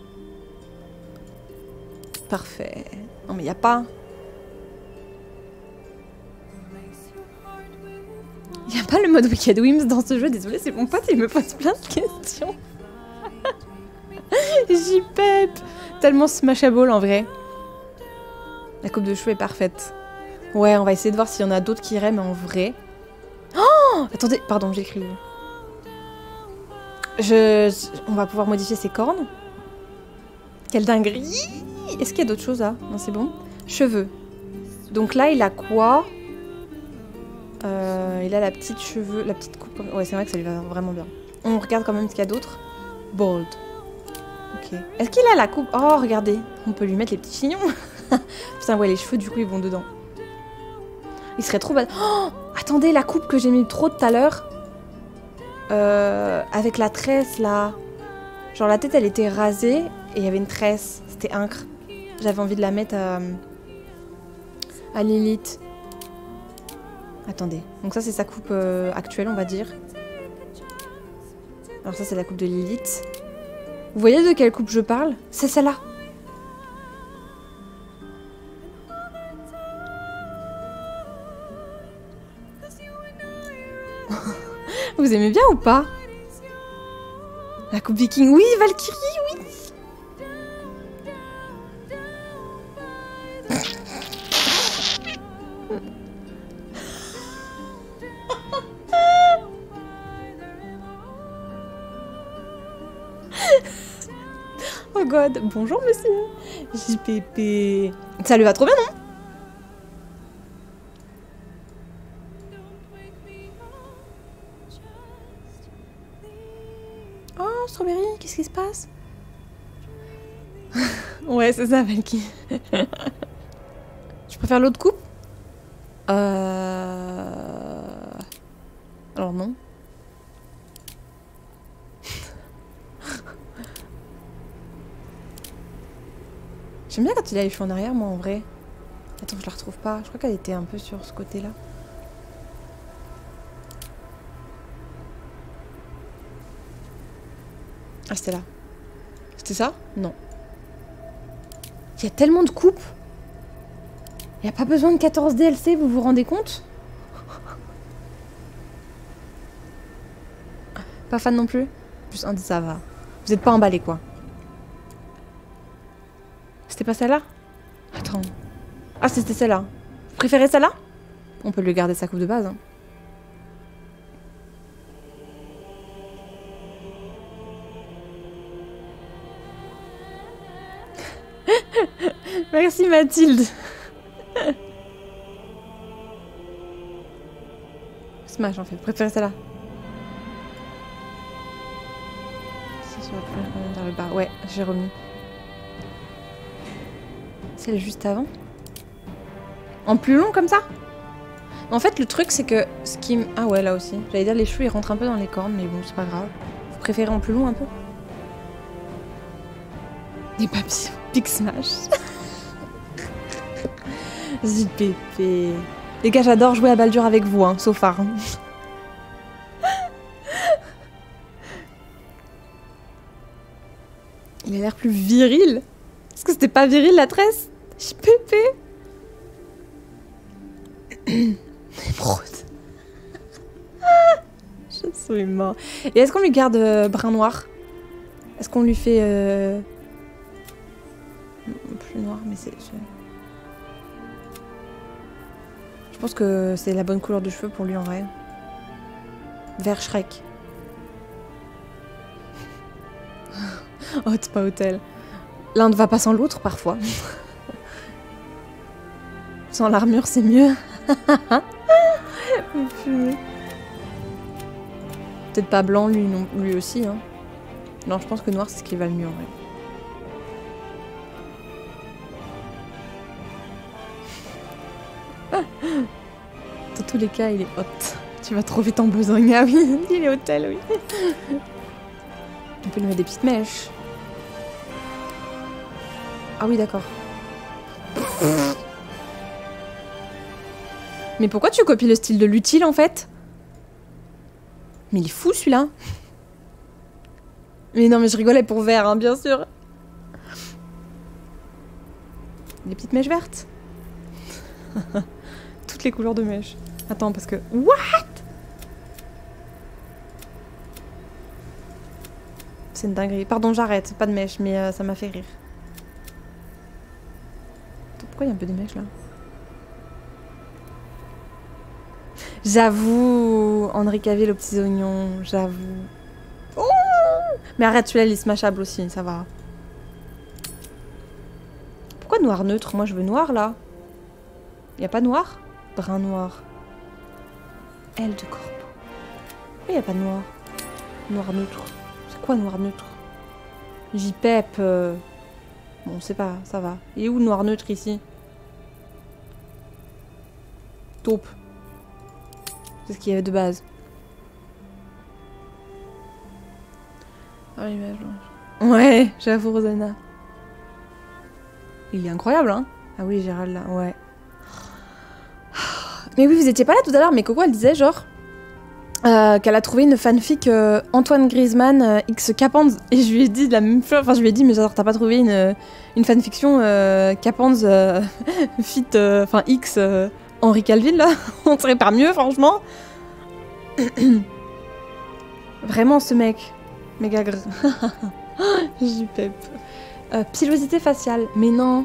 Parfait. Non mais il n'y a pas... Il n'y a pas le mode Wicked Whims dans ce jeu, désolé, c'est mon pote, il me pose plein de questions. J'y pep. Tellement smashable en vrai. La coupe de cheveux est parfaite. Ouais, on va essayer de voir s'il y en a d'autres qui iraient, mais en vrai... Oh, attendez, pardon, j'ai écrit. Je... On va pouvoir modifier ses cornes. Quelle dinguerie! Est-ce qu'il y a d'autres choses là? Non, c'est bon. Cheveux. Donc là, il a quoi? euh, Il a la petite cheveux, la petite coupe. Ouais, c'est vrai que ça lui va vraiment bien. On regarde quand même ce qu'il y a d'autre. Bald. Ok. Est-ce qu'il a la coupe? Oh, regardez. On peut lui mettre les petits chignons. Putain, ouais, les cheveux, du coup, ils vont dedans. Il serait trop bad. Oh, attendez, la coupe que j'ai mis trop tout à l'heure. Euh, avec la tresse, là. Genre, la tête, elle était rasée et il y avait une tresse. C'était incre. J'avais envie de la mettre à... à Lilith. Attendez. Donc ça, c'est sa coupe euh, actuelle, on va dire. Alors ça, c'est la coupe de Lilith. Vous voyez de quelle coupe je parle? C'est celle-là. Vous aimez bien ou pas? La coupe viking, oui, Valkyrie, oui. Oh god, bonjour monsieur. J P P. Ça lui va trop bien, non? Oh, Strawberry, qu'est-ce qui se passe? Ouais, c'est ça, Valky. Je préfère l'autre coupe. Euh... Alors non. J'aime bien quand il a les cheveux en arrière, moi, en vrai. Attends, je la retrouve pas. Je crois qu'elle était un peu sur ce côté-là. Ah, c'était là. C'était ça? Non. Il y a tellement de coupes. Il n'y a pas besoin de quatorze D L C, vous vous rendez compte? Pas fan non plus? Plus un, ça va. Vous êtes pas emballé, quoi. C'était pas celle-là? Attends. Ah, c'était celle-là. Vous préférez celle-là? On peut lui garder sa coupe de base, hein. Merci Mathilde. Smash en fait, vous préférez celle-là? Ça soit plus vers le bas. Ouais, j'ai remis. Celle juste avant. En plus long comme ça? En fait, le truc c'est que ce qui m... Ah ouais, là aussi. J'allais dire les cheveux ils rentrent un peu dans les cornes, mais bon, c'est pas grave. Vous préférez en plus long un peu? Des papillons. Big Smash. J P P. Les gars, j'adore jouer à Baldur avec vous, hein, so far. Il a l'air plus viril. Est-ce que c'était pas viril la tresse? J P P. Émeraude. Je suis mort. Et est-ce qu'on lui garde euh, brun noir? Est-ce qu'on lui fait... Euh... plus noir, mais c'est... Je pense que c'est la bonne couleur de cheveux pour lui en vrai. Vert Shrek. Oh, c'est pas hôtel. L'un ne va pas sans l'autre parfois. Sans l'armure, c'est mieux. Peut-être pas blanc lui, non, lui aussi. Hein. Non, je pense que noir c'est ce qui va le mieux en vrai. Dans tous les cas, il est hot. Tu vas trop vite en besogne. Ah oui, il est hôtel, oui. On peut lui mettre des petites mèches. Ah oui, d'accord. Mais pourquoi tu copies le style de l'utile en fait? Mais il est fou celui-là. Mais non, mais je rigolais pour vert, hein, bien sûr. Les petites mèches vertes. Toutes les couleurs de mèches. Attends, parce que... What? C'est une dinguerie. Pardon, j'arrête. Pas de mèches, mais euh, ça m'a fait rire. Attends, pourquoi il y a un peu de mèches là? J'avoue, Henri Cavill aux petits oignons, j'avoue. Oh, mais arrête, celui-là il est smashable aussi, ça va. Pourquoi noir neutre? Moi je veux noir là. Y a pas noir? Brun noir. Aile de corbeau. Pourquoi y a pas de noir? Noir neutre. C'est quoi noir neutre? J-Pep. Euh... Bon, on sait pas, ça va. Il est où le noir neutre ici? Taupe. C'est ce qu'il y avait de base. Ah, l'image blanche. Ouais, j'avoue, Rosanna. Il est incroyable, hein? Ah oui, Gérald, là, ouais. Mais oui, vous étiez pas là tout à l'heure, mais Coco, elle disait, genre, euh, qu'elle a trouvé une fanfic euh, Antoine Griezmann euh, X Capanz. Et je lui ai dit de la même chose. Enfin, je lui ai dit, mais genre, t'as pas trouvé une, une fanfiction euh, Capanz euh, fit, enfin, euh, X euh, Henri Cavill, là? On serait pas mieux, franchement. Vraiment, ce mec. Méga gr... J-Pep. Euh, pilosité faciale. Mais non.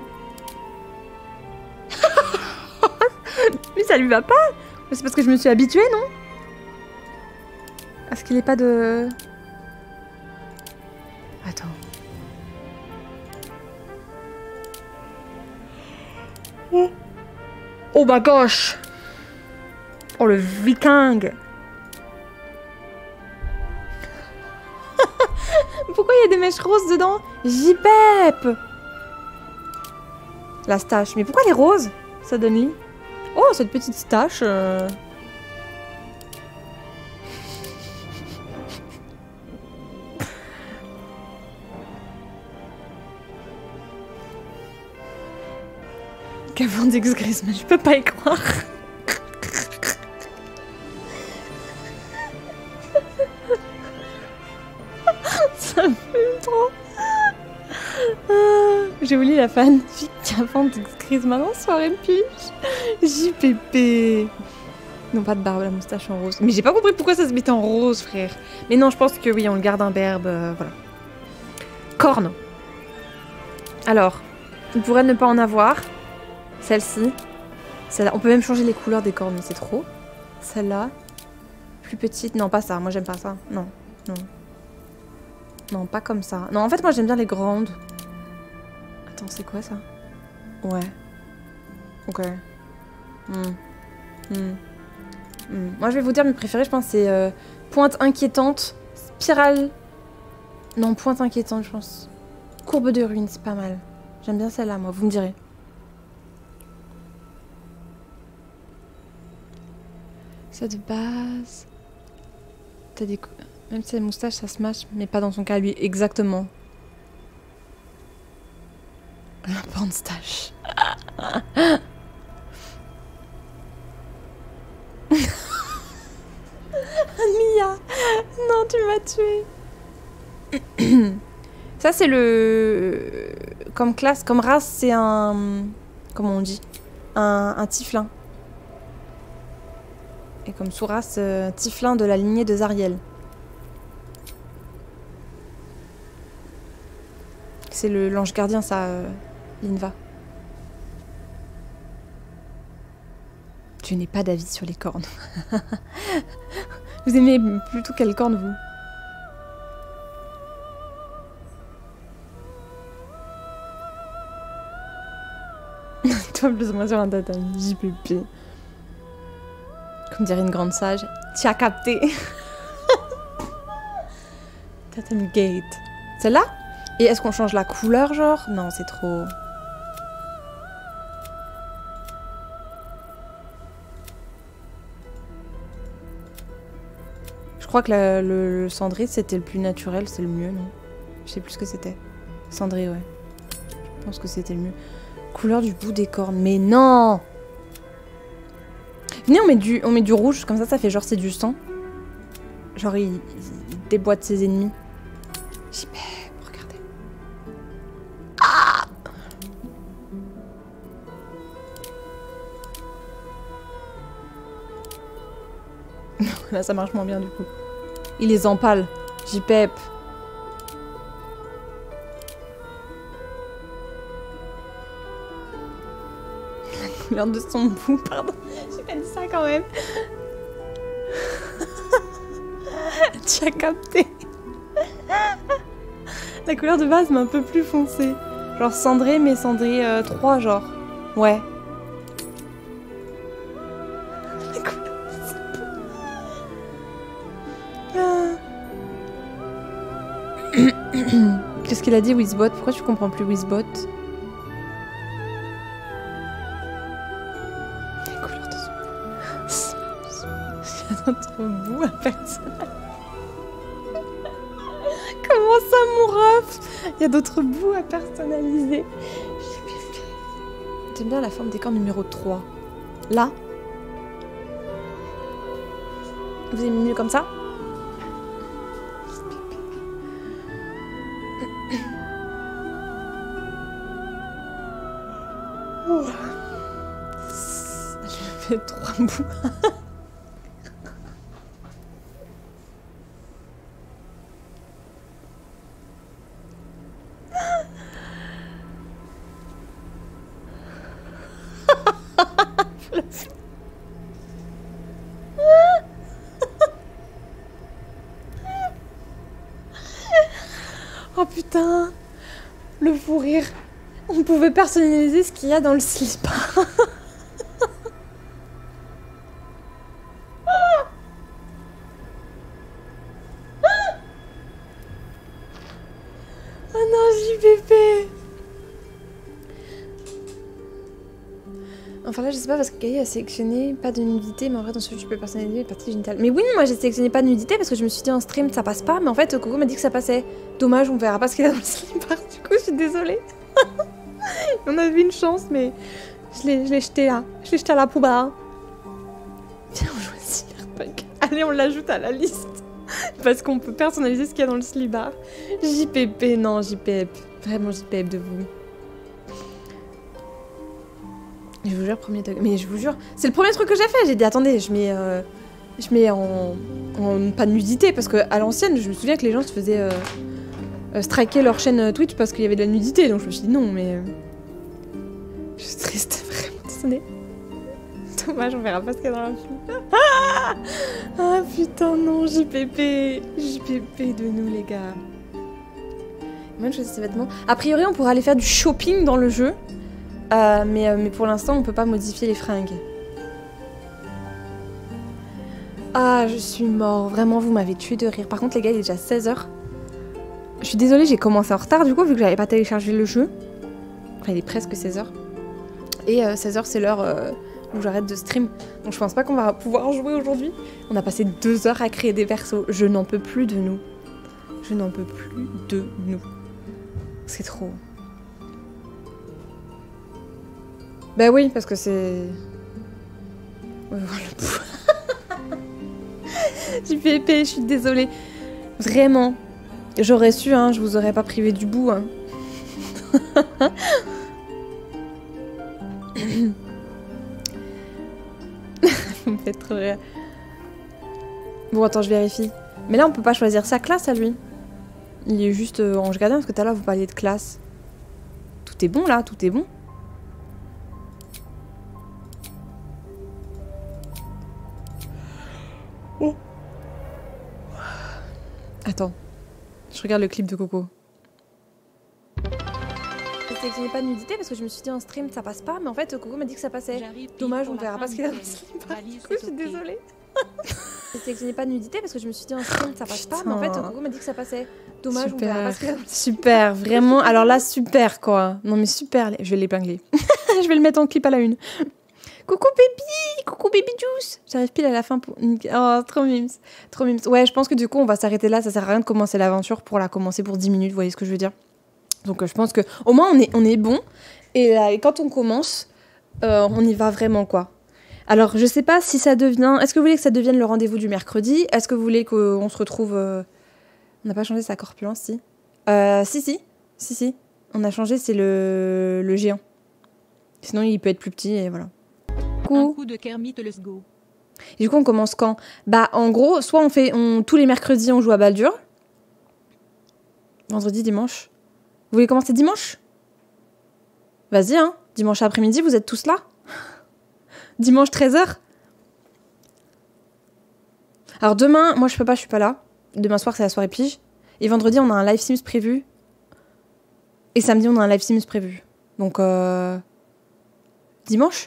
Mais ça lui va pas. C'est parce que je me suis habituée, non? Est-ce qu'il est pas de... Attends. Oh, oh ma gosh. Oh le viking. Pourquoi il y a des mèches roses dedans? J-Pep. La stache. Mais pourquoi elle est rose? Ça donne lit. Oh, cette petite stache. Euh... Cavendish Griezmann, je peux pas y croire. Ça me fait trop. Ah, j'ai oublié la fanfic Cavendish Griezmann en soirée de piche. J P P. Non, pas de barbe, la moustache en rose. Mais j'ai pas compris pourquoi ça se mettait en rose, frère. Mais non, je pense que oui, on le garde un berbe, euh, voilà. Corne. Alors, il pourrait ne pas en avoir. Celle-ci. Celle-là. On peut même changer les couleurs des cornes, mais c'est trop. Celle-là. Plus petite. Non, pas ça. Moi, j'aime pas ça. Non. Non. Non, pas comme ça. Non, en fait, moi, j'aime bien les grandes. Attends, c'est quoi, ça? Ouais. Ok. Hmm. Hmm. Hmm. Moi, je vais vous dire, mes préférés, je pense, c'est euh, pointe inquiétante, spirale... Non, pointe inquiétante, je pense. Courbe de ruine, c'est pas mal. J'aime bien celle-là, moi, vous me direz. Ça de base... T'as des... Même si la moustache, ça se match, mais pas dans son cas, lui, exactement. La pornstache. Mia, non, tu m'as tué. Ça, c'est le... Comme classe, comme race, c'est un... Comment on dit? Un, un tiflin. Et comme sous-race, euh, tiflin de la lignée de Zariel. C'est le l'ange gardien, ça, euh, Linva. Je n'ai pas d'avis sur les cornes. Vous aimez plutôt quelle corne, vous? Toi, plus ou moins sur un tatami, J P P. Comme dirait une grande sage, tu as capté. Tatami Gate. Celle-là? Et est-ce qu'on change la couleur, genre? Non, c'est trop... Je crois que la, le, le cendré, c'était le plus naturel, c'est le mieux, non? Je sais plus ce que c'était. Cendré, ouais. Je pense que c'était le mieux. Couleur du bout des cornes. Mais non! Venez, on met du, on met du rouge, comme ça, ça fait genre c'est du sang. Genre, il, il déboîte ses ennemis. J P, regardez. Ah! Là, ça marche moins bien du coup. Il les empale. J P. La couleur de son bout, pardon. J'ai pas dit ça quand même. Tu as capté. La couleur de base mais un peu plus foncée. Genre cendré mais cendré euh, trois genre. Ouais. La couleur de son bout. Ah. Qu'est-ce qu'il a dit Wizbot? Pourquoi tu comprends plus Wizbot? La couleur de son bout. Il y a d'autres bouts à personne. Comment ça, mon ref? Il y a d'autres bouts à personnaliser. J'aime bien la forme des corps numéro trois. Là. Vous avez mis mieux comme ça? Oh. J'ai fait trois bouts. Oh putain, le fou rire. On pouvait personnaliser ce qu'il y a dans le slip. Oh non, J P P. Enfin là, je sais pas parce que Kay a sélectionné pas de nudité, mais en vrai, dans ce jeu, tu peux personnaliser les parties génitales. Mais oui, moi j'ai sélectionné pas de nudité parce que je me suis dit en stream ça passe pas, mais en fait, Coco m'a dit que ça passait. Dommage, on verra pas ce qu'il y a dans le slipper. Du coup, je suis désolée. On avait une chance, mais je l'ai jeté là. Je l'ai jeté à la poubelle. Viens, on joue à Cyberpunk. Allez, on l'ajoute à la liste. Parce qu'on peut personnaliser ce qu'il y a dans le slipper. J P P, non, J P P. Vraiment J P P de vous. Je vous jure, premier degré. Mais je vous jure, c'est le premier truc que j'ai fait. J'ai dit, attendez, je mets, euh, je mets en, en pas de nudité. Parce qu'à l'ancienne, je me souviens que les gens se faisaient euh, euh, striker leur chaîne Twitch parce qu'il y avait de la nudité. Donc je me suis dit non, mais. Euh... Je suis triste, vraiment désolée. Dommage, on verra pas ce qu'il y a dans la film. Ah, ah putain, non, J P P. J P P de nous, les gars. Moi, je choisis ces vêtements. A priori, on pourra aller faire du shopping dans le jeu. Euh, mais, euh, mais pour l'instant, on peut pas modifier les fringues. Ah, je suis mort. Vraiment, vous m'avez tué de rire. Par contre, les gars, il est déjà seize heures. Je suis désolée, j'ai commencé en retard du coup, vu que j'avais pas téléchargé le jeu. Enfin, il est presque seize heures. Et euh, seize heures, c'est l'heure euh, où j'arrête de stream. Donc je pense pas qu'on va pouvoir jouer aujourd'hui. On a passé deux heures à créer des persos. Je n'en peux plus de nous. Je n'en peux plus de nous. C'est trop. Bah oui, parce que c'est... On va voir le bout. J P P, je suis désolée. Vraiment. J'aurais su, hein, je vous aurais pas privé du bout. Hein. Vous me faites trop rire. Bon, attends, je vérifie. Mais là, on peut pas choisir sa classe à lui. Il est juste euh, ange gardien, parce que tout à l'heure, vous parliez de classe. Tout est bon, là, tout est bon. Oh. Attends. Je regarde le clip de Coco. J'ai sélectionné pas de nudité parce que je me suis dit en stream ça passe pas, mais en fait Coco m'a dit que ça passait. Dommage, on verra pas ce qu'il y a dans le slipper. Du coup, je suis désolée. J'ai sélectionné pas de nudité parce que je me suis dit en stream ça passe pas, mais en fait Coco m'a dit que ça passait. Dommage, super. On verra pas ce qu'il y a dans le slipper. Super, vraiment. Alors là, super quoi. Non mais super. Je vais l'épingler. Je vais le mettre en clip à la une. Coucou baby, coucou baby juice. J'arrive pile à la fin pour... Oh, trop mimes, trop mimes. Ouais, je pense que du coup, on va s'arrêter là. Ça sert à rien de commencer l'aventure pour la commencer pour dix minutes, vous voyez ce que je veux dire? Donc euh, je pense que au moins, on est, on est bon. Et, là, et quand on commence, euh, on y va vraiment, quoi. Alors, je sais pas si ça devient... Est-ce que vous voulez que ça devienne le rendez-vous du mercredi? Est-ce que vous voulez qu'on se retrouve... Euh... On n'a pas changé sa corpulence, si euh, Si, si. Si, si. On a changé, c'est le... le géant. Sinon, il peut être plus petit, et voilà. Coup. Un coup de Kermit, let's go. Et du coup, on commence quand? Bah, en gros, soit on fait... On... Tous les mercredis, on joue à Baldur. Vendredi, dimanche. Vous voulez commencer dimanche? Vas-y, hein. Dimanche après-midi, vous êtes tous là? Dimanche treize heures. Alors demain, moi je peux pas, je suis pas là. Demain soir, c'est la soirée pige. Et vendredi, on a un live Sims prévu. Et samedi, on a un live Sims prévu. Donc, euh... dimanche?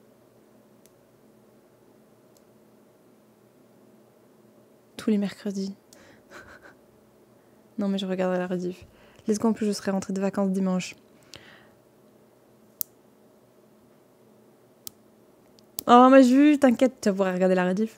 Tous les mercredis. Non, mais je regarderai la rediff. Let's go, en plus, je serai rentrée de vacances dimanche. Oh, ma Ju, t'inquiète, tu vas pouvoir regarder la rediff.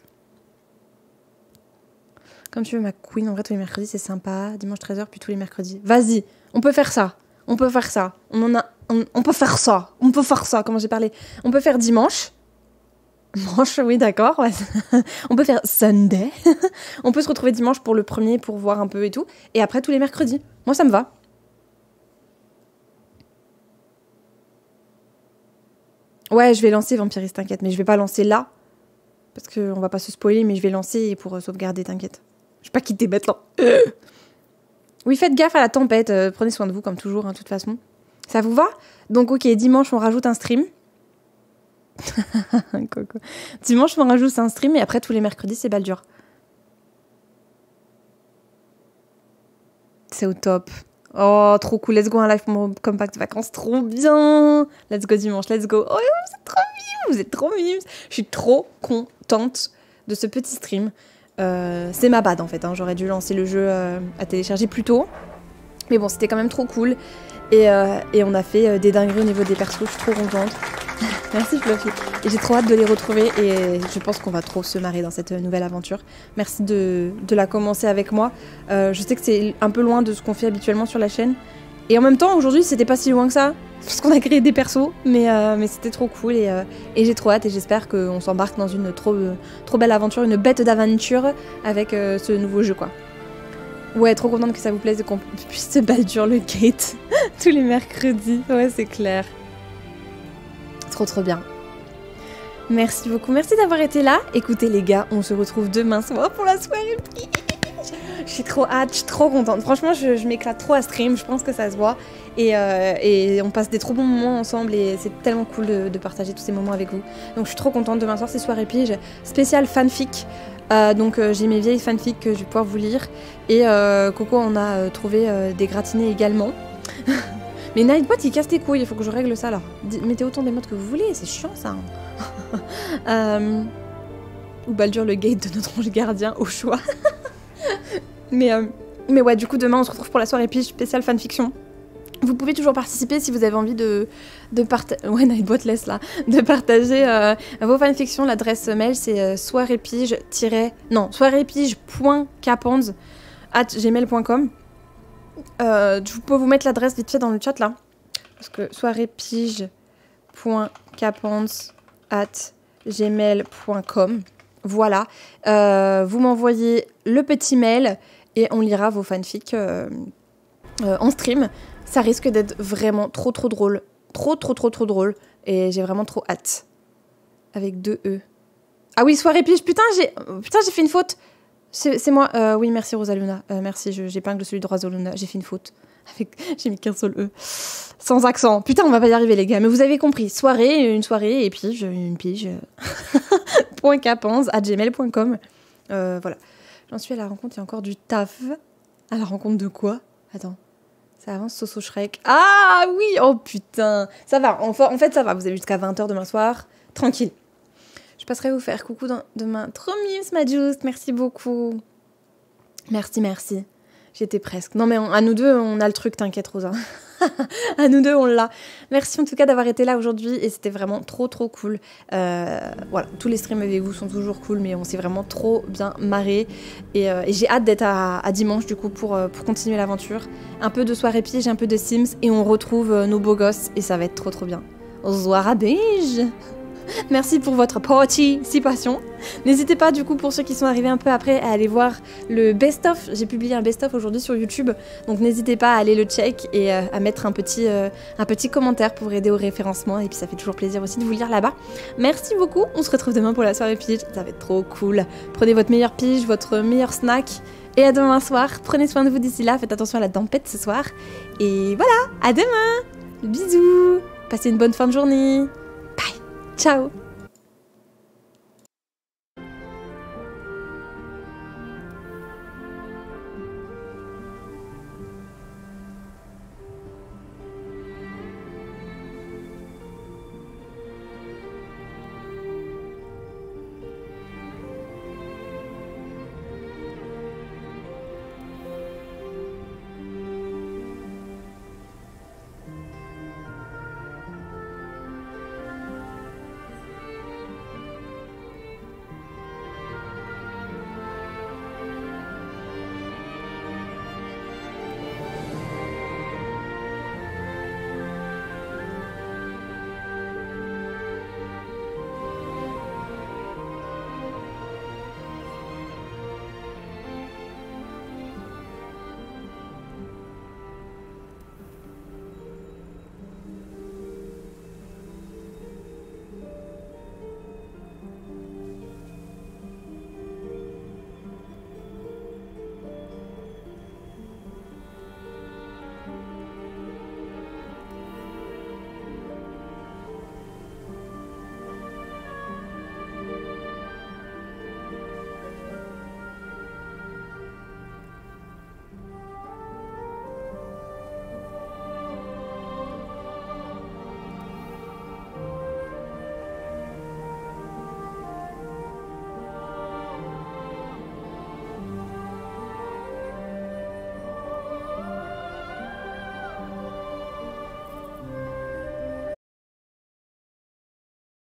Comme tu veux, ma queen, en vrai, tous les mercredis, c'est sympa. Dimanche treize heures, puis tous les mercredis. Vas-y, on peut faire ça. On peut faire ça. On en a... On, on peut faire ça. On peut faire ça, comment j'ai parlé. On peut faire dimanche. Dimanche, oui, d'accord. Ouais. On peut faire Sunday. On peut se retrouver dimanche pour le premier, pour voir un peu et tout. Et après, tous les mercredis. Moi, ça me va. Ouais, je vais lancer Vampiriste, t'inquiète. Mais je vais pas lancer là. Parce qu'on va pas se spoiler, mais je vais lancer pour sauvegarder, t'inquiète. Je vais pas quitter bête là. Euh. Oui, faites gaffe à la tempête. Euh, prenez soin de vous, comme toujours, hein, de toute façon. Ça vous va? Donc, ok, dimanche, on rajoute un stream. Coco. Dimanche, on rajoute un stream et après, tous les mercredis, c'est Baldur. C'est au top. Oh, trop cool. Let's go, un live pour mon compact vacances. Trop bien. Let's go dimanche, let's go. Oh, vous êtes trop mimes. Vous êtes trop mimes. Je suis trop contente de ce petit stream. Euh, c'est ma bad, en fait. Hein. J'aurais dû lancer le jeu euh, à télécharger plus tôt. Mais bon, c'était quand même trop cool. Et, euh, et on a fait euh, des dingueries au niveau des persos. Je suis trop contente. Merci Fluffy. Et j'ai trop hâte de les retrouver. Et je pense qu'on va trop se marrer dans cette nouvelle aventure. Merci de, de la commencer avec moi. Euh, je sais que c'est un peu loin de ce qu'on fait habituellement sur la chaîne. Et en même temps, aujourd'hui, c'était pas si loin que ça. Parce qu'on a créé des persos. Mais, euh, mais c'était trop cool. Et, euh, et j'ai trop hâte. Et j'espère qu'on s'embarque dans une trop, euh, trop belle aventure. Une bête d'aventure avec euh, ce nouveau jeu, quoi. Ouais, trop contente que ça vous plaise et qu'on puisse se Baldur le Gate tous les mercredis. Ouais, c'est clair. Trop trop bien. Merci beaucoup. Merci d'avoir été là. Écoutez les gars, on se retrouve demain soir pour la soirée. Je suis trop hâte, je suis trop contente. Franchement, je, je m'éclate trop à stream. Je pense que ça se voit. Et, euh, et on passe des trop bons moments ensemble. Et c'est tellement cool de, de partager tous ces moments avec vous. Donc je suis trop contente. Demain soir, c'est soirée pige. Spécial fanfic. Euh, donc euh, j'ai mes vieilles fanfics que je vais pouvoir vous lire. Et euh, Coco, on a euh, trouvé euh, des gratinés également. Mais Nightbot, il casse tes couilles, il faut que je règle ça là. D mettez autant des modes que vous voulez, c'est chiant ça. euh... Ou Baldur le Gate de notre ange gardien, au choix. mais, euh... mais ouais, du coup, demain, on se retrouve pour la soirée pige spéciale fanfiction. Vous pouvez toujours participer si vous avez envie de, de partager... Ouais, Nightbot laisse là. De partager euh, vos fanfictions. L'adresse mail, c'est euh, soirépige... Non, soirépige.capons arobase gmail point com. Euh, je peux vous mettre l'adresse vite fait dans le chat là. Parce que soirépige.capons arobase gmail point com. Voilà. Euh, vous m'envoyez le petit mail et on lira vos fanfics euh, euh, en stream. Ça risque d'être vraiment trop trop drôle. Trop trop trop trop drôle. Et j'ai vraiment trop hâte. Avec deux E. Ah oui, soirée pige. Putain, j'ai putain, j'ai fait une faute. C'est moi. Euh, oui, merci Rosaluna. Euh, merci, j'épingle celui de Rosaluna. J'ai fait une faute. J'ai mis qu'un seul E. Sans accent. Putain, on va pas y arriver les gars. Mais vous avez compris. Soirée, une soirée et pige, une pige. Point capons arobase gmail point com. Euh, voilà. J'en suis à la rencontre. Il y a encore du taf. À la rencontre de quoi? Attends. Ça avance, Soso Shrek. Ah oui. Oh putain. Ça va. En fait, ça va. Vous avez jusqu'à vingt heures demain soir. Tranquille. Je passerai vous faire coucou dans, demain. Trop mimes, ma Juste. Merci beaucoup. Merci, merci. J'étais presque. Non, mais on, à nous deux, on a le truc, t'inquiète, Rosa. À nous deux, on l'a. Merci en tout cas d'avoir été là aujourd'hui. Et c'était vraiment trop, trop cool. Euh, voilà, tous les streams avec vous sont toujours cool, mais on s'est vraiment trop bien marré. Et, euh, et j'ai hâte d'être à, à dimanche, du coup, pour, pour continuer l'aventure. Un peu de soirée pige, un peu de Sims. Et on retrouve nos beaux gosses. Et ça va être trop, trop bien. Soirée beige. Merci pour votre participation. N'hésitez pas, du coup, pour ceux qui sont arrivés un peu après, à aller voir le best-of. J'ai publié un best-of aujourd'hui sur YouTube, donc n'hésitez pas à aller le check et euh, à mettre un petit, euh, un petit commentaire pour aider au référencement. Et puis ça fait toujours plaisir aussi de vous lire là-bas. Merci beaucoup. On se retrouve demain pour la soirée pige. Ça va être trop cool. Prenez votre meilleure pige, votre meilleur snack. Et à demain soir. Prenez soin de vous d'ici là. Faites attention à la tempête ce soir. Et voilà, à demain. Bisous. Passez une bonne fin de journée. Bye. Ciao.